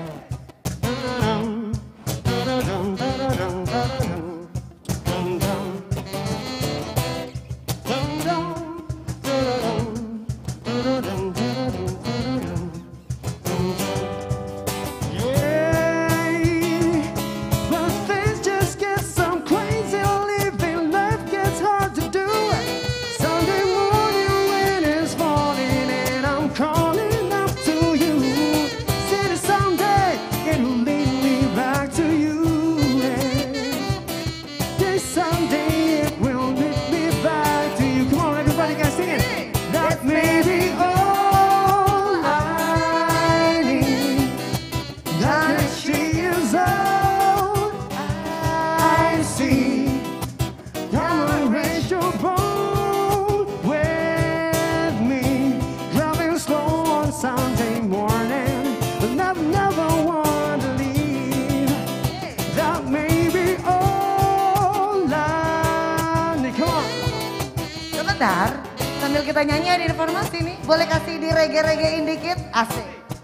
M: But things just get so crazy, living life gets hard to do. Sunday morning when it's falling and I'm calling up to you. Said someday it'll lead me back to you. This someday it will lead me back to you. Come on, everybody, guys, sing it. That may be all I need. That she is all I see. Come on, raise your boat with me. Driving slow on Sunday morning. And I've never want to leave. That may be all I need. Come on.
L: Sebentar, sambil kita nyanyi ada informasi nih. Boleh kasih di reggae-reggaein dikit? Asik.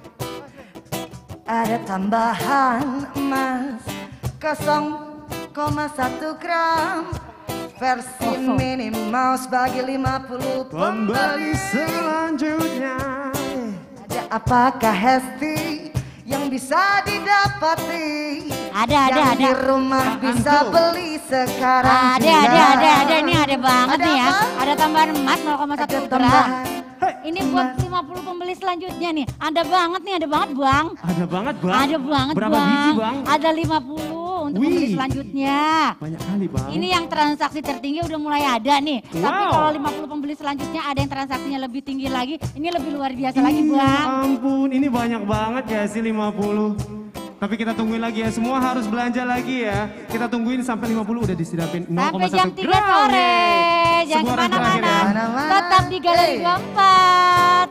L: Ada tambahan emas nol koma satu gram. Versi Minnie Mouse bagi lima puluh
M: Pembeli
L: pembeli.
M: selanjutnya.
L: Ada apakah Hesti yang bisa didapati?
B: Ada, ada,
L: Yang
B: ada.
L: di rumah bisa beli sekarang
B: Ada,
L: juga.
B: ada, ada, ada. Ini ada banget
L: Ada
B: nih ya.
L: apa?
B: Ada tambahan emas nol koma satu gram.
L: tambahan.
B: Ini buat lima puluh pembeli selanjutnya nih. Ada banget nih, ada banget Bang.
M: Ada banget, Bang.
B: Ada banget
M: Berapa
B: Bang.
M: biji, Bang?
B: Ada lima puluh untuk
M: Wih.
B: pembeli selanjutnya.
M: Banyak kali, Bang.
B: Ini yang transaksi tertinggi udah mulai ada nih. Tapi
M: Wow.
B: kalau lima puluh pembeli selanjutnya ada yang transaksinya lebih tinggi lagi. Ini lebih luar biasa lagi
M: Ih,
B: Bang.
M: ampun, ini banyak banget ya sih lima puluh. Tapi kita tungguin lagi ya, semua harus belanja lagi ya. Kita tungguin sampai lima puluh udah disidapin nol koma
B: Sampai
M: satu
B: jam tiga
M: gram.
B: sore. Jangan
M: Sebuah orang terakhir
B: kemana-mana.
M: ya.
L: Mana-mana.
B: Tetap di Galeri
L: Hey.
B: dua puluh empat.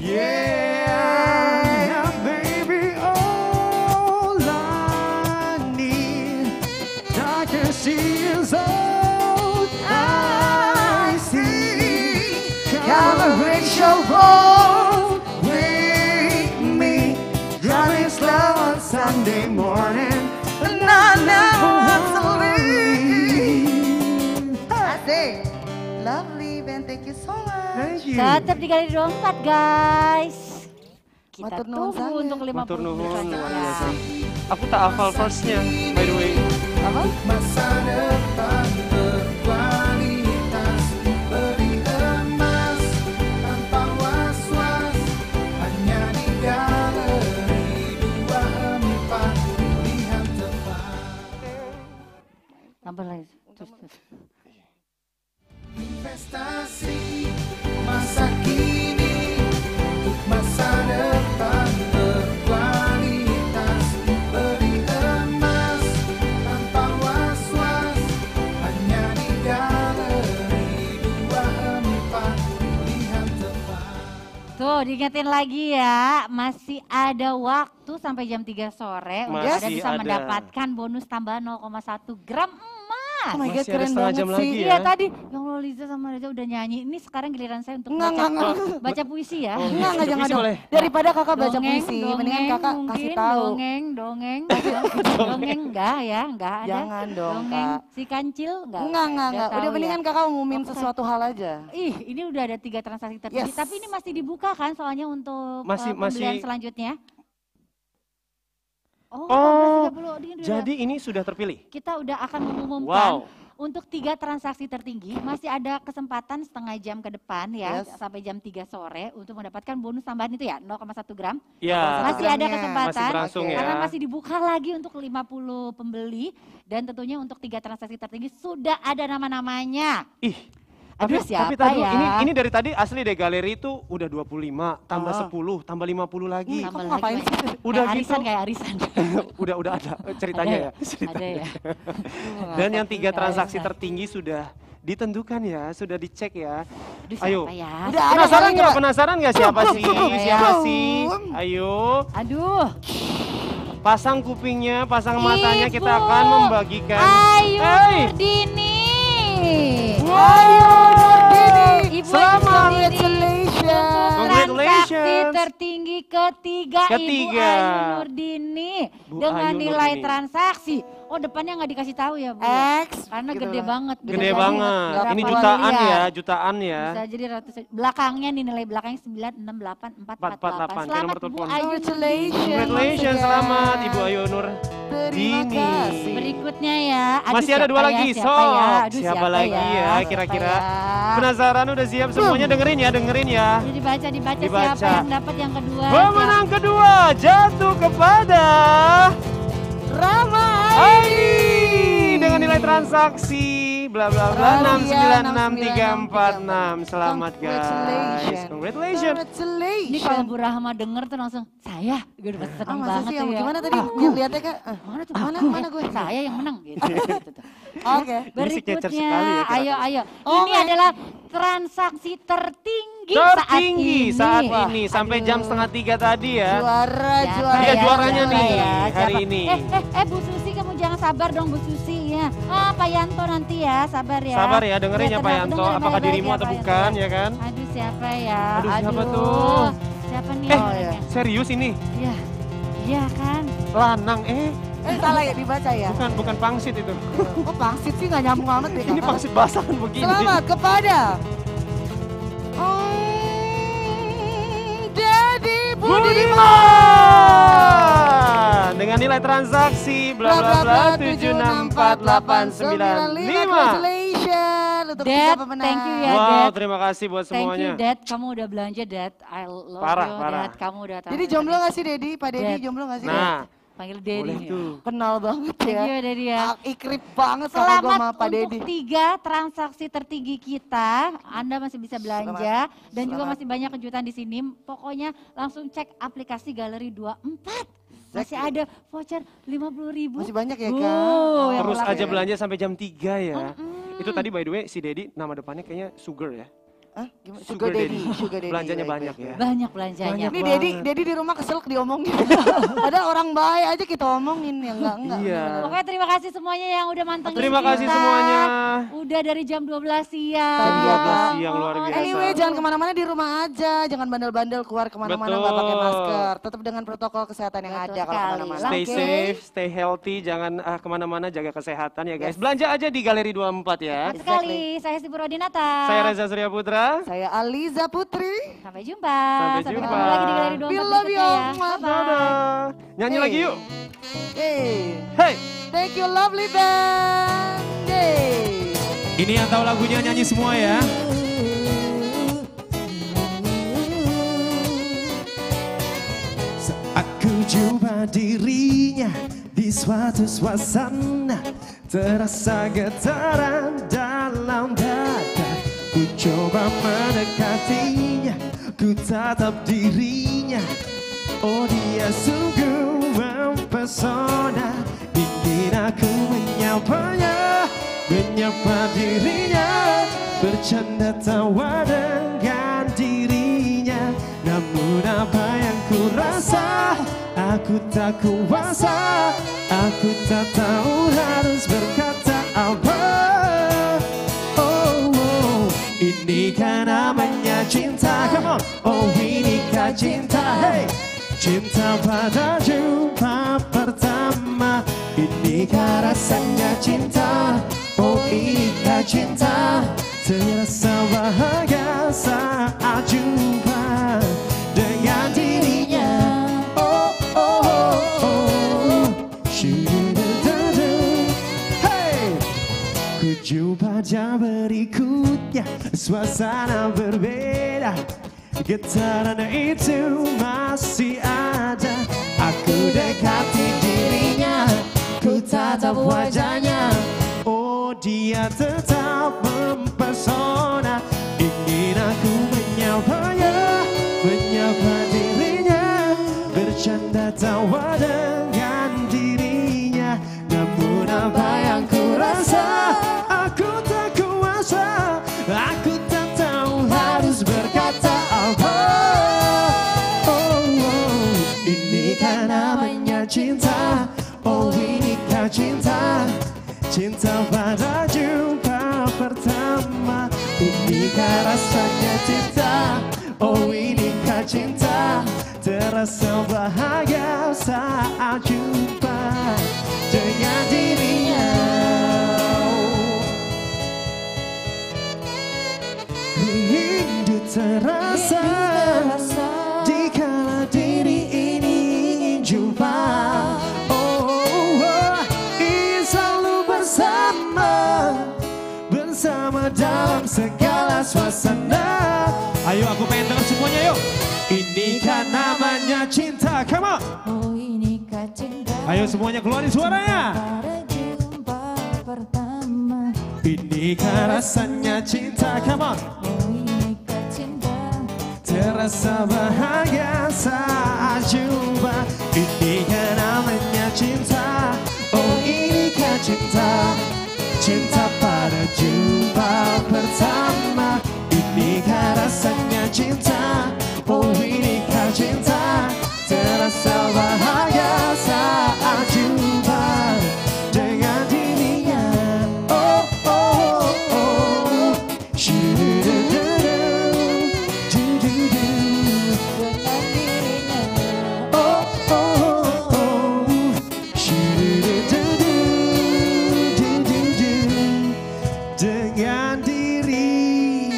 M: Yeah, baby, all I need, I can see is all I see.
L: Come raise your voice with me.
M: Driving slow on Sunday morning,
L: And I never want to leave. Asik. Lovely band, thank you so much.
M: Thank you.
B: Tetap di Galeri dua puluh empat guys. Kita
L: Matur nuwun
B: tunggu
L: sangat.
B: untuk lima
A: Matur
B: puluh
A: nuwun, luar
B: selanjutnya.
A: biasa. Aku tak hafal verse-nya, by the way.
L: Apa?
D: Masa depan berkualitas, beri emas tanpa was-was. Hanya di Galeri dua puluh empat, lihat tepat.
B: Tambah lagi. Terus, terus.
D: Investasi masa kini untuk masa depan berkualitas, beri emas tanpa was-was. Hanya di Galeri dua puluh empat, lihat tepat.
B: Tuh diingetin lagi ya, masih ada waktu sampai jam tiga sore untuk
A: Masih
B: Anda bisa
A: ada.
B: mendapatkan bonus tambahan nol koma satu gram emas.
L: Oh my God,
A: Masih ada
L: keren
A: setengah
L: banget
A: jam
L: sih.
A: lagi ya.
B: Iya tadi, yang lo Liza sama Reza udah nyanyi. Ini sekarang giliran saya untuk
L: Enggak,
B: baca,
L: enggak, enggak.
B: baca puisi ya.
A: Oh,
L: Enggak, enggak,
A: baca
L: jangan
A: puisi
L: dong.
A: boleh.
L: Daripada kakak baca
B: Dongeng,
L: puisi,
B: dongeng,
L: mendingan kakak
B: mungkin,
L: kasih tahu.
B: Dongeng, dongeng, dongeng enggak ya, enggak ada.
L: Jangan dong,
B: Dongeng
L: Kak.
B: si kancil enggak.
L: Enggak, enggak, enggak.
B: tahu
L: Udah mendingan
B: ya.
L: kakak umumin
B: Oke.
L: sesuatu hal aja.
B: Ih, ini udah ada tiga transaksi tertinggi,
L: Yes.
B: tapi ini masih dibuka kan soalnya untuk
A: Masih-
B: eh, pembelian
A: masih-
B: selanjutnya. Oh,
A: Oh,
B: empat belas tiga puluh. Ini udah-
A: jadi ini sudah terpilih.
B: kita udah akan mengumumkan
A: Wow.
B: untuk tiga transaksi tertinggi masih ada kesempatan setengah jam ke depan ya
L: Yes.
B: sampai jam tiga sore untuk mendapatkan bonus tambahan itu ya nol koma satu gram.
A: Ya,
B: Masih ada
L: gramnya.
B: kesempatan
A: Masih berlangsung ya.
B: karena masih dibuka lagi untuk lima puluh pembeli dan tentunya untuk tiga transaksi tertinggi sudah ada nama-namanya.
A: Ih,
B: Aduh,
A: tapi,
B: siapa
A: tapi tadi
B: ya?
A: ini ini dari tadi asli deh galeri itu udah dua puluh lima tambah
L: Oh.
A: sepuluh tambah lima puluh lagi.
L: Hmm,
B: Tambah
L: kok ngapain
B: lagi,
L: sih?
B: kayak
A: Udah gitu.
B: arisan kayak arisan.
A: udah udah ada ceritanya
B: Ada
A: ya.
B: ya?
A: ceritanya.
B: Ada ya?
A: Dan yang tiga
B: Kayak
A: transaksi
B: arisan.
A: tertinggi sudah ditentukan ya, sudah dicek ya.
B: Aduh,
A: Ayo.
B: siapa ya?
L: Udah ada
A: Penasaran
L: kali
A: nggak?
L: nggak?
A: Penasaran nggak siapa
L: Belum,
A: sih?
L: belum,
A: Siapa
L: belum.
A: sih? Ayo,
B: Aduh.
A: pasang kupingnya, pasang matanya, kita akan
B: Ibu
A: membagikan.
B: Ayu
A: Hey!
B: Nurdini.
L: Ayo Nurdini.
B: Ibu
L: Selamat,
B: Ayu Nurdini.
L: congratulations.
A: Congratulations.
B: Transaksi tertinggi ketiga,
A: Ketiga.
B: Ibu Ayu Nurdini
A: Bu
B: dengan
A: Ayu
B: nilai
A: Nurdini.
B: transaksi. Oh, depannya nggak dikasih tahu ya, Bu?
L: X.
B: Karena
L: gitu
B: gede
L: lah.
B: banget.
A: Gede
B: Bisa jadi
A: banget.
B: berapa
A: Ini
B: miliar.
A: jutaan ya, jutaan ya.
B: Bisa jadi ratus. Belakangnya nih nilai belakangnya sembilan enam delapan empat empat
A: empat
B: delapan.
A: delapan.
B: Selamat
A: Nomor
B: Bu
A: telepon.
B: Ayu Nurdini.
A: Congratulations, selamat Ibu Ayu Nur.
L: Terima
A: Dini.
L: kasih.
B: Berikutnya ya. Aduh,
A: Masih ada dua
B: siapa
A: lagi,
B: ya, siapa
A: sok.
B: ya? Aduh,
A: Siapa lagi ya,
B: Siapa
A: kira-kira?
B: ya?
A: Penasaran udah siap semuanya, dengerin ya, dengerin ya.
B: Jadi dibaca, dibaca,
A: Dibaca.
B: siapa yang dapat yang kedua.
A: Pemenang kedua jatuh kepada
L: Rama
A: Aini dengan nilai transaksi bla bla bla enam sembilan enam tiga empat enam. Selamat guys. Congratulations.
B: Ini kalau Bu Rahma denger tuh langsung, saya gitu pasti seneng
L: Ah, masa
B: banget
L: sih
B: tuh
L: yang
B: ya.
L: gimana tadi?
B: Aku.
L: Gue lihatnya Kak. Ah,
B: Mana tuh?
L: Mana,
B: Aku.
L: mana gue?
B: Saya yang menang gitu. gitu tuh.
L: Oke.
A: Ini signature
B: Berikutnya,
A: sekali ya, kira-kira.
B: ayo ayo.
L: Oke.
B: Ini adalah transaksi tertinggi,
A: Tertinggi
B: saat
A: saat
B: ini.
A: ini sampai jam setengah tiga tadi ya.
L: Juara,
B: Siapa
L: juara.
A: Dia
B: ya,
A: juaranya
B: siapa
A: nih,
B: ya,
A: hari
B: siapa?
A: ini.
B: Eh, eh, eh Bu Susi, kamu jangan sabar dong Bu Susi ya. Ah, Pak Yanto nanti ya, sabar ya.
A: Sabar ya, dengerin ya
B: tenang,
A: Pak Yanto,
B: dengerin
A: apakah
B: baik-baik
A: dirimu
B: ya,
A: atau
B: Pak
A: bukan
B: Yanto.
A: ya kan?
B: Aduh, siapa ya?
A: Aduh, siapa tuh?
B: Siapa nih?
A: Eh,
B: orangnya?
A: serius ini?
B: Iya, iya kan?
A: Lanang eh.
L: Eh salah ya dibaca ya?
A: Bukan, bukan pangsit itu.
L: Oh pangsit sih nggak nyambung amat deh.
A: Ini
L: Kakak.
A: pangsit basahan begini.
L: Selamat kepada Om Deddy Budiman
A: Dengan nilai transaksi bla bla bla tujuh enam empat delapan sembilan lima.
L: Congratulations untuk
B: Dad,
L: tiga pemenang.
B: thank you ya,
A: Wow,
B: Dad.
A: terima kasih buat
B: Thank you,
A: semuanya.
B: Dad. Kamu udah belanja, Dad. I love
A: Parah,
B: you,
A: parah.
B: Dad. Kamu udah tahu.
L: Jadi jomblo gak sih Dedi? Pak Dedi
B: Dad.
L: jomblo gak sih?
A: Nah,
B: Panggil Daddy.
A: boleh
B: ya.
A: tuh.
L: Kenal banget
B: Thank
L: ya.
B: you, Daddy ya.
L: Ah, ikrip banget sama gue
B: Selamat
L: sama Pak
B: untuk
L: Dedi.
B: tiga transaksi tertinggi kita. Anda masih bisa belanja dan juga
L: Selamat.
B: masih banyak kejutan di sini. Pokoknya langsung cek aplikasi Galeri dua puluh empat. Masih ada voucher lima puluh ribu.
L: Masih banyak ya
B: Oh,
L: Kak.
B: yang
A: Terus
B: laku
A: aja
B: ya.
A: belanja sampai jam tiga ya.
B: Mm-mm.
A: Itu tadi by the way si Dedi nama depannya kayaknya Sugar ya.
L: Hah? Gimana?
A: Sugar
L: Sugar Daddy.
A: Daddy.
L: Sugar Daddy.
A: Belanjanya
L: baik,
A: banyak
L: baik,
A: ya.
L: baik.
B: Banyak belanjanya.
A: Banyak
L: Ini
A: banget.
L: Dedi, Dedi di rumah kesel diomongin. Padahal orang baik aja kita omongin ya enggak enggak.
A: Iya.
B: Pokoknya terima kasih semuanya yang udah mantengin
A: Terima
B: kita.
A: kasih semuanya.
B: Udah dari jam dua belas siang.
L: Jam dua belas
A: siang, luar biasa.
L: Anyway, jangan kemana-mana di rumah aja, jangan bandel-bandel keluar kemana-mana nggak pakai
A: Betul.
L: masker. Tetap dengan protokol kesehatan yang
B: Betul
L: ada kalau
B: sekali.
L: kemana-mana.
A: Stay
L: Oke?
A: safe, stay healthy, jangan ah, kemana-mana, jaga kesehatan ya guys. Belanja aja di Galeri dua puluh empat ya.
B: Betul sekali. Saya Siti Purwodinata.
A: Saya Reza Surya Putra.
L: Saya Aliza Putri.
B: Sampai jumpa.
A: Sampai jumpa.
B: ketemu lagi di Galeri dua
L: We
B: puluh empat
L: love you.
B: berikutnya ya. Bye-bye.
A: Dadah. Nyanyi lagi yuk.
L: Hey,
A: Hey.
L: thank you lovely band. Hey.
M: Ini yang tahu lagunya nyanyi semua ya. Saat ku jumpa dirinya di suatu suasana, terasa getaran dalam dada. Ku coba mendekatinya, ku tatap dirinya. Oh dia sungguh mempesona. Ingin aku menyapanya, menyapa dirinya, bercanda tawa dengan dirinya. Namun apa yang ku rasa, aku tak kuasa. Aku tak tahu harus berkata apa. come on. Oh inikah cinta, hey. Cinta pada jumpa pertama. Inikah rasanya cinta. Oh inikah cinta. Terasa bahagia saat jumpa dengan dirinya. Oh oh oh oh. Shu-du-du-du-du. Hey. Ku jumpa jam berikutnya, suasana berbeda. Getaran itu masih ada. Aku dekati dirinya, ku tatap wajahnya. Oh dia tetap mempesona. Ingin aku menyapanya, menyapa dirinya, bercanda tawa dengan dirinya. Namun apa yang ku rasa, aku tak kuasa. Aku tak tahu harus berkata apa. Oh, oh, inikah namanya cinta. Oh inikah cinta. Cinta pada jumpa pertama. Inikah rasanya cinta. Oh inikah cinta. Terasa bahagia saat jumpa dengan dirinya. Rindu terasa dikala diri ini ingin jumpa. Bersama dalam segala suasana. Ayo aku pengen dengar semuanya yuk. Inikah namanya cinta, come on.
C: Oh inikah cinta.
M: Ayo semuanya keluarin suaranya.
C: Pada jumpa pertama.
M: Inikah rasanya cinta, come on.
C: Oh inikah cinta.
M: Terasa bahagia saat jumpa. Inikah namanya cinta. Oh inikah cinta. Cinta pada jumpa pertama. Inikah rasanya cinta. Oh inikah cinta. Terasa bahagia saat jumpa dengan dirinya. Oh oh oh oh. Shu-du-du-du-du. Du-du-du.
C: Dengan dirinya.
M: Oh oh oh oh. Shu-du-du-du-du. Dengan dirinya.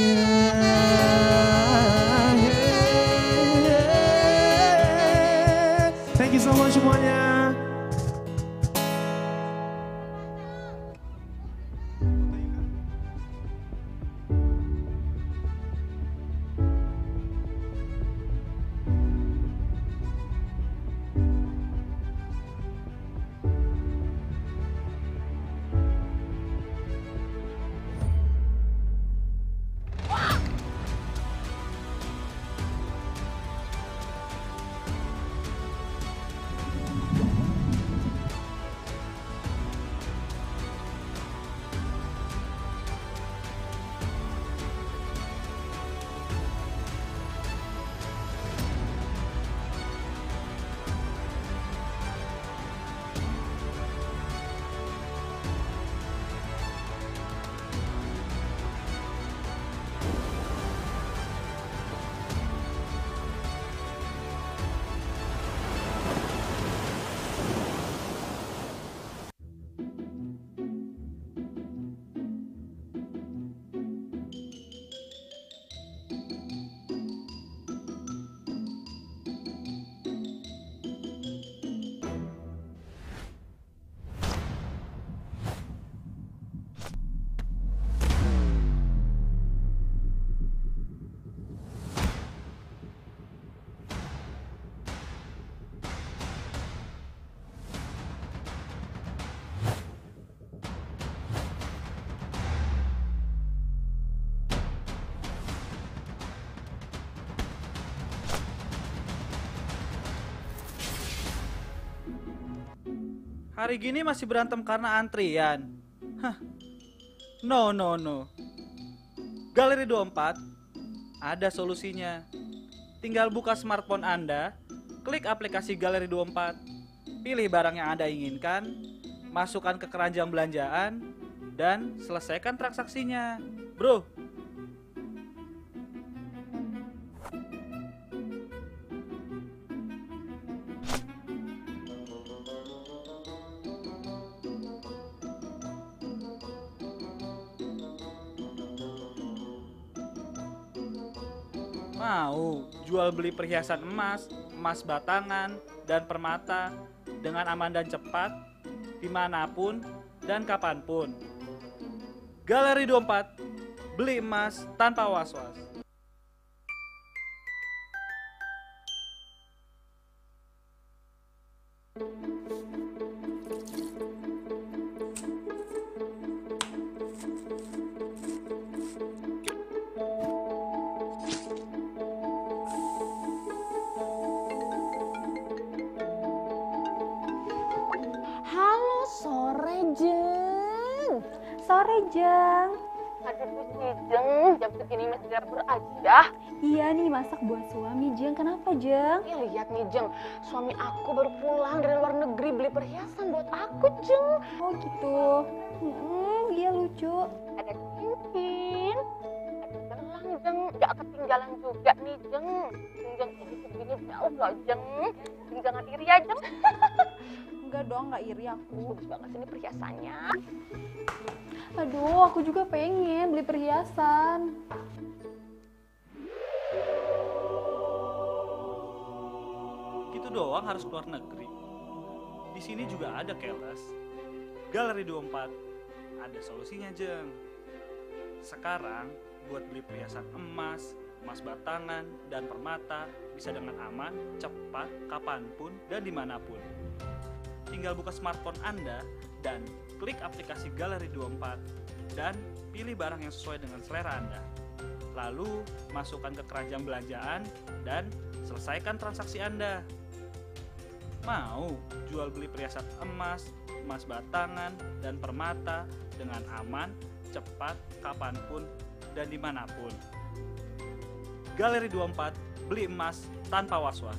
M: Thank you so much semuanya.
J: Hari gini masih berantem karena antrian. Hah. No, no, no. Galeri dua puluh empat ada solusinya. Tinggal buka smartphone Anda, klik aplikasi Galeri dua puluh empat, pilih barang yang Anda inginkan, masukkan ke keranjang belanjaan, dan selesaikan transaksinya. Bro. Mau jual beli perhiasan emas, emas batangan, dan permata dengan aman dan cepat, dimanapun dan kapanpun. Galeri dua puluh empat, beli emas tanpa was-was.
G: Halo, sore Jeng. Sore Jeng. Aduh si Jeng, jam segini masih dapur aja. Iya nih masak buat suami Jeng. Kenapa Jeng? Ya lihat nih Jeng, suami aku baru pulang dari luar negeri beli perhiasan buat aku Jeng. Oh gitu. Hmm, iya lucu. Ada cincin, ada gelang Jeng. Gak ketinggalan juga nih Jeng. Jeng ini segini jauh loh Jeng. Jeng jangan iri ya Jeng. Enggak dong, nggak iri aku. Bagus banget ini perhiasannya. Aduh, aku juga pengen beli perhiasan.
J: Gitu doang harus keluar negeri. Di sini juga ada kelas. Galeri dua puluh empat. Ada solusinya, Jeng. Sekarang buat beli perhiasan emas, emas batangan, dan permata bisa dengan aman, cepat, kapanpun, dan dimanapun. Tinggal buka smartphone Anda dan klik aplikasi Galeri dua puluh empat dan pilih barang yang sesuai dengan selera Anda. Lalu masukkan ke keranjang belanjaan dan selesaikan transaksi Anda. Mau jual beli perhiasan emas, emas batangan, dan permata dengan aman, cepat, kapanpun, dan dimanapun. Galeri dua puluh empat, beli emas tanpa was-was.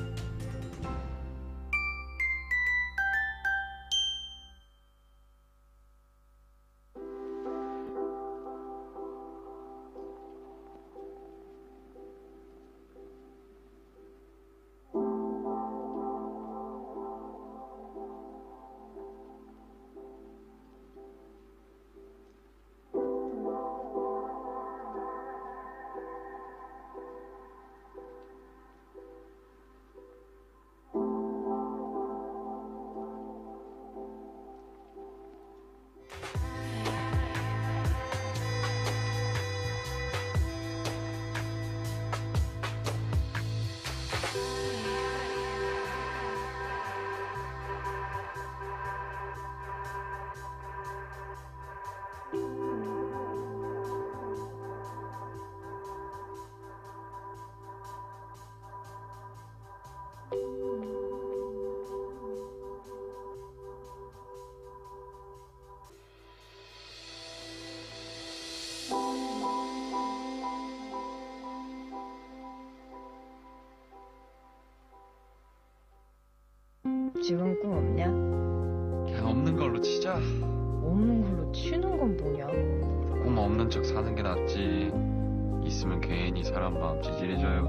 N: 지금 꿈 없냐?
H: 그냥 없는 걸로 치자.
N: 없는 걸로 치는 건 뭐냐?
H: 꿈 없는 척 사는 게 낫지. 있으면 괜히 사람 마음 찌질해져요.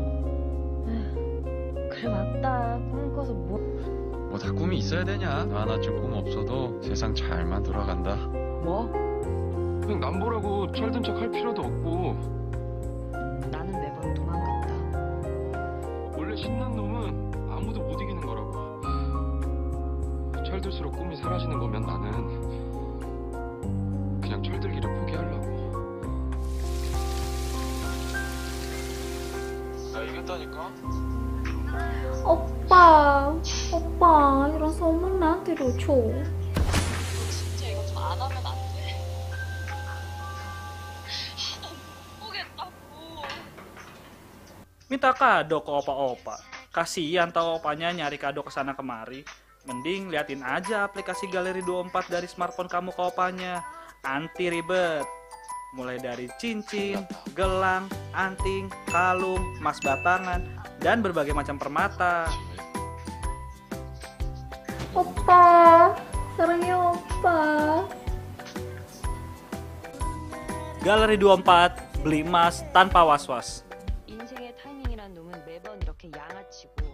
N: 그래 맞다. 꿈 꿔서 뭐...
H: 뭐 다 꿈이 있어야 되냐? 나 하나쯤 꿈 없어도 세상 잘만 돌아간다.
N: 뭐?
H: 그냥 남보라고 철든 척 할 필요도 없고.
N: 나는 매번 도망갔다.
H: 원래 신난 놈은 아무도 못 이기는 거라고. 철들수록 꿈이 사라지는 거면 나는 그냥 철들기를 포기하려고. 나 이겼다니까?
I: 오빠, 오빠, 이런 소문 나한테도 줘.
N: 진짜 이거 좀 안 하면 안 돼. 못 보겠다고.
J: Minta kado ke opa-opa. Kasian tau opanya nyari kado kesana kemari. Mending liatin aja aplikasi Galeri dua puluh empat dari smartphone kamu ke opanya. Anti ribet. Mulai dari cincin, gelang, anting, kalung, emas batangan, dan berbagai macam permata.
I: 오빠, 사랑해 오빠.
J: Galeri dua puluh empat, beli emas tanpa was-was.
N: 인생의 타이밍이란 놈은 매번 이렇게 양아치고.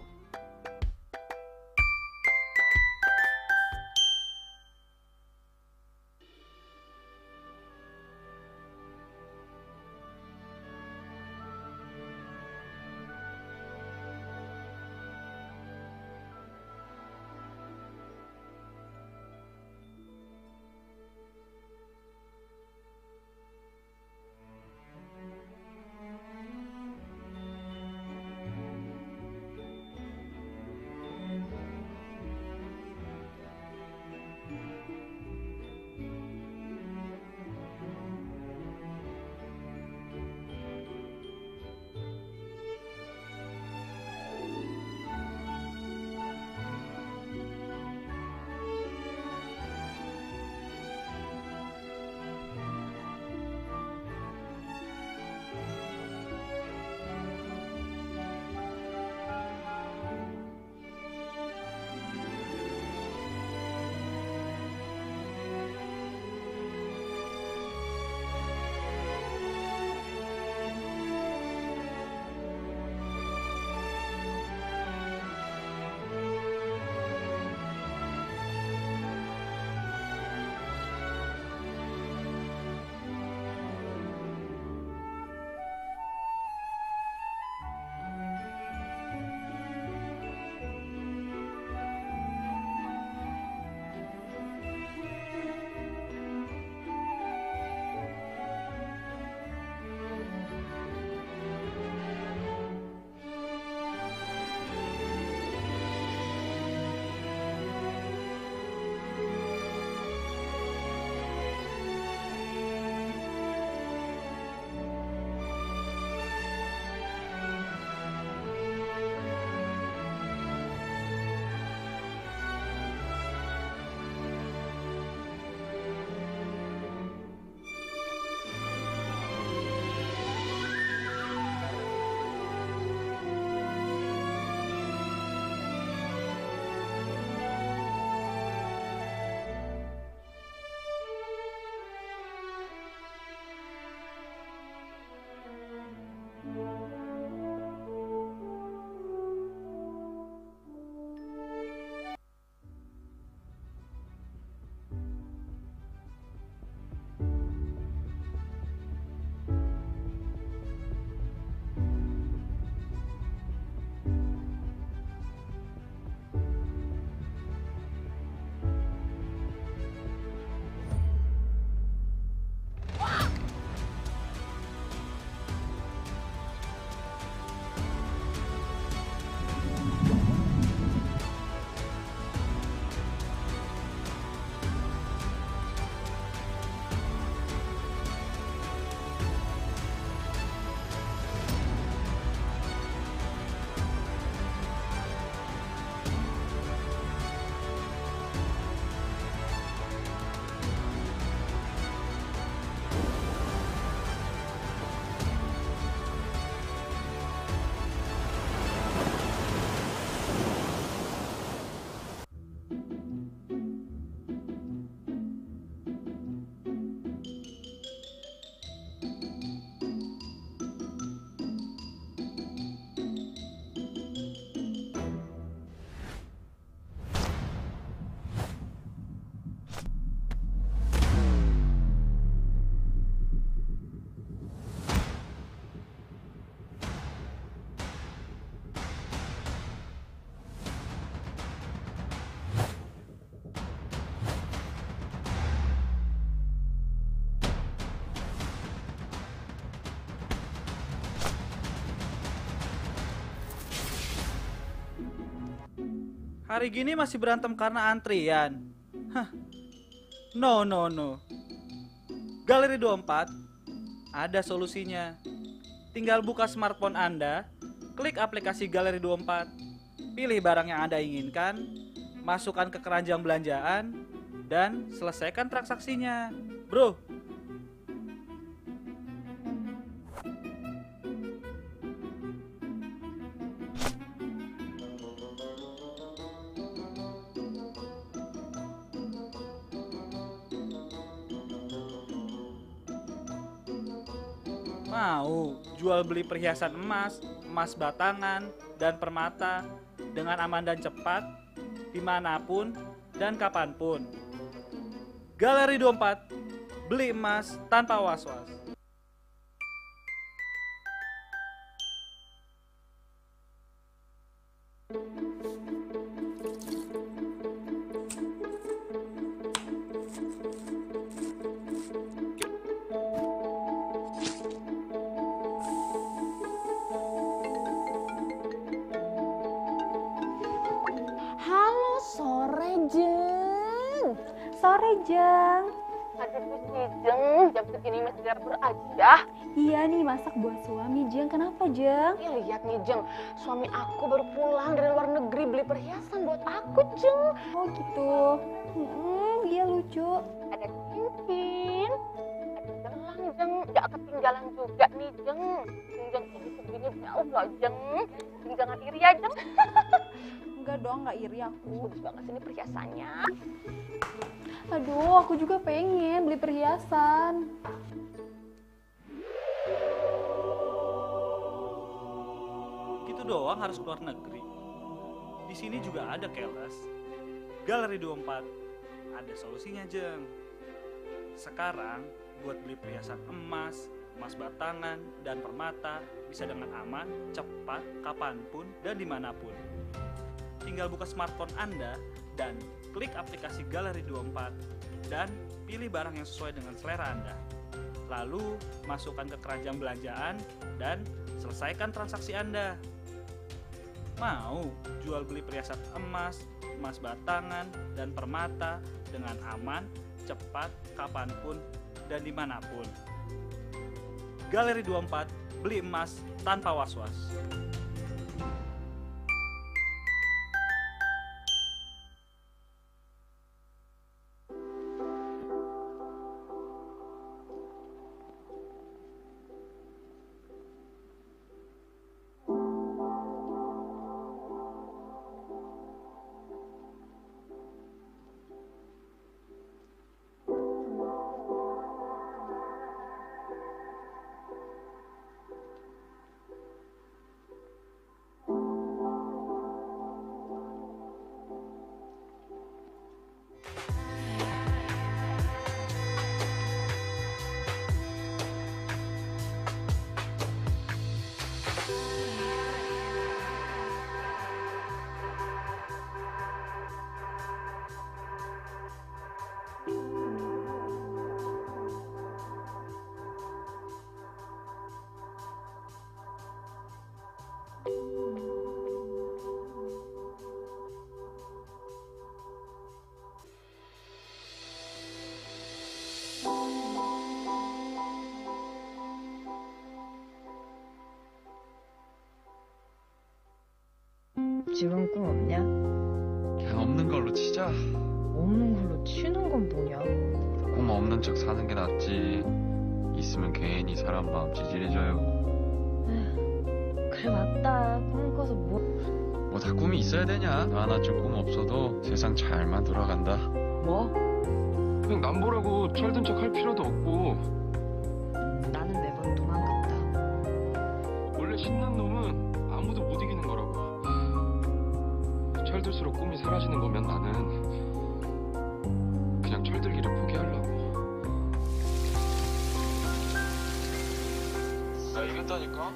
J: Hari gini masih berantem karena antrian. Hah. No, no, no. Galeri dua puluh empat ada solusinya. Tinggal buka smartphone Anda, klik aplikasi Galeri dua puluh empat, pilih barang yang Anda inginkan, masukkan ke keranjang belanjaan, dan selesaikan transaksinya. Bro, mau jual beli perhiasan emas, emas batangan, dan permata dengan aman dan cepat, dimanapun dan kapanpun. Galeri dua puluh empat, beli emas tanpa was-was.
G: Halo, sore Jeng. Sore Jeng. Aduh sih Jeng, jam segini masih dapur aja. Iya nih, masak buat suami Jeng. Kenapa Jeng?
O: Ya, lihat nih Jeng, suami aku baru pulang dari luar negeri beli perhiasan buat aku Jeng.
G: Oh gitu. Hmm, iya lucu.
O: Ada cincin, ada gelang Jeng, gak ketinggalan juga nih Jeng. Jeng ini segini jauh loh Jeng. Jeng jangan iri ya Jeng.
G: Enggak dong, nggak iri aku.
O: Bagus banget sini perhiasannya.
G: Aduh, aku juga pengen beli perhiasan.
J: Gitu doang harus keluar negeri. Di sini juga ada kelas. Galeri dua puluh empat ada solusinya Jeng. Sekarang buat beli perhiasan emas, emas batangan, dan permata bisa dengan aman, cepat, kapanpun, dan dimanapun. Tinggal buka smartphone Anda dan klik aplikasi Galeri dua puluh empat dan pilih barang yang sesuai dengan selera Anda. Lalu masukkan ke keranjang belanjaan dan selesaikan transaksi Anda. Mau jual beli perhiasan emas, emas batangan, dan permata dengan aman, cepat, kapanpun, dan dimanapun. Galeri dua puluh empat, beli emas tanpa was-was.
N: 지금 꿈 없냐?
H: 그냥 없는 걸로 치자.
N: 없는 걸로 치는 건 뭐냐?
H: 꿈 없는 척 사는 게 낫지. 있으면 괜히 사람 마음 찌질해져요.
N: 그래 맞다. 꿈 꿔서 뭐?
H: 뭐 다 꿈이 있어야 되냐? 나 하나쯤 꿈 없어도 세상 잘만 돌아간다.
N: 뭐?
H: 그냥 남 보라고 철든 척 할 필요도 없고.
N: 나는 매번 도망갔다.
H: 원래 신난 놈은 아무도 못 이기는 거라고. 철들수록 꿈이 사라지는 거면 나는 그냥 철들기를 포기하려고. 나 이겼다니까?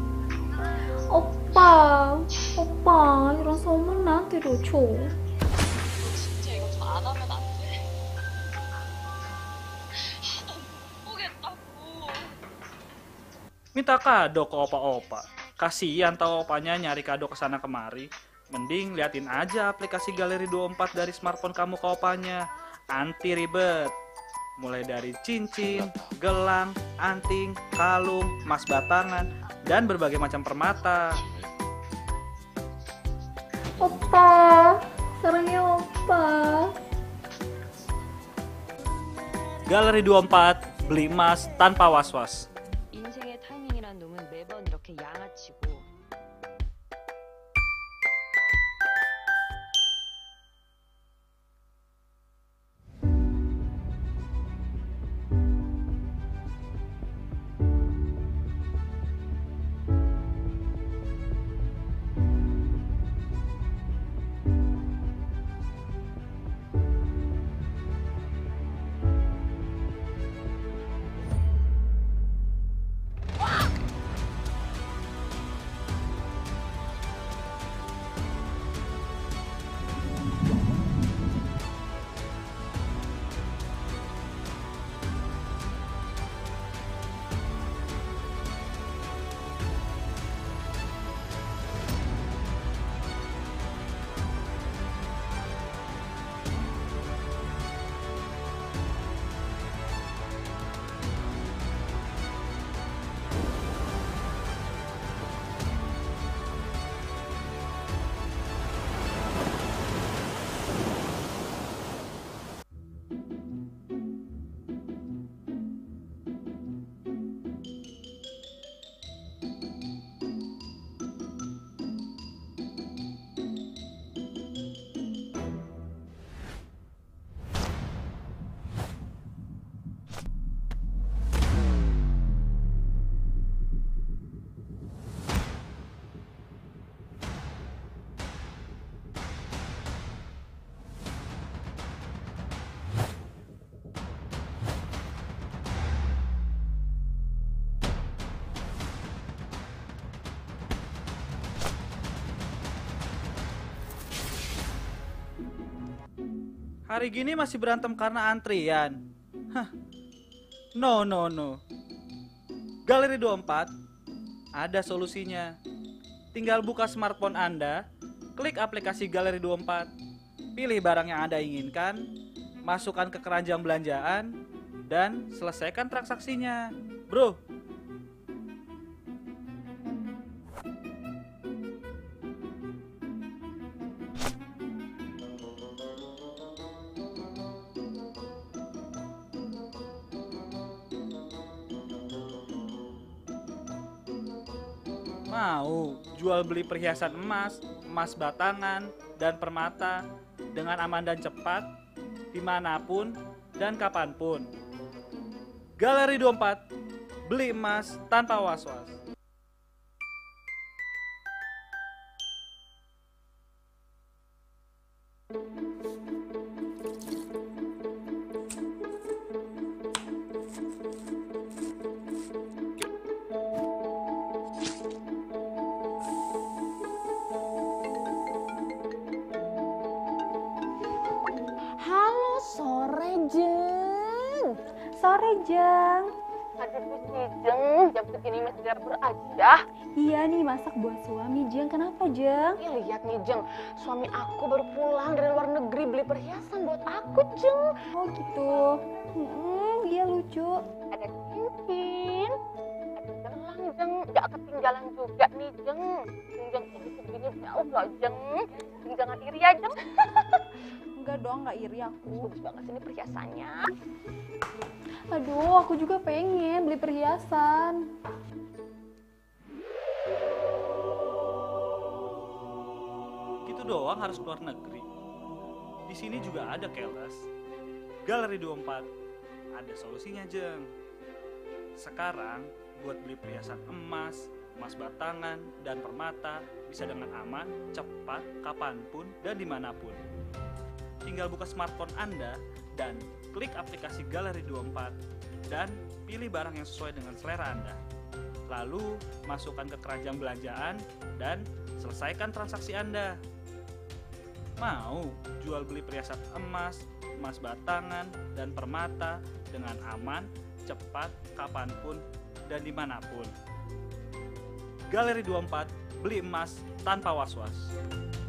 I: 오빠, 오빠, 이런 소문 나한테도 줘.
N: 진짜 이거 좀 안 하면 안 돼? 못 보겠다고.
J: Minta kado ke opa-opa. Kasihan tau opanya nyari kado kesana kemari. Mending liatin aja aplikasi Galeri dua puluh empat dari smartphone kamu ke opanya. Anti ribet. Mulai dari cincin, gelang, anting, kalung, emas batangan, dan berbagai macam permata.
I: Opa, sarangnya opa.
J: Galeri dua puluh empat, beli emas tanpa was-was.
N: 인생의 타이밍이란 놈은 매번 이렇게 양아치고
J: Hari gini masih berantem karena antrian. Hah. No, no, no. Galeri dua puluh empat ada solusinya. Tinggal buka smartphone Anda, klik aplikasi Galeri dua puluh empat, pilih barang yang Anda inginkan, masukkan ke keranjang belanjaan, dan selesaikan transaksinya. Bro, mau jual beli perhiasan emas, emas batangan, dan permata dengan aman dan cepat, dimanapun dan kapanpun. Galeri dua puluh empat, beli emas tanpa was-was.
G: Sore, Jeng.
O: Aduh, sih, Jeng. Jam segini masih dapur aja.
G: Iya nih, masak buat suami, Jeng. Kenapa, Jeng?
O: Ih, lihat nih, Jeng. Suami aku baru pulang dari luar negeri beli perhiasan buat aku, Jeng.
G: Oh, gitu. Hmm, iya lucu.
O: Ada cincin, ada gelang, Jeng. Gak ketinggalan juga nih, Jeng. Jeng, Jeng, ini segini jauh loh, Jeng. Jeng, jangan iri ya, Jeng.
G: Enggak dong, nggak iri aku.
O: Bagus banget ini perhiasannya.
G: Aduh, aku juga pengen beli perhiasan.
J: Gitu doang harus keluar negeri. Di sini juga ada keles. Galeri dua puluh empat ada solusinya, Jeng. Sekarang buat beli perhiasan emas, emas batangan, dan permata bisa dengan aman, cepat, kapanpun, dan dimanapun. Tinggal buka smartphone Anda dan klik aplikasi Galeri dua puluh empat dan pilih barang yang sesuai dengan selera Anda. Lalu masukkan ke keranjang belanjaan dan selesaikan transaksi Anda. Mau jual beli perhiasan emas, emas batangan, dan permata dengan aman, cepat, kapanpun, dan dimanapun. Galeri dua puluh empat, beli emas tanpa was-was.